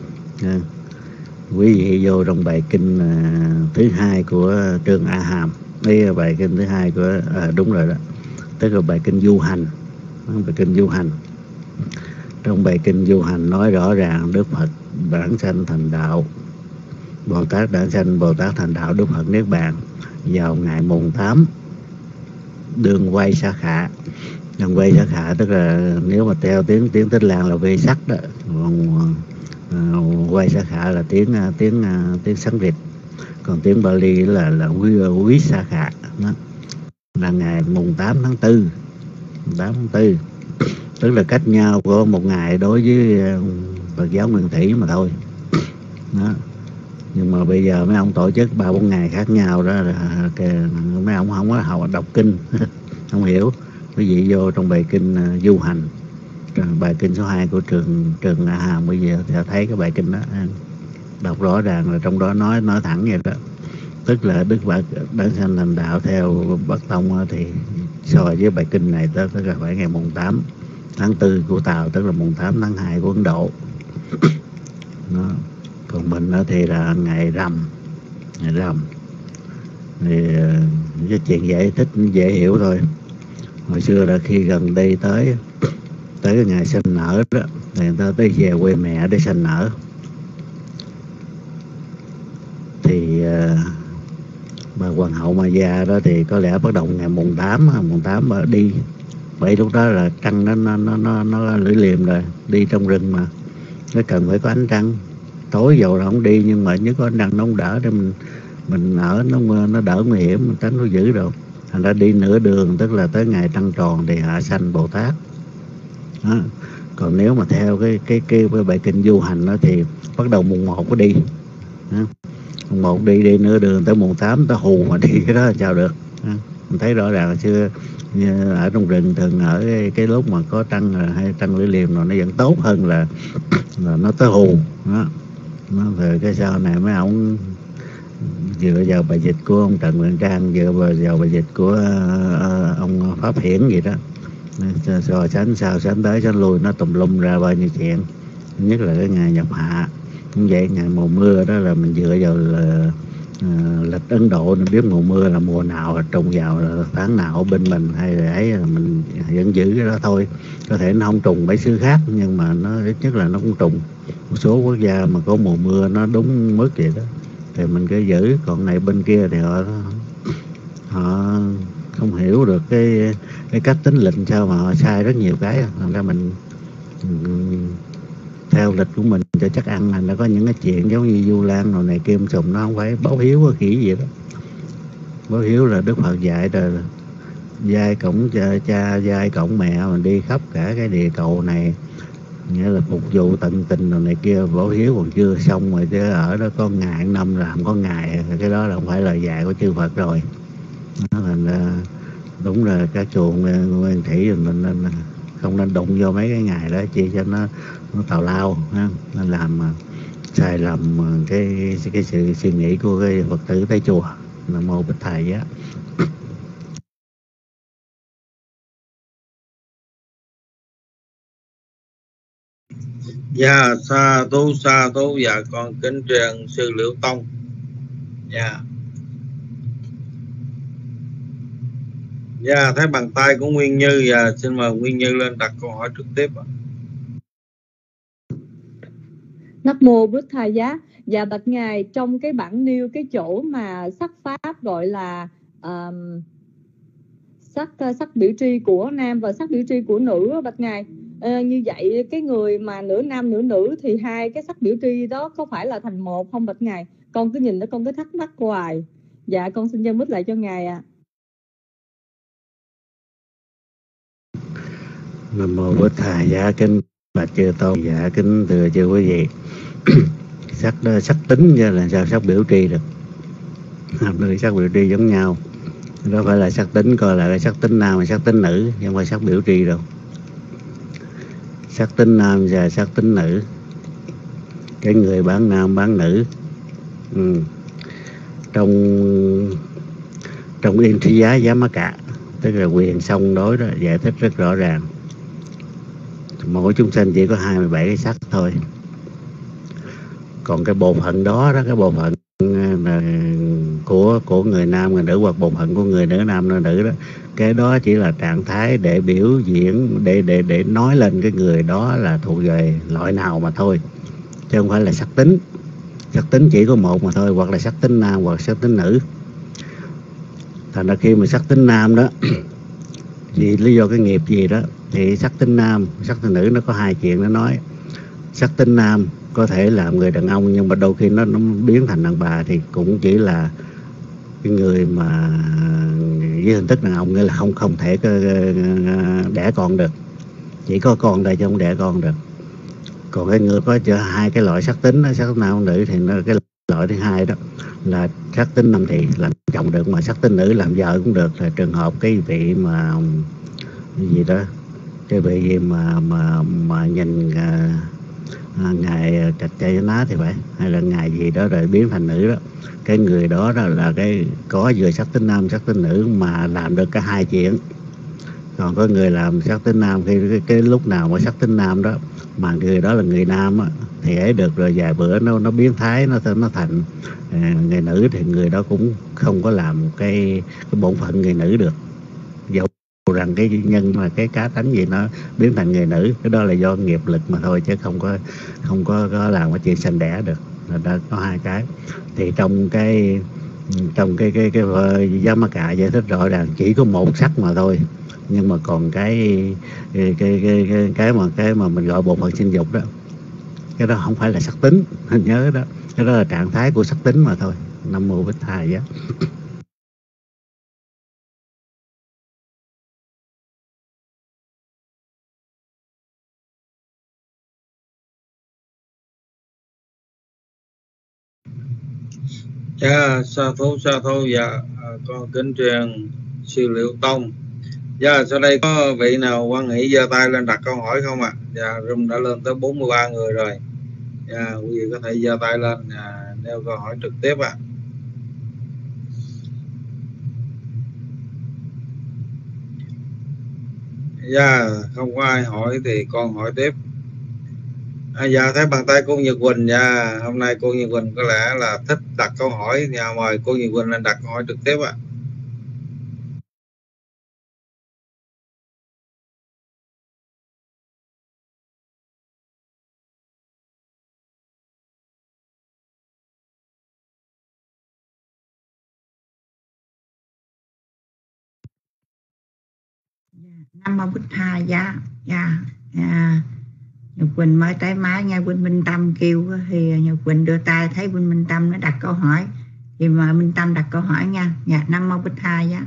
Quý vị vô trong bài kinh thứ hai của Trường A Hàm, đây bài kinh thứ hai của đúng rồi đó, tức là bài kinh du hành. Bài kinh du hành, trong bài kinh du hành nói rõ ràng Đức Phật đản sanh thành đạo, Bồ Tát đản sanh, Bồ Tát thành đạo, Đức Phật niết bàn vào ngày mùng 8 đường quay sa khạ. Đường quay sa khạ tức là nếu mà theo tiếng Tích Lan là vê sắc đó, quay sa khạ là tiếng Sanskrit, còn tiếng Bali là quý sa khạ đó. Là ngày mùng 8 tháng 4, tức là cách nhau có một ngày đối với Phật giáo Nguyên Thủy mà thôi đó. Nhưng mà bây giờ mấy ông tổ chức 3-4 ngày khác nhau đó, mấy ông không có học đọc kinh không hiểu. Quý vị vô trong bài kinh du hành, bài kinh số 2 của trường A Hàm, bây giờ sẽ thấy cái bài kinh đó đọc rõ ràng là trong đó nói thẳng vậy đó. Tức là Đức Phật đản sanh thành đạo theo Bắc Tông thì so với bài kinh này tức là phải ngày mùng 8 tháng 4 của Tàu, tức là mùng 8 tháng 2 của Ấn Độ đó. Còn mình thì là ngày rằm. Thì cái chuyện giải thích dễ hiểu thôi. Hồi xưa là khi gần đây tới cái ngày sinh nở đó, thì người ta tới về quê mẹ để sinh nở. Thì bà hoàng hậu Ma Gia đó thì có lẽ bắt đầu ngày mùng 8 mà đi. Vậy lúc đó là trăng nó lưỡi liềm rồi, đi trong rừng mà nó cần phải có ánh trăng. Tối dầu là không đi nhưng mà nếu có ánh trăng nó không đỡ để mình ở nó đỡ nguy hiểm, mình tránh nó dữ đâu. Thành ra đi nửa đường, tức là tới ngày trăng tròn thì hạ sanh Bồ Tát đó. Còn nếu mà theo cái bài kinh du hành đó thì bắt đầu mùng 1 có đi đó. Mùng 1 đi nửa đường tới mùng 8 tới hù mà đi cái đó là sao được đó. Mình thấy rõ ràng xưa ở trong rừng thường ở cái lúc mà có trăng hay trăng lưỡi liềm rồi nó vẫn tốt hơn là nó tới hù đó. Rồi cái sau này mấy ông dựa vào bài dịch của ông Trần Nguyện Trang, dựa vào bài dịch của ông Pháp Hiển gì đó, so sánh tới sánh lui nó tùm lum ra bao nhiêu chuyện. Nhất là cái ngày nhập hạ cũng vậy, ngày mùa mưa đó là mình dựa vào là lịch Ấn Độ nên biết mùa mưa là mùa nào, trùng vào là tháng nào ở bên mình hay là ấy, là mình vẫn giữ cái đó thôi. Có thể nó không trùng mấy xứ khác nhưng mà nó ít nhất là nó cũng trùng. Một số quốc gia mà có mùa mưa nó đúng mức vậy đó thì mình cứ giữ. Còn này bên kia thì họ không hiểu được cái cách tính lịch sao mà họ sai rất nhiều cái. Thành ra mình theo lịch của mình cho chắc ăn là nó có những cái chuyện giống như Du Lan rồi này Kim Sùng, nó không phải báo hiếu cái khỉ gì đó. Báo hiếu là Đức Phật dạy rồi, giai cổng cha giai cổng mẹ, mình đi khắp cả cái địa cầu này, nghĩa là phục vụ tận tình rồi này kia. Báo hiếu còn chưa xong rồi chứ ở đó có ngày năm làm có ngày, cái đó là không phải lời dạy của chư Phật rồi. Nó thành ra đúng là các chùa Nguyên Thủy mình nên không nên đụng vô mấy cái ngày đó chi cho nó tào lao ha. Nên làm sai lầm cái sự suy nghĩ của cái Phật tử tới chùa. Nam mô Bích Thầy Giá. Dạ sa thú dạ con kính truyền sư Liễu Tông. Dạ. Dạ thấy bàn tay của Nguyên Như. Dạ xin mời Nguyên Như lên đặt câu hỏi trực tiếp ạ. Nam mô Bích Thầy Giá. Dạ bạch ngài, trong cái bản nêu cái chỗ mà sắc pháp gọi là sắc biểu tri của nam và sắc biểu tri của nữ bạch ngài. Như vậy cái người mà nửa nam nửa nữ thì hai cái sắc biểu tri đó có phải là thành một không bạch ngài? Con cứ nhìn nó con cứ thắc mắc hoài. Dạ con xin dân mít lại cho ngài ạ. Nam mô Bổn Thầy. Dạ kính bạch chư tôn. Dạ kính thưa chư quý vị. Sắc tính như là sao sắc biểu tri được? Hai sắc biểu tri giống nhau. Đó phải là sắc tính, coi là cái sắc tính nam và sắc tính nữ, chứ không phải sắc biểu tri đâu. Sắc tính nam và sắc tính nữ, cái người bán nam bán nữ. Trong in trí giá giá mắc cả, tức là quyền song đối đó, giải thích rất rõ ràng. Mỗi chúng sanh chỉ có 27 cái sắc thôi. Còn cái bộ phận đó, cái bộ phận là của người nam người nữ, hoặc bộ phận của người nữ nam người nữ đó, cái đó chỉ là trạng thái để biểu diễn, để nói lên cái người đó là thuộc về loại nào mà thôi, chứ không phải là sắc tính. Sắc tính chỉ có một mà thôi, hoặc là sắc tính nam hoặc sắc tính nữ. Thành ra khi mà sắc tính nam đó vì lý do cái nghiệp gì đó, thì sắc tính nam, sắc tính nữ nó có hai chuyện nó nói. Sắc tính nam có thể làm người đàn ông, nhưng mà đôi khi nó biến thành đàn bà thì cũng chỉ là cái người mà với hình thức đàn ông, nghĩa là không thể đẻ con được, chỉ có con đây chứ không đẻ con được. Còn cái người có hai cái loại sắc tính đó, sắc tính nam nữ, thì nó cái loại thứ hai đó là sắc tính nam thì làm chồng được, mà sắc tính nữ làm vợ cũng được. Là trường hợp cái vị mà gì đó, cái vị gì mà nhìn ngài Trạch Chay Ná thì phải, hay là ngài gì đó rồi biến thành nữ đó, cái người đó là cái có vừa sắc tính nam sắc tính nữ mà làm được cả hai chuyện. Còn có người làm sắc tính nam khi cái lúc nào mà sắc tính nam đó mà người đó là người nam á, thì ấy được rồi vài bữa nó biến thái, nó thành người nữ, thì người đó cũng không có làm cái bổn phận người nữ được, dầu rằng cái nhân mà cái cá tánh gì nó biến thành người nữ. Cái đó là do nghiệp lực mà thôi, chứ không có làm cái chuyện sanh đẻ được. Đó có hai cái. Thì trong cái giá mắc cả giải thích rõ ràng chỉ có một sắc mà thôi, nhưng mà còn cái mà mình gọi bộ phận sinh dục đó, cái đó không phải là sắc tính, nhớ đó, cái đó là trạng thái của sắc tính mà thôi. Nam mô Bích Thầy á. Dạ, sa thú. Dạ, con kính truyền sư Liệu Tông. Dạ, sau đây có vị nào quan nghĩ giơ tay lên đặt câu hỏi không ạ? Dạ, room đã lên tới 43 người rồi. Dạ, quý vị có thể giơ tay lên nêu câu hỏi trực tiếp ạ. Dạ, không có ai hỏi thì con hỏi tiếp. Dạ, thấy bàn tay cô Nhật Quỳnh. Dạ, hôm nay cô Nhật Quỳnh có lẽ là thích đặt câu hỏi. Dạ, mời cô Nhật Quỳnh lên đặt câu hỏi trực tiếp ạ. Nam mô Bích Thầy. Dạ. Nhật Quỳnh mới tới máy nghe Quỳnh Minh Tâm kêu thì Nhật Quỳnh đưa tay thấy Quỳnh Minh Tâm nó đặt câu hỏi thì mời Minh Tâm đặt câu hỏi nha. Dạ, Nam mô Bích Thầy. Dạ.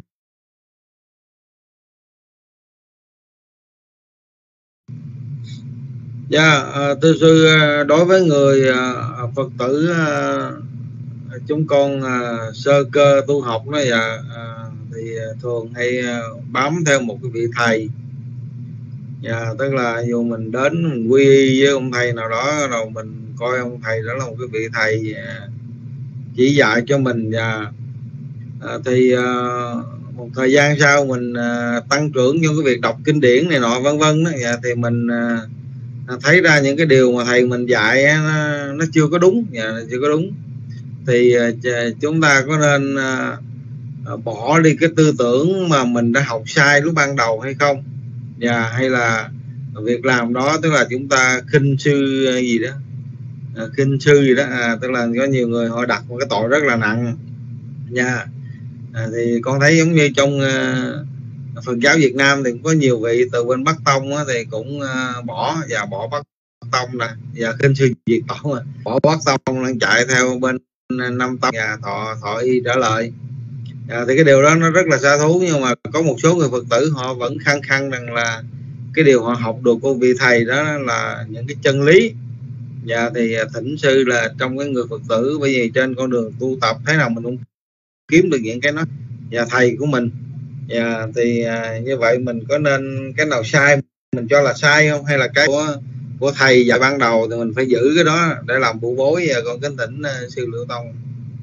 Dạ, thưa sư, đối với người Phật tử chúng con sơ cơ tu học đó, dạ, thì thường hay bám theo một cái vị thầy. Dạ, tức là dù mình đến mình quy y với ông thầy nào đó, rồi mình coi ông thầy đó là một cái vị thầy chỉ dạy cho mình. Và thì một thời gian sau mình tăng trưởng trong cái việc đọc kinh điển này nọ vân vân đó, dạ, thì mình thấy ra những cái điều mà thầy mình dạy nó chưa có đúng. Dạ, chưa có đúng. Thì chúng ta có nên bỏ đi cái tư tưởng mà mình đã học sai lúc ban đầu hay không? Dạ, hay là việc làm đó tức là chúng ta khinh sư gì đó, khinh sư gì đó, tức là có nhiều người họ đặt một cái tội rất là nặng nha. Thì con thấy giống như trong Phật giáo Việt Nam thì cũng có nhiều vị từ bên Bắc Tông á, thì cũng bỏ Bắc Tông nè, và khinh sư diệt tổ, bỏ Bắc Tông đang chạy theo bên Nam Tông và thọ y trở lại. Thì cái điều đó nó rất là xa thú, nhưng mà có một số người Phật tử họ vẫn khăng khăng rằng là cái điều họ học được của vị thầy đó là những cái chân lý. Và thì thỉnh sư là trong cái người Phật tử, bởi vì trên con đường tu tập thế nào mình cũng kiếm được những cái nó và thầy của mình. Thì như vậy mình có nên cái nào sai mình cho là sai không, hay là cái của thầy dạy ban đầu thì mình phải giữ cái đó để làm phụ bối? Và con kính thỉnh sư Liễu Tông.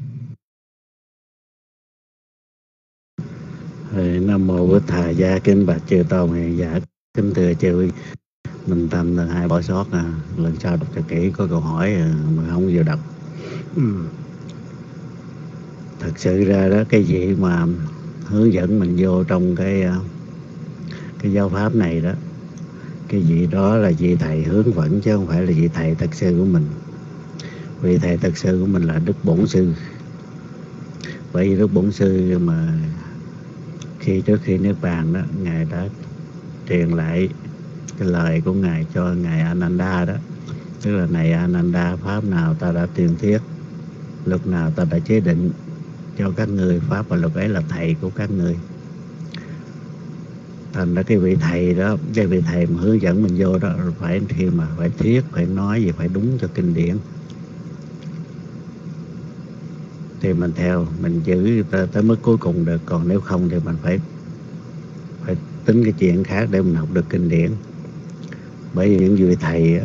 Nam mô Bổn Thầy Gia, kính bạch chư tôn hiền giả, kính thưa chư mình tâm hai bỏ sót lần sau đọc cho kỹ, có câu hỏi mà không vừa đọc. Thật sự ra đó, cái gì mà hướng dẫn mình vô trong cái giáo pháp này đó, cái vị đó là vị thầy hướng dẫn chứ không phải là vị thầy thật sự của mình. Vị thầy thật sự của mình là Đức Bổn Sư. Bởi vì Đức Bổn Sư mà trước khi niết bàn đó, ngài đã truyền lại cái lời của ngài cho ngài Ananda đó, tức là này Ananda, pháp nào ta đã tuyên thuyết, luật nào ta đã chế định cho các người, pháp và luật ấy là thầy của các người. Thành ra cái vị thầy đó, cái vị thầy mà hướng dẫn mình vô đó, phải khi mà phải thuyết, phải nói gì phải đúng cho kinh điển thì mình theo, mình giữ tới mức cuối cùng được. Còn nếu không thì mình phải tính cái chuyện khác để mình học được kinh điển. Bởi vì những vị thầy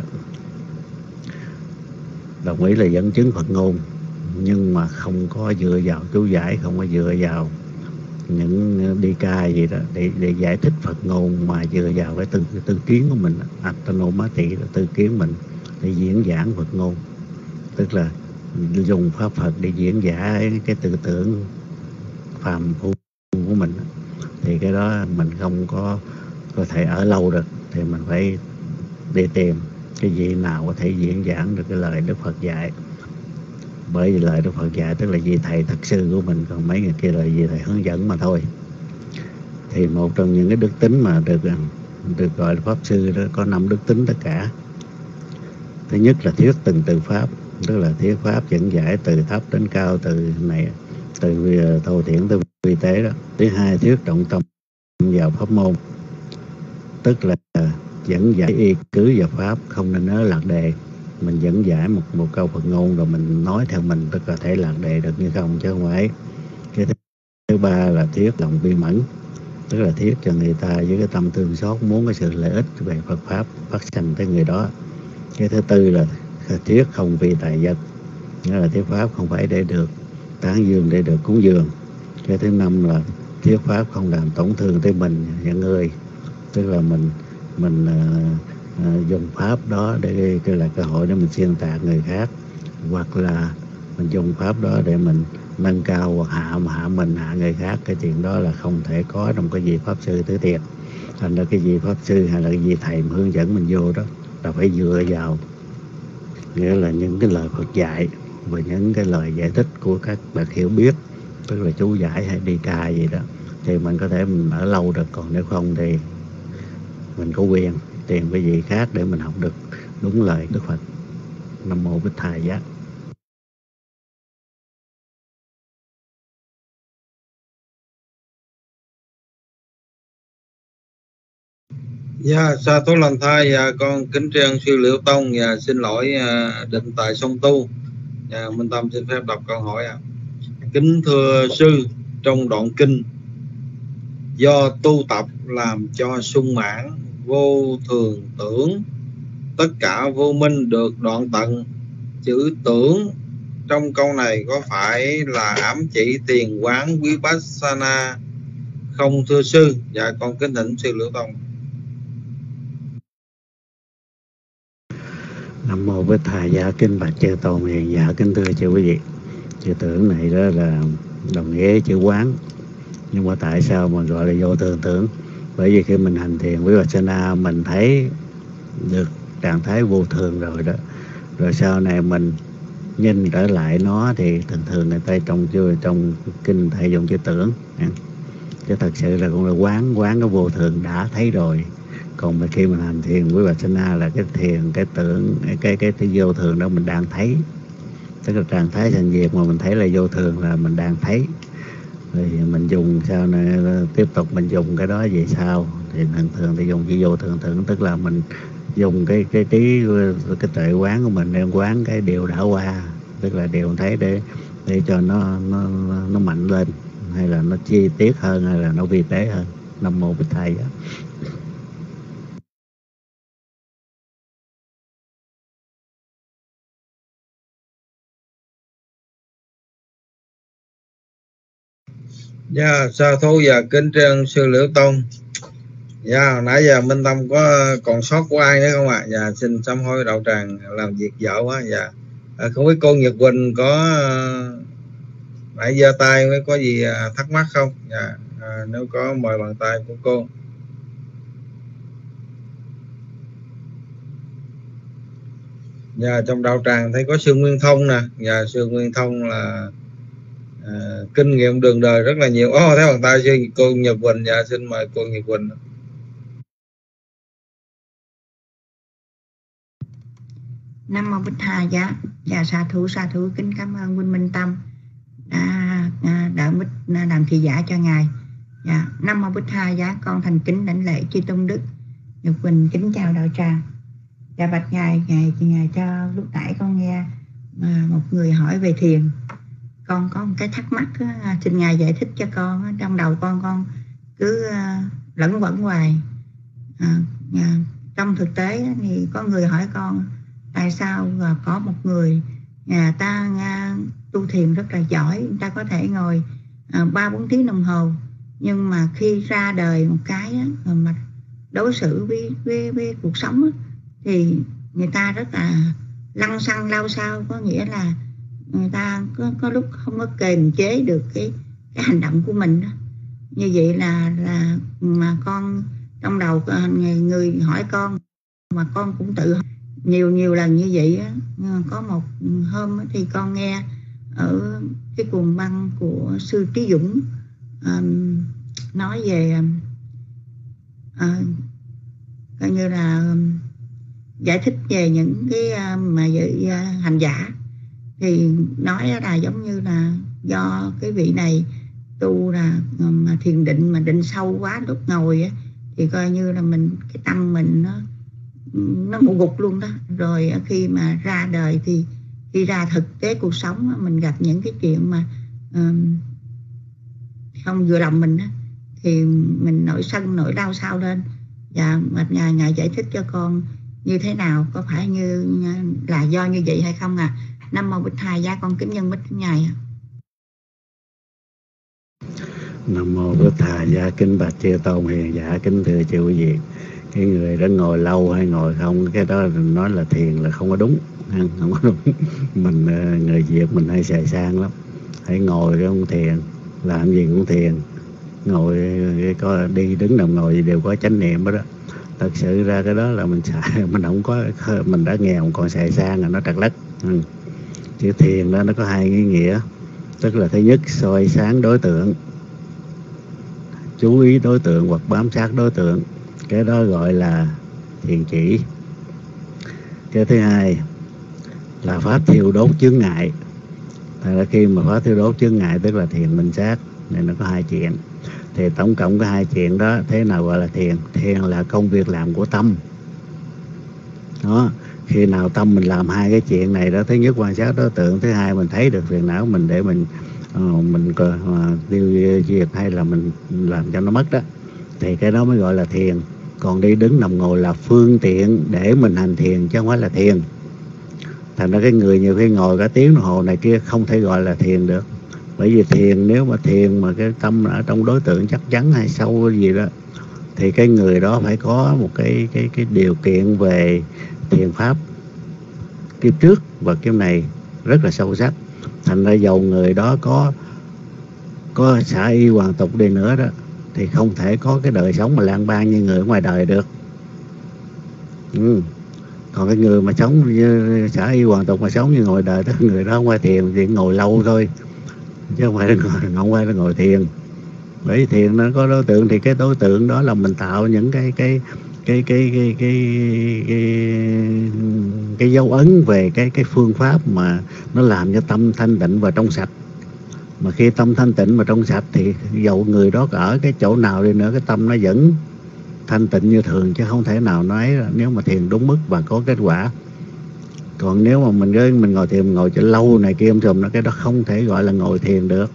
đồng ý là dẫn chứng Phật ngôn, nhưng mà không có dựa vào chú giải, không có dựa vào những đi ca gì đó để giải thích Phật ngôn, mà dựa vào cái tư kiến của mình, Athanomati là tư kiến mình để diễn giảng Phật ngôn, tức là dùng pháp Phật để diễn giải cái tư tưởng phàm phu của mình. Thì cái đó mình không có thể ở lâu được, thì mình phải đi tìm cái vị nào có thể diễn giảng được cái lời Đức Phật dạy. Bởi vì lời Đức Phật dạy tức là vị thầy thật sự của mình, còn mấy người kia là vị thầy hướng dẫn mà thôi. Thì một trong những cái đức tính mà được gọi là pháp sư đó, có 5 đức tính tất cả. Thứ nhất là thuyết từng từ pháp, tức là thuyết pháp dẫn giải từ thấp đến cao, từ thô thiển tới vi tế đó. Thứ hai, thuyết trọng tâm vào pháp môn, tức là dẫn giải y cứ vào pháp, không nên nhớ lạc đề. Mình dẫn giải một câu Phật ngôn rồi mình nói theo mình, tức là thể lạc đề được như không, chứ không phải. Cái thứ ba là thuyết lòng bi mẫn, tức là thuyết cho người ta với cái tâm thương xót, muốn cái sự lợi ích về Phật pháp phát sinh tới người đó. Cái thứ tư là thuyết không vì tài vật, nghĩa là thuyết pháp không phải để được tán dương, để được cúng dường. Cái thứ năm là thuyết pháp không làm tổn thương tới mình và người, tức là mình dùng pháp đó để là cơ hội để mình xuyên tạc người khác, hoặc là mình dùng pháp đó để mình nâng cao hoặc hạ mình, hạ người khác. Cái chuyện đó là không thể có trong cái vị pháp sư tứ tiệt. Thành ra cái vị pháp sư hay là cái vị thầy mà hướng dẫn mình vô đó là phải dựa vào, nghĩa là những cái lời Phật dạy và những cái lời giải thích của các bậc hiểu biết, tức là chú giải hay đi ca gì đó, thì mình có thể mình ở lâu được. Còn nếu không thì mình có quyền tìm cái gì khác để mình học được đúng lời Đức Phật. Nam mô Bích Thầy Giác. Dạ, sa thú lần thai, con kính tri sư Liễu Tông và xin lỗi định tại song tu. Minh Tâm xin phép đọc câu hỏi. Kính thưa sư, trong đoạn kinh do tu tập làm cho sung mãn vô thường tưởng, tất cả vô minh được đoạn tận, chữ tưởng trong câu này có phải là ám chỉ thiền quán Vipassana không thưa sư? Dạ, con kính thỉnh sư Liễu Tông. Nam mô Bích Thầy Giá, kính bạch chư tôn hiền giả, kính thưa chư quý vị. Chữ tưởng này đó là đồng nghĩa chữ quán, nhưng mà tại sao mà gọi là vô thường tưởng? Bởi vì khi mình hành thiền Vipassana, mình thấy được trạng thái vô thường rồi đó, rồi sau này mình nhìn trở lại nó thì thường thường người ta trong kinh thầy dùng chữ tưởng, chứ thật sự là cũng là quán cái vô thường đã thấy rồi. Còn mà khi mình hành thiền với Vipassana là cái thiền, cái tưởng, cái vô thường đó mình đang thấy, tức là trạng thái sanh diệt mà mình thấy là vô thường là mình đang thấy. Rồi mình dùng sau này tiếp tục mình dùng cái đó về sau thì thường thì dùng chữ vô thường tưởng, tức là mình dùng cái trí, cái tuệ quán của mình đem quán cái điều đã qua, tức là điều thấy để cho nó mạnh lên, hay là nó chi tiết hơn, hay là nó vi tế hơn. Nam mô Bích Thầy. Dạ, sa thú và kính trân sư Liễu Tông. Dạ, nãy giờ Minh Tâm có còn sót của ai nữa không ạ? Dạ, xin sám hối đạo tràng làm việc dở quá. Dạ, không biết cô Nhật Quỳnh có nãy giơ tay mới có gì thắc mắc không? Dạ, nếu có mời bàn tay của cô. Dạ, trong đạo tràng thấy có sư Nguyên Thông nè. Dạ, sư Nguyên Thông là kinh nghiệm đường đời rất là nhiều. Thấy bàn tay sư cô Nhật Quỳnh. Dạ, xin mời cô Nhật Quỳnh. Nam mô Bích Tha Giá. Dạ, sa thú kính cảm ơn huynh Minh Tâm đã làm thị giả cho ngài. Dạ, Nam mô Bích Tha Giá. Con thành kính đảnh lễ chư tôn đức. Nhật Quỳnh kính chào đạo tràng. Dạ, bạch ngài cho lúc nãy con nghe một người hỏi về thiền. Con có một cái thắc mắc, xin ngài giải thích cho con. Trong đầu con cứ lẫn quẩn hoài. Trong thực tế thì có người hỏi con tại sao có một người ta tu thiền rất là giỏi, người ta có thể ngồi 3-4 tiếng đồng hồ, nhưng mà khi ra đời một cái mà đối xử với cuộc sống thì người ta rất là lăng xăng lao sao, có nghĩa là người ta có lúc không có kềm chế được cái hành động của mình. Như vậy là mà con trong đầu người hỏi con mà con cũng tự nhiều lần như vậy á. Có một hôm thì con nghe ở cái cuồng băng của sư Trí Dũng nói về coi như là giải thích về những cái mà vị hành giả, thì nói là giống như là do cái vị này tu là mà thiền định mà định sâu quá, lúc ngồi á thì coi như là cái tâm mình nó ngủ gục luôn đó. Rồi khi mà ra đời thì khi ra thực tế cuộc sống mình gặp những cái chuyện mà không vừa lòng mình thì mình nổi sân nổi đau sao lên. Và ngài giải thích cho con như thế nào, có phải như là do như vậy hay không à? Nam mô Bích Tha Giá. Con kính nhân bích ngài. Nam mô Bích Tha Giá. Kính bạch chư tôn hiền giả, kính thưa chư quý vị. Cái người đó ngồi lâu hay ngồi không, cái đó nói là thiền là không có đúng, không có đúng. Mình người Việt mình hay xài sang lắm, hãy ngồi cái không thiền, làm gì cũng thiền, ngồi có đi đứng nằm ngồi gì đều có chánh niệm đó. Thật sự ra cái đó là mình xài, mình không có, mình đã nghèo còn xài sang là nó trật lất. Chữ thiền đó nó có hai cái nghĩa, tức là thứ nhất soi sáng đối tượng, chú ý đối tượng hoặc bám sát đối tượng, cái đó gọi là thiền chỉ. Cái thứ hai là pháp thiêu đốt chướng ngại. Thật ra khi mà pháp thiêu đốt chướng ngại tức là thiền minh sát, nên nó có hai chuyện. Thì tổng cộng có hai chuyện đó. Thế nào gọi là thiền? Thiền là công việc làm của tâm đó. Khi nào tâm mình làm hai cái chuyện này đó, thứ nhất quan sát đối tượng, thứ hai mình thấy được phiền não mình để mình tiêu diệt hay là mình làm cho nó mất đó, thì cái đó mới gọi là thiền. Còn đi đứng nằm ngồi là phương tiện để mình hành thiền chứ không phải là thiền. Thành ra cái người nhiều khi ngồi cả tiếng đồng hồ này kia không thể gọi là thiền được. Bởi vì thiền, nếu mà thiền mà cái tâm ở trong đối tượng chắc chắn hay sâu gì đó, thì cái người đó phải có một cái điều kiện về thiền pháp kiếp trước và kiếp này rất là sâu sắc. Thành ra dầu người đó có xả y hoàn tục đi nữa đó, thì không thể có cái đời sống mà lang bang như người ở ngoài đời được. Còn cái người mà sống như xã y hoàn tục mà sống như ngồi đời, tức người đó không phải thiền thì ngồi lâu thôi, chứ không phải là ngồi thiền. Bởi thiền nó có đối tượng, thì cái đối tượng đó là mình tạo những cái dấu ấn về cái phương pháp mà nó làm cho tâm thanh tịnh và trong sạch. Mà khi tâm thanh tịnh và trong sạch thì dầu người đó ở cái chỗ nào đi nữa, cái tâm nó vẫn thanh tịnh như thường, chứ không thể nào nói nếu mà thiền đúng mức và có kết quả. Còn nếu mà mình ngồi thiền, ngồi cho lâu này kia rồi nó, cái đó không thể gọi là ngồi thiền được.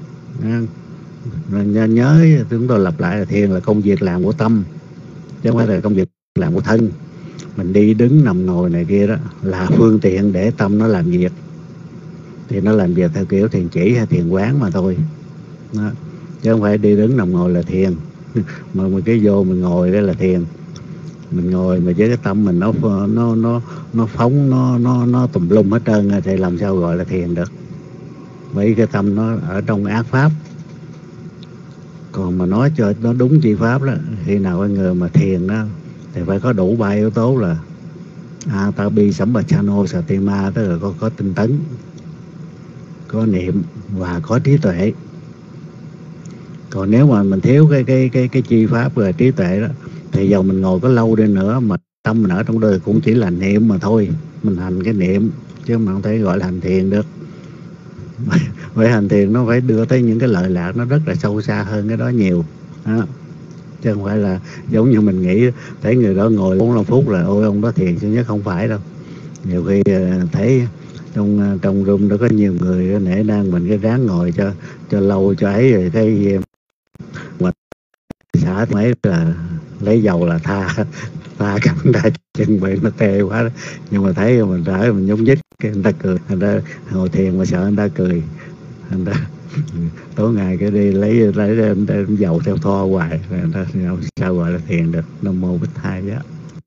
Nhớ chúng tôi lặp lại là thiền là công việc làm của tâm, chứ không phải là công việc làm của thân. Mình đi đứng nằm ngồi này kia đó là phương tiện để tâm nó làm việc, thì nó làm việc theo kiểu thiền chỉ hay thiền quán mà thôi đó. Chứ không phải đi đứng nằm ngồi là thiền. Mà mình cái vô mình ngồi đó là thiền. Mình ngồi mà với cái tâm mình nó phóng, nó tùm lum hết trơn thì làm sao gọi là thiền được. Bởi cái tâm nó ở trong ác pháp. Còn mà nói cho nó đúng chi pháp đó, khi nào cái người mà thiền đó thì phải có đủ 3 yếu tố là Atapi Sampachano Satima, tức là có tinh tấn, có niệm và có trí tuệ. Còn nếu mà mình thiếu cái chi pháp và trí tuệ đó, thì dầu mình ngồi có lâu đi nữa mà tâm mình ở trong đời cũng chỉ là niệm mà thôi. Mình hành cái niệm chứ mà không thể gọi là hành thiền được. Bởi hành thiền nó phải đưa tới những cái lợi lạc nó rất là sâu xa hơn cái đó nhiều đó. Chứ không phải là giống như mình nghĩ thấy người đó ngồi 45 phút là ôi ông đó thiền, chứ nhất không phải đâu. Nhiều khi thấy trong room đó có nhiều người nể nang mình cái ráng ngồi cho lâu cho ấy, rồi cái mà xả mấy là lấy dầu là tha cắm ra chân bị nó tê quá đó. Nhưng mà thấy mình rỡ mình nhúng nhích cái người ta cười, người ta ngồi thiền mà sợ người ta cười, người ta tối ngày cái đi lấy dầu theo tho hoài, người ta sao gọi là thiền được. Nam mô Bích Thai đó.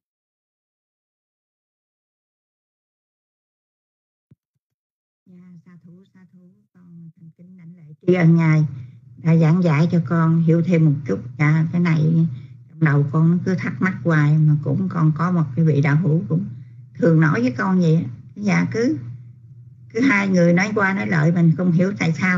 Sa thú con thành kính lãnh lễ tri ân ngài đã giảng giải cho con hiểu thêm một chút. Cái này trong đầu con nó cứ thắc mắc hoài, mà cũng còn có một cái vị đạo hữu cũng thường nói với con vậy. Cứ hai người nói qua nói lại mình không hiểu tại sao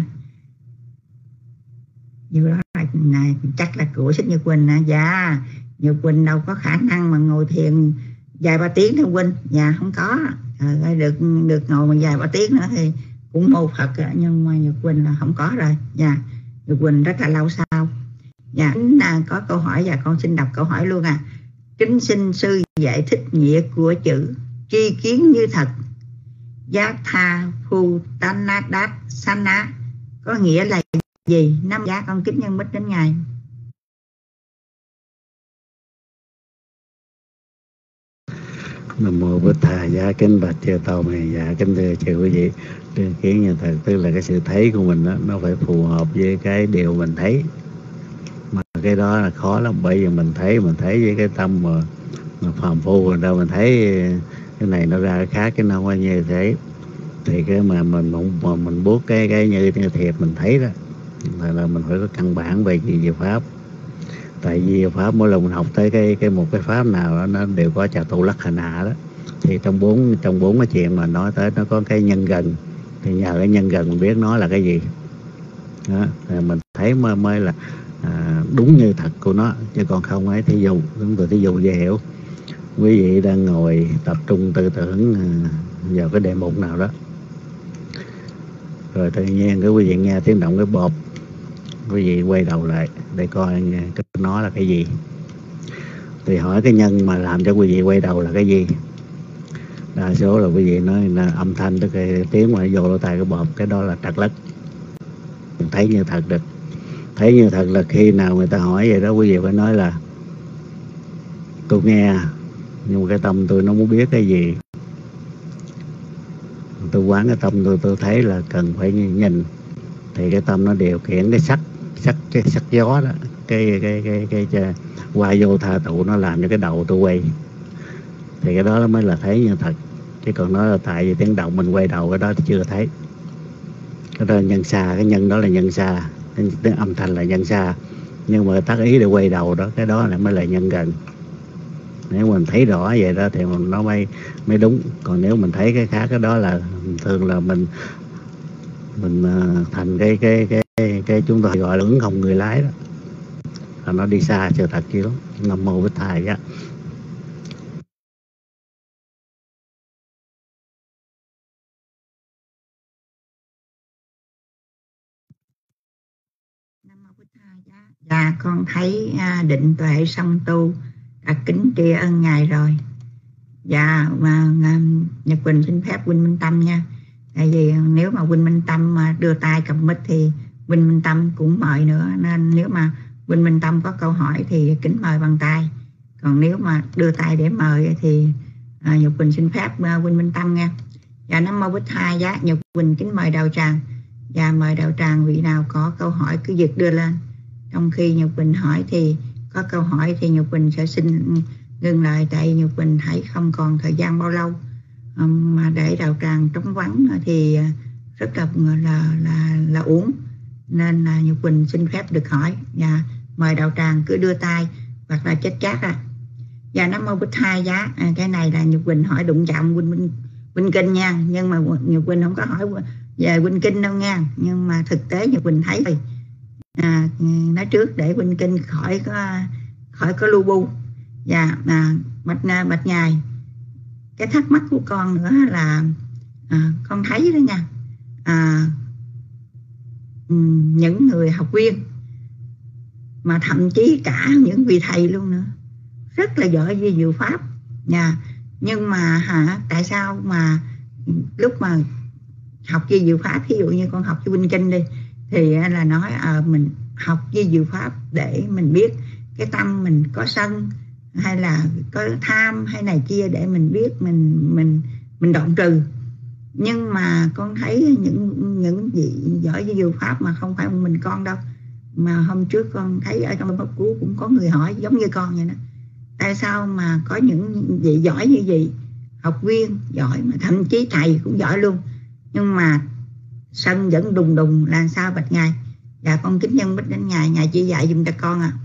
như đó là chắc là của Xích Như Quỳnh. Dạ Như Quỳnh đâu có khả năng mà ngồi thiền vài 3 tiếng thôi Quỳnh. Dạ không có. Được ngồi mà vài 3 tiếng nữa thì cũng mô Phật, nhưng mà Như Quỳnh là không có rồi. Như Quỳnh rất là lâu sau. Có câu hỏi và con xin đọc câu hỏi luôn. Kính xin sư giải thích nghĩa của chữ tri kiến như thật Yatha Bhutanadat Sana có nghĩa là gì? Năm giá con kính nhân bích đến ngài. Nam mô Bích Thầy. Dạ kính bạch chư tôn này, dạ kính thưa chư quý vị. Tri kiến như thật tức là cái sự thấy của mình đó, nó phải phù hợp với cái điều mình thấy. Mà cái đó là khó lắm, bởi vì mình thấy với cái tâm mà phàm phu rồi đâu mình thấy cái này nó ra cái khác, cái nó không như thế. Thì cái mà mình buốt cái như thiệt mình thấy đó là mình phải có căn bản về gì pháp. Tại vì pháp mỗi lần mình học tới một cái pháp nào đó, nó đều có trà tu lắc hành hạ đó. Thì trong bốn cái chuyện mà nói tới nó có cái nhân gần, thì nhờ cái nhân gần mình biết nó là cái gì đó, mình thấy mới là đúng như thật của nó. Chứ còn không ấy thì dùng chúng tôi thí dụ dễ hiểu. Quý vị đang ngồi tập trung tư tưởng vào cái đề mục nào đó, rồi tự nhiên cái quý vị nghe tiếng động cái bọp, quý vị quay đầu lại để coi nó là cái gì. Thì hỏi cái nhân mà làm cho quý vị quay đầu là cái gì. Đa số là quý vị nói là âm thanh, tức cái tiếng mà vô lỗ tai cái bọp, cái đó là trật lất. Thấy như thật được. Thấy như thật là khi nào người ta hỏi vậy đó, quý vị phải nói là tôi nghe, nhưng mà cái tâm tôi nó muốn biết cái gì. Tôi quán cái tâm tôi thấy là cần phải nhìn. Thì cái tâm nó điều khiển cái sắc gió đó, cái qua vô tha tụ, nó làm cho cái đầu tôi quay. Thì cái đó mới là thấy như thật. Chứ còn nói là tại vì tiếng động mình quay đầu, cái đó thì chưa thấy. Cái đó là nhân xa, cái nhân đó là nhân xa, tiếng âm thanh là nhân xa. Nhưng mà tác ý để quay đầu đó, cái đó là mới là nhân gần. Nếu mình thấy rõ vậy đó thì nó mới đúng. Còn nếu mình thấy cái khác, cái đó là thường là mình thành cái chúng tôi gọi là ứng không người lái đó, là nó đi xa sự thật chứ. Nam mô Bích Thầy á. Dạ con thấy định tuệ song tu, kính tri ân Ngài rồi. Dạ mà Nhật Quỳnh xin phép Huynh Minh Tâm nha. Tại vì nếu mà Huynh Minh Tâm mà đưa tay cầm mic thì Huynh Minh Tâm cũng mời nữa. Nên nếu mà Huynh Minh Tâm có câu hỏi thì kính mời bằng tay. Còn nếu mà đưa tay để mời thì Nhật Quỳnh xin phép Huynh Minh Tâm nha. Dạ Nam Mô Bích Thầy giá. Nhật Quỳnh kính mời đạo tràng. Dạ mời đạo tràng vị nào có câu hỏi cứ việc đưa lên. Trong khi Nhật Quỳnh hỏi thì có câu hỏi thì Nhật Quỳnh sẽ xin ngừng lại, tại Nhật Quỳnh thấy không còn thời gian bao lâu mà để đạo tràng trống vắng thì rất là uổng, nên là Nhật Quỳnh xin phép được hỏi. Và mời đạo tràng cứ đưa tay hoặc là chết chát à. Và Nam Mô Bích Thầy giá. Cái này là Nhật Quỳnh hỏi đụng chạm Huynh Kinh nha, nhưng mà Nhật Quỳnh không có hỏi về Huynh Kinh đâu nha. Nhưng mà thực tế Nhật Quỳnh thấy rồi. Nói trước để Huynh Kinh khỏi có lu bu. Dạ bạch Ngài, cái thắc mắc của con nữa là con thấy đó nha, những người học viên mà thậm chí cả những vị thầy luôn nữa rất là giỏi về diệu pháp nha, nhưng mà tại sao mà lúc mà học về diệu pháp, ví dụ như con học cho Huynh Kinh đi, thì là nói mình học về diệu pháp để mình biết cái tâm mình có sân hay là có tham hay này kia, để mình biết mình đoạn trừ. Nhưng mà con thấy những vị giỏi với diệu pháp mà không phải mình con đâu, mà hôm trước con thấy ở trong pháp cú cũng có người hỏi giống như con vậy đó, tại sao mà có những vị giỏi như vậy, học viên giỏi mà thậm chí thầy cũng giỏi luôn, nhưng mà sân vẫn đùng đùng là sao bạch Ngài? Dạ con kính nhân bích đến Ngài chỉ dạy dùm cho con ạ.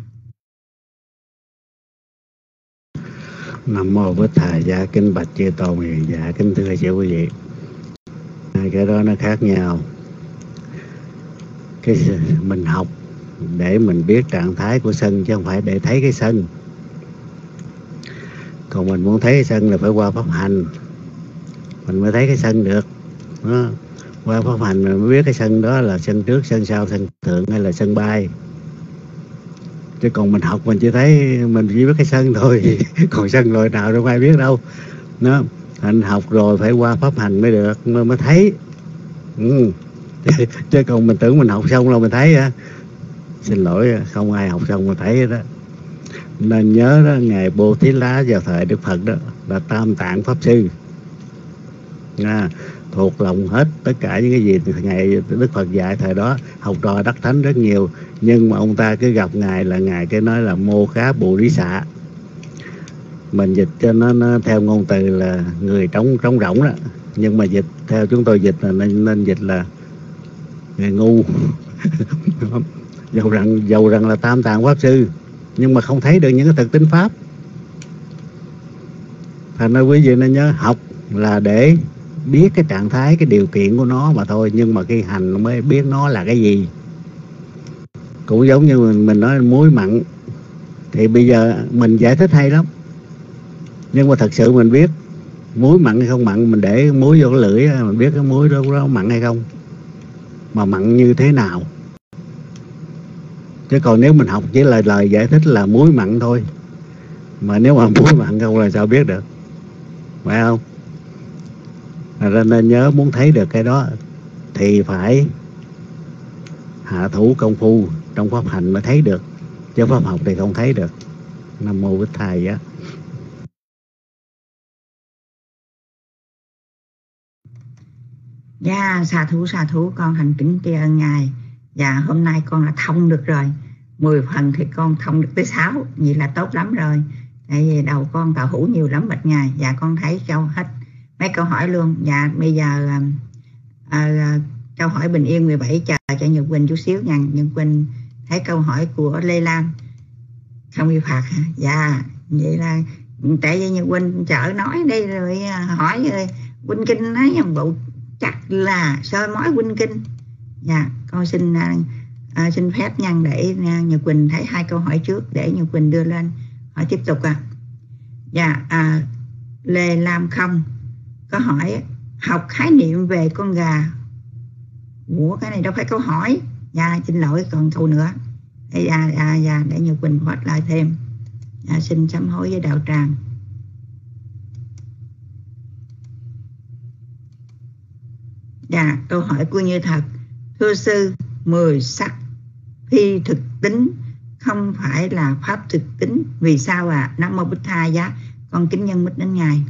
Nam Mô Bích Thầy. Dạ kính bạch chư tôn. Dạ kính thưa chư quý vị, hai cái đó nó khác nhau. Cái mình học để mình biết trạng thái của sân, chứ không phải để thấy cái sân. Còn mình muốn thấy cái sân là phải qua pháp hành, mình mới thấy cái sân được đó. Qua pháp hành mình mới biết cái sân đó là sân trước, sân sau, sân thượng hay là sân bay. Chứ còn mình học mình chỉ thấy, mình chỉ biết cái sân thôi còn sân loại nào đâu ai biết đâu đó. Anh học rồi phải qua pháp hành mới được, mới thấy. Chứ còn mình tưởng mình học xong là mình thấy hả? Xin lỗi, không ai học xong mà thấy đó. Nên nhớ đó, Ngài Bồ Thí Lá vào thời Đức Phật đó là Tam Tạng Pháp Sư, thuộc lòng hết tất cả những cái gì Ngài Đức Phật dạy thời đó. Học trò đắc thánh rất nhiều, nhưng mà ông ta cứ gặp Ngài là Ngài cái nói là Mô Khá Bồ Lý Xạ. Mình dịch cho nó theo ngôn từ là người trống rỗng đó, nhưng mà dịch theo chúng tôi dịch là nên dịch là người ngu dầu rằng là Tam Tạng Pháp Sư, nhưng mà không thấy được những cái thực tính pháp. Thành ra quý vị nên nhớ, học là để biết cái trạng thái, cái điều kiện của nó mà thôi, nhưng mà khi hành mới biết nó là cái gì. Cũng giống như mình nói muối mặn, thì bây giờ mình giải thích hay lắm, nhưng mà thật sự mình biết muối mặn hay không mặn, mình để muối vô cái lưỡi mình biết cái muối đó mặn hay không, mà mặn như thế nào. Chứ còn nếu mình học chỉ là lời giải thích là muối mặn thôi, mà nếu mà muối mặn không là sao biết được, phải không? Ra nên nhớ, muốn thấy được cái đó thì phải hạ thủ công phu trong pháp hành mới thấy được, chứ pháp học thì không thấy được. Nam Mô Bích Thầy á. Dạ xà thú con thành kính tri ân Ngài. Dạ hôm nay con là thông được rồi, 10 phần thì con thông được tới 6, vậy là tốt lắm rồi. Tại vì đầu con tàu hủ nhiều lắm bạch Ngài. Dạ con thấy cho hết mấy câu hỏi luôn. Dạ bây giờ câu hỏi bình yên 17 chờ cho Nhật Quỳnh chút xíu nha. Nhật Quỳnh thấy câu hỏi của Lê Lam không bị phạt hả? Dạ vậy là Tại vì như Quỳnh chợ nói đây rồi hỏi rồi Quỳnh Kinh nói dòng bộ chắc là soi mói Quỳnh Kinh. Dạ, con xin xin phép nhân để Nhật Quỳnh thấy 2 câu hỏi trước để Nhật Quỳnh đưa lên hỏi tiếp tục ạ. Dạ, Lê Lam Không có hỏi học khái niệm về con gà. Ủa, cái này đâu phải câu hỏi. Dạ, xin lỗi, còn câu nữa. Dạ, để Nhật Quỳnh hỏi lại thêm. Dạ, xin sám hối với đạo tràng. Dạ, câu hỏi của Như Thật. Thưa sư, 10 sắc phi thực tính không phải là pháp thực tính, vì sao ạ? Nam mô Bích Tha Giá, con kính nhân mít đến ngài.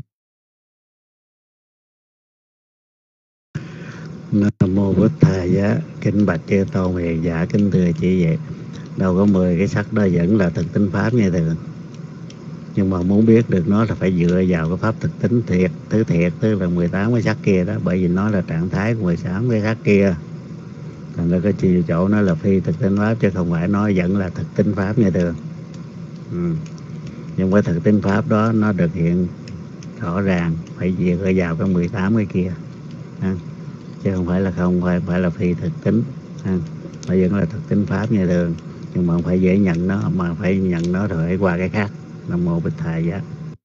Nam mô Bích Tha Giá, kính bạch chư tôn hiền giả, kính thưa chỉ vậy. Đâu có 10 cái sắc đó vẫn là thực tính pháp như thường. Nhưng mà muốn biết được nó là phải dựa vào cái pháp thực tính thiệt, thứ thiệt, tức là 18 cái sắc kia đó. Bởi vì nó là trạng thái của 18 cái sắc kia. Thành ra cái chiều chỗ nó là phi thực tính pháp, chứ không phải nó vẫn là thực tính pháp như thường. Nhưng cái thực tính pháp đó nó được hiện rõ ràng, phải dựa vào cái 18 cái kia. Chứ không phải là phi thực tính. Nó vẫn là thực tính pháp như thường. Nhưng mà không phải dễ nhận nó, mà phải nhận nó rồi phải qua cái khác. Nam mô Bích Tha Giá.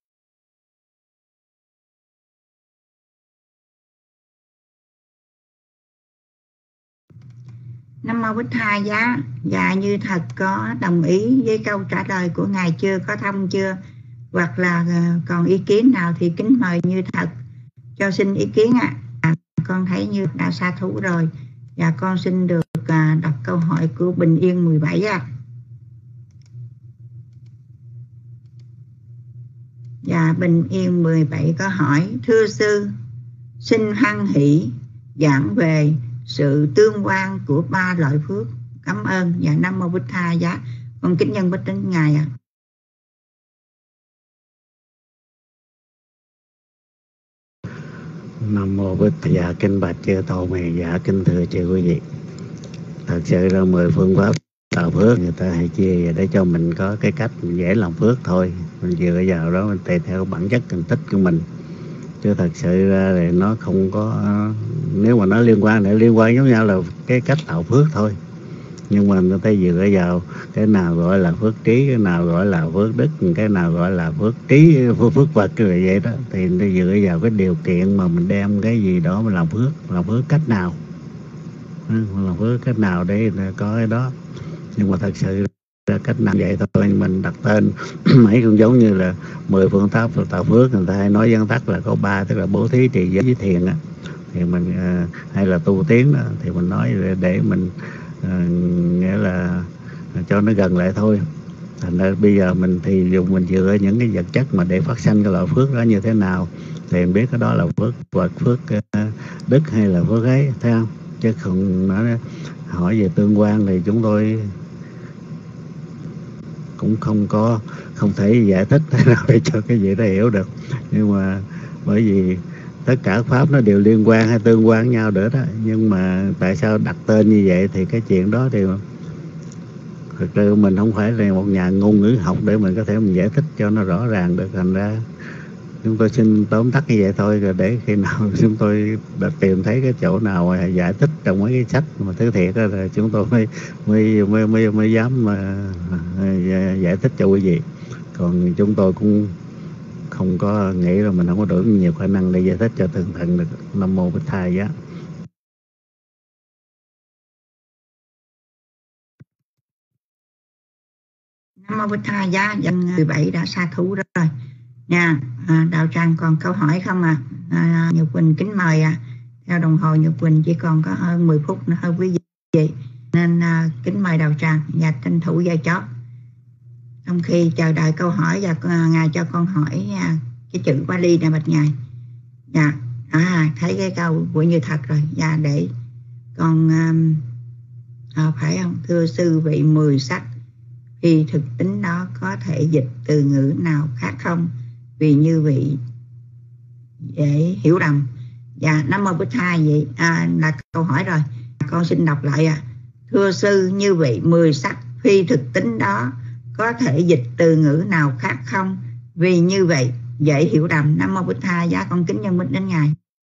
Nam mô Bích Tha Giá. Dạ, Như Thật có đồng ý với câu trả lời của ngài chưa, có thông chưa, hoặc là còn ý kiến nào thì kính mời Như Thật cho xin ý kiến ạ. Con thấy Như đã sa thú rồi. Và con xin được đọc câu hỏi của Bình Yên 17 ạ. Dạ, Bình Yên 17 có hỏi: thưa sư, xin hoan hỷ giảng về sự tương quan của 3 loại phước. Cảm ơn. Và Nam mô Bích Tha Giá, con kính nhân bích đến ngài ạ. Nam mô Bích Tha Giá, kính bạch chư tôn hiền giả, kính thưa chư quý vị. Thật sự là 10 phương pháp tạo phước người ta hay chia để cho mình có cái cách dễ làm phước thôi. Mình dựa vào đó mình tùy theo bản chất thành tích của mình. Chứ thật sự ra thì nó không có, nếu mà nó liên quan giống nhau là cái cách tạo phước thôi. Nhưng mà người ta dựa vào cái nào gọi là phước trí, cái nào gọi là phước đức, cái nào gọi là phước trí, phước vật rồi vậy đó. Thì nó dựa vào cái điều kiện mà mình đem cái gì đó mà làm phước cách nào, làm phước cách nào để có cái đó. Nhưng mà thật sự là cách nào vậy thôi. Mình đặt tên mấy cũng giống như là 10 phương pháp tạo phước, người ta hay nói vắn tắt là có 3, tức là bố thí, trì giới với thiền á. Thì mình hay là tu tiến đó, thì mình nói để mình nghĩa là cho nó gần lại thôi. Thành ra bây giờ mình thì dùng mình dựa những cái vật chất mà để phát sanh cái loại phước đó như thế nào thì mình biết cái đó là phước vật, phước đức hay là phước ấy, thấy không? Chứ không nói hỏi về tương quan thì chúng tôi cũng không thể giải thích thế nào để cho cái gì đó hiểu được. Nhưng mà bởi vì tất cả pháp nó đều liên quan hay tương quan nhau nữa đó. Nhưng mà tại sao đặt tên như vậy thì cái chuyện đó thì thực sự mình không phải là một nhà ngôn ngữ học để mình có thể mình giải thích cho nó rõ ràng được. Thành ra chúng tôi xin tóm tắt như vậy thôi, rồi để khi nào chúng tôi đã tìm thấy cái chỗ nào giải thích trong mấy cái sách mà thứ thiệt đó, là chúng tôi mới dám giải thích cho quý vị. Còn chúng tôi cũng không có nghĩ là mình không có đủ nhiều khả năng để giải thích cho tường tận được. Nam mô Bích Tha Giá. Nam mô Bích Tha Giá. Dân 17 đã sa thú rồi nha. Đạo tràng còn câu hỏi không ạ? Nhật Quỳnh kính mời ạ. Theo đồng hồ Nhật Quỳnh chỉ còn có hơn 10 phút nữa thôi quý vị, nên kính mời đạo tràng và tranh thủ giây chót. Trong khi chờ đợi câu hỏi và ngài cho con hỏi cái chữ Pali này bạch ngài. Dạ, thấy cái câu của Như Thật rồi. Dạ, để con phải không? Thưa sư, vị 10 sắc thì thực tính đó có thể dịch từ ngữ nào khác không? Vì như vị dễ hiểu lầm. Dạ, Nam mô Bích Tha vậy là câu hỏi rồi. Con xin đọc lại ạ. Thưa sư, như vị 10 sắc phi thực tính đó có thể dịch từ ngữ nào khác không? Vì như vậy dễ hiểu lầm. Nam mô Bụt Thầy. Dạ con kính nhân mít đến ngài.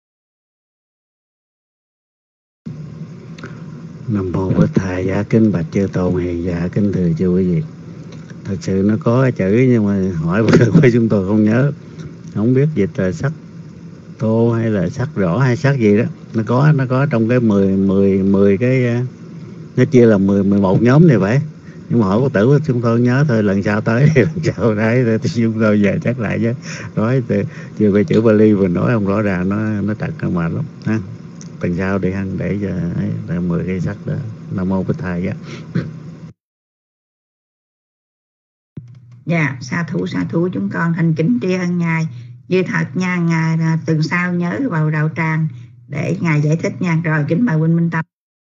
Nam mô Bụt Thầy. Dạ kính bạch chư tôn hiền. Dạ kính thưa chư quý vị. Thật sự nó có cái chữ nhưng mà hỏi của chúng tôi không nhớ, không biết dịch là sắc tô hay là sắc rõ hay sắc gì đó. Nó có trong cái 10 cái, nó chia là 11 nhóm này phải. Nhưng mà hỏi Phật tử của chúng tôi nhớ thôi, lần sau tới thì lần sau đấy thì chúng tôi về chắc lại chứ. Nói chưa về chữ Bali vừa nói không rõ ràng, nó trật nó mệt lắm ha. Lần sau đi ăn để cho là 10 cái sắc đó. Nam mô Bụt Thầy á. Dạ, sa thú chúng con thành kính tri ân ngài. Như thật nha, ngài tuần sau nhớ vào đạo tràng để ngài giải thích nha. Rồi kính mời huynh Minh Tâm.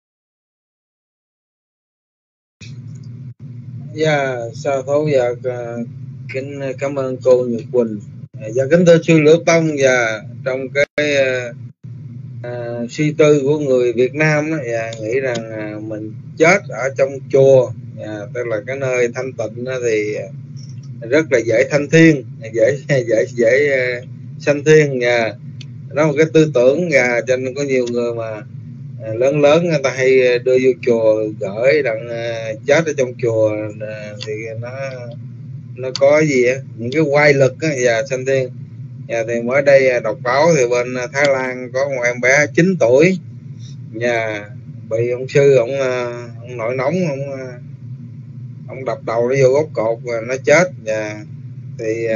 Dạ, sa thú. Dạ, kính cảm ơn cô Nhật Quỳnh. Dạ, kính thưa sư Liễu Tông. Và trong cái suy tư của người Việt Nam đó, dạ, nghĩ rằng mình chết ở trong chùa, tức là cái nơi thanh tịnh đó, thì rất là dễ thanh thiên, dễ sanh thiên. Đó là một cái tư tưởng, cho nên có nhiều người mà lớn người ta hay đưa vô chùa gửi đặng chết ở trong chùa, thì nó có gì á, những cái quay lực á, và sanh thiên. Thì mới đây đọc báo thì bên Thái Lan có một em bé 9 tuổi bị ông sư ông nổi nóng, ông đập đầu nó vô gốc cột và nó chết. Thì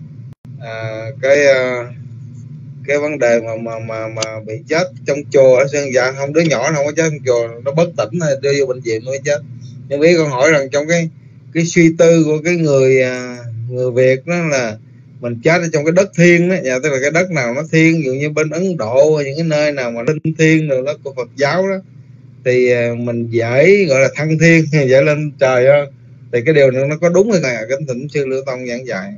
cái vấn đề mà bị chết trong chùa ở Sơn Dạ, không, đứa nhỏ nó không có chết trong chùa, nó bất tỉnh đưa vô bệnh viện nó mới chết. Nhưng ý con hỏi rằng trong cái suy tư của cái người Việt đó là mình chết ở trong cái đất thiên đó, tức là cái đất nào nó thiên, ví dụ như bên Ấn Độ, những cái nơi nào mà linh thiêng rồi đó của Phật giáo đó, thì mình dễ gọi là thăng thiên, dễ lên trời hơn. Thì cái điều này nó có đúng hay không? Kính thỉnh sư Liễu Tông giảng dạy.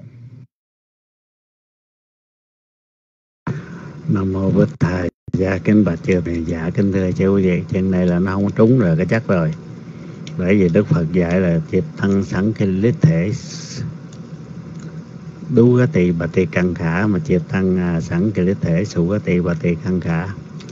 Nam mô Bụt Thầy. Dạ kính bạch chư thầy. Dạ kính thưa chư quý vị, chuyện này là nó không trúng rồi, cái chắc rồi. Bởi vì Đức Phật dạy là chịp tăng sẵn cái lý thể đu cái tỳ bà tỳ căn khả, mà chịp tăng sẵn cái lý thể sụ cái tỳ bà tỳ căn khả.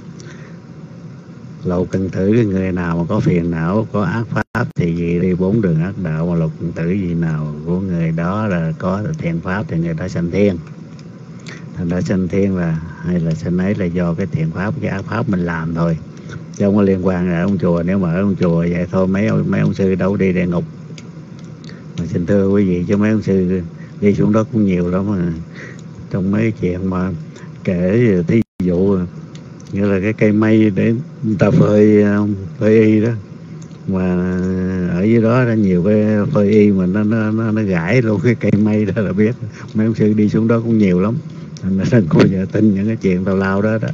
Lậu cận tử, cái người nào mà có phiền não, có ác pháp thì gì đi 4 đường ác đạo, mà lậu cận tử gì nào của người đó là có thiện pháp thì người đó sanh thiên. Thành ra sanh thiên là hay là sanh ấy là do cái thiện pháp, cái ác pháp mình làm thôi, chứ không có liên quan là ông chùa. Nếu mà ở ông chùa vậy thôi, mấy ông sư đâu đi địa ngục. Mà xin thưa quý vị, chứ mấy ông sư đi xuống đó cũng nhiều lắm mà. Trong mấy chuyện mà kể thí dụ như là cái cây mây để người ta phơi y đó, mà ở dưới đó nhiều cái phơi y mà nó gãi luôn cái cây mây đó là biết. Mấy ông sư đi xuống đó cũng nhiều lắm. Nên đừng có giờ tin những cái chuyện tào lao đó.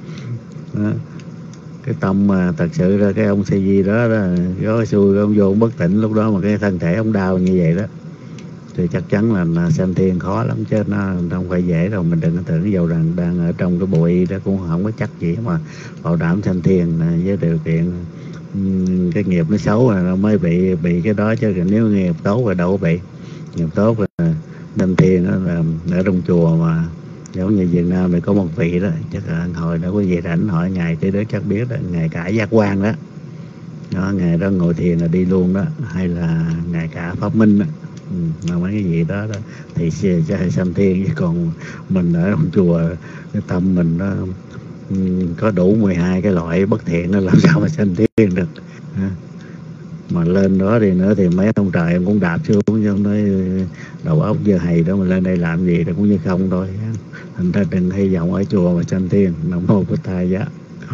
Cái tâm mà thật sự ra cái ông CG đó có xui ông vô ông bất tỉnh lúc đó, mà cái thân thể ông đau như vậy đó thì chắc chắn là sanh thiên khó lắm, chứ nó không phải dễ đâu. Mình đừng có tưởng dầu rằng đang ở trong cái bộ y đó cũng không có chắc gì mà bảo đảm sanh thiên, với điều kiện cái nghiệp nó xấu là nó mới bị cái đó, chứ nếu nghiệp tốt rồi đâu có bị. Nghiệp tốt là sanh thiên đó, là ở trong chùa mà giống như Việt Nam này có một vị đó, chắc là hồi đó quý vị rảnh hỏi ngài tới đó chắc biết đó, ngài Cả Giác Quan đó. Ngài đó ngồi thiền là đi luôn đó, hay là ngài Cả Pháp Minh đó. Mà mấy cái gì đó thì sẽ sanh thiên. Chứ còn mình ở trong chùa, cái tâm mình nó có đủ 12 cái loại bất thiện, nó làm sao mà sanh thiên được. Mà lên đó thì nữa thì mấy ông trời em cũng đạp xuống, chứ không nói đầu óc dơ hầy đó mà lên đây làm gì thì cũng như không thôi. Thành ra đừng hy vọng ở chùa mà sanh thiên. Nam mô Bụt Thầy. Giá.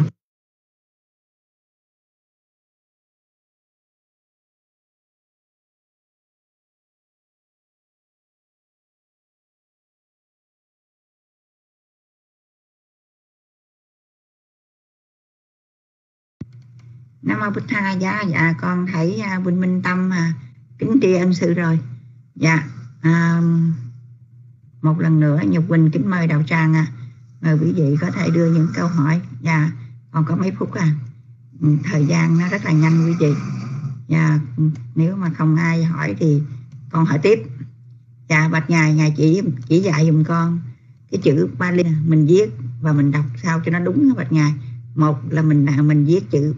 Nam mô Bụt Thầy. Dạ con thấy Vinh Minh Tâm kính tri ân sư rồi. Một lần nữa Nhật Quỳnh kính mời đạo tràng mời quý vị có thể đưa những câu hỏi. Còn có mấy phút thời gian nó rất là nhanh quý vị. Nếu mà không ai hỏi thì con hỏi tiếp. Dạ bạch ngài chỉ dạy dùm con cái chữ Pali mình viết và mình đọc sao cho nó đúng bạch ngài. Một là mình viết chữ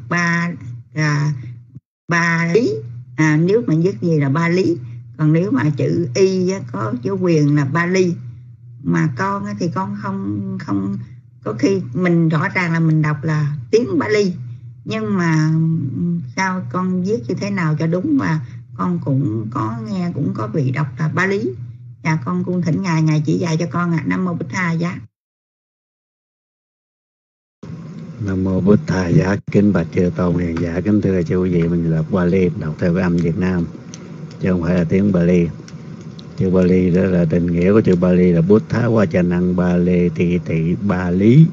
ba lý, nếu mình viết gì là ba lý, còn nếu mà chữ y có chữ quyền là Bali. Mà con thì con không có khi mình rõ ràng là mình đọc là tiếng Bali, nhưng mà sao con viết như thế nào cho đúng, và con cũng có nghe cũng có vị đọc là Bali. Dạ con cung thỉnh ngài chỉ dạy cho con ạ. Nam mô Bích Tha Giá. Nam mô Bích Tha Giá. Kính bạch chư tôn hiền giả, kính thưa chư quý vị, mình đọc Bali, đọc theo cái âm Việt Nam chứ không phải là tiếng Bali. Chữ Bali đó là định nghĩa của chữ Bali là Bút Thá Qua Cha Năng Ba Lê Tị Tị Ba Lý.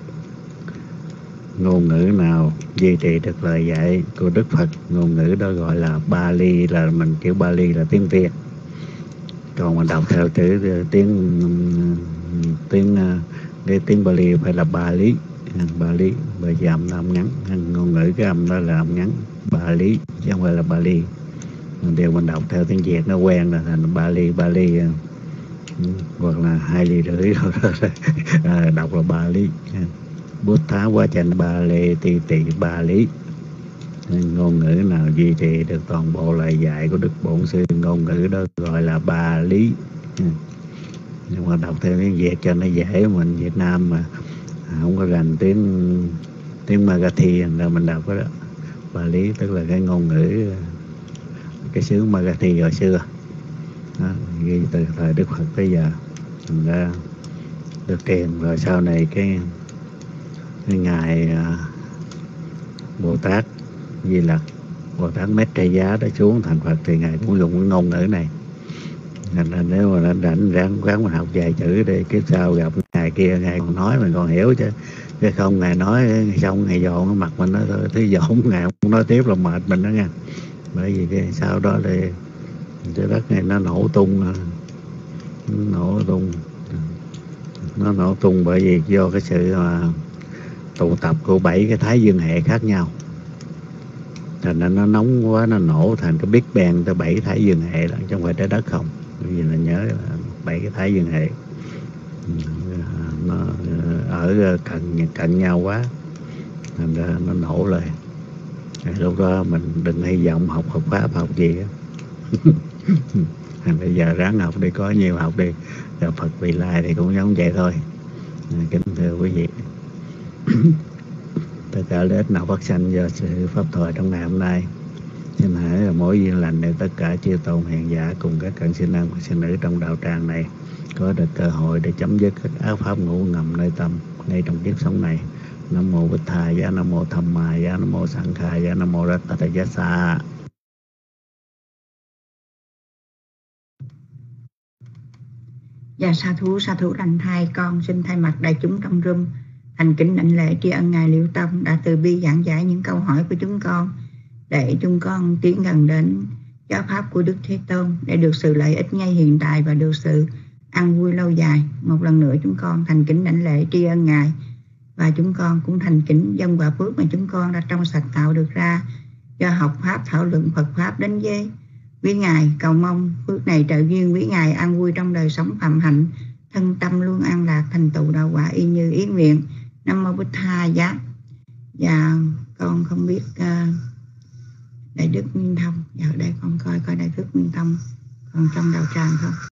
Ngôn ngữ nào duy trì được lời dạy của Đức Phật, ngôn ngữ đó gọi là Bali, là mình chữ Bali là tiếng Việt. Còn mình đọc theo chữ tiếng Bali phải là Ba Lý. Ba Lý bởi vì âm ngắn, ngôn ngữ cái âm đó là âm ngắn, Ba Lý chứ không phải là Bali. Điều mình đọc theo tiếng Việt nó quen là thành Bali hoặc là 2,5 ly đọc là Ba Lý. Bút Thá Quá Chanh Ba Lê Tị Tị Ba Lý. Ngôn ngữ nào duy trì được toàn bộ lời dạy của Đức Bổn Sư, ngôn ngữ đó gọi là Ba Lý. Nhưng mà đọc theo tiếng Việt cho nó dễ, mình Việt Nam mà không có rành tiếng Magathi là mình đọc đó. Ba Lý tức là cái ngôn ngữ cái xứ Magathi hồi xưa đó, ghi từ thời Đức Phật tới giờ mình đã được truyền. Rồi sau này cái ngài Bồ Tát Di Lặc, Bồ Tát Maitreya đã xuống thành Phật thì ngài cũng dùng cái ngôn ngữ này. Nên nếu mà rảnh ráng mình học vài chữ để kiếp sau gặp ngài kia ngài còn nói mình còn hiểu chứ không ngài nói xong ngài dọn cái mặt mình đó thôi, thứ dọn ngài không nói tiếp là mệt mình đó nha. Bởi vì cái sau đó thì cái đất này nó nổ tung bởi vì do cái sự tụ tập của 7 cái thái dương hệ khác nhau, thành ra nó nóng quá, nó nổ thành cái Big Bang tới 7 thái dương hệ đó, chứ không phải trái đất không. Bởi vì là nhớ là 7 cái thái dương hệ nó ở cận nhau quá, thành ra nó nổ lên. Lúc đó mình đừng hy vọng học Pháp học gì á. Bây giờ ráng học đi, có nhiều học đi, rồi Phật Vị Lai thì cũng giống vậy thôi. Kính thưa quý vị, tất cả lợi ích nào phát sanh do sự pháp thoại trong ngày hôm nay, xin hãy là mỗi duyên lành để tất cả chư tôn hiền giả cùng các cận sinh nam và sinh nữ trong đạo tràng này có được cơ hội để chấm dứt các ác pháp ngủ ngầm nơi tâm ngay trong kiếp sống này. Nam mô Bích Tha Giá, Nam mô Tham Ma Giá, Nam mô Sanh Kha Giá, Nam mô Rattatayasa. Dạ sa thú lành thai, con xin thay mặt đại chúng trong room thành kính đảnh lễ tri ân ngài Liễu Tông đã từ bi giảng giải những câu hỏi của chúng con để chúng con tiến gần đến giáo pháp của Đức Thế Tôn, để được sự lợi ích ngay hiện tại và được sự an vui lâu dài. Một lần nữa chúng con thành kính đảnh lễ tri ân ngài, và chúng con cũng thành kính dâng quả phước mà chúng con đã trong sạch tạo được ra do học pháp thảo luận Phật pháp đến với quý ngài. Cầu mong phước này trợ duyên quý ngài an vui trong đời sống phạm hạnh, thân tâm luôn an lạc, thành tựu đạo quả y như ý nguyện. Nam mô Bích Tha Giá. Và con không biết Đại Đức Nguyên Thông, ở đây con coi Đại Đức Nguyên Thông còn trong đạo tràng không.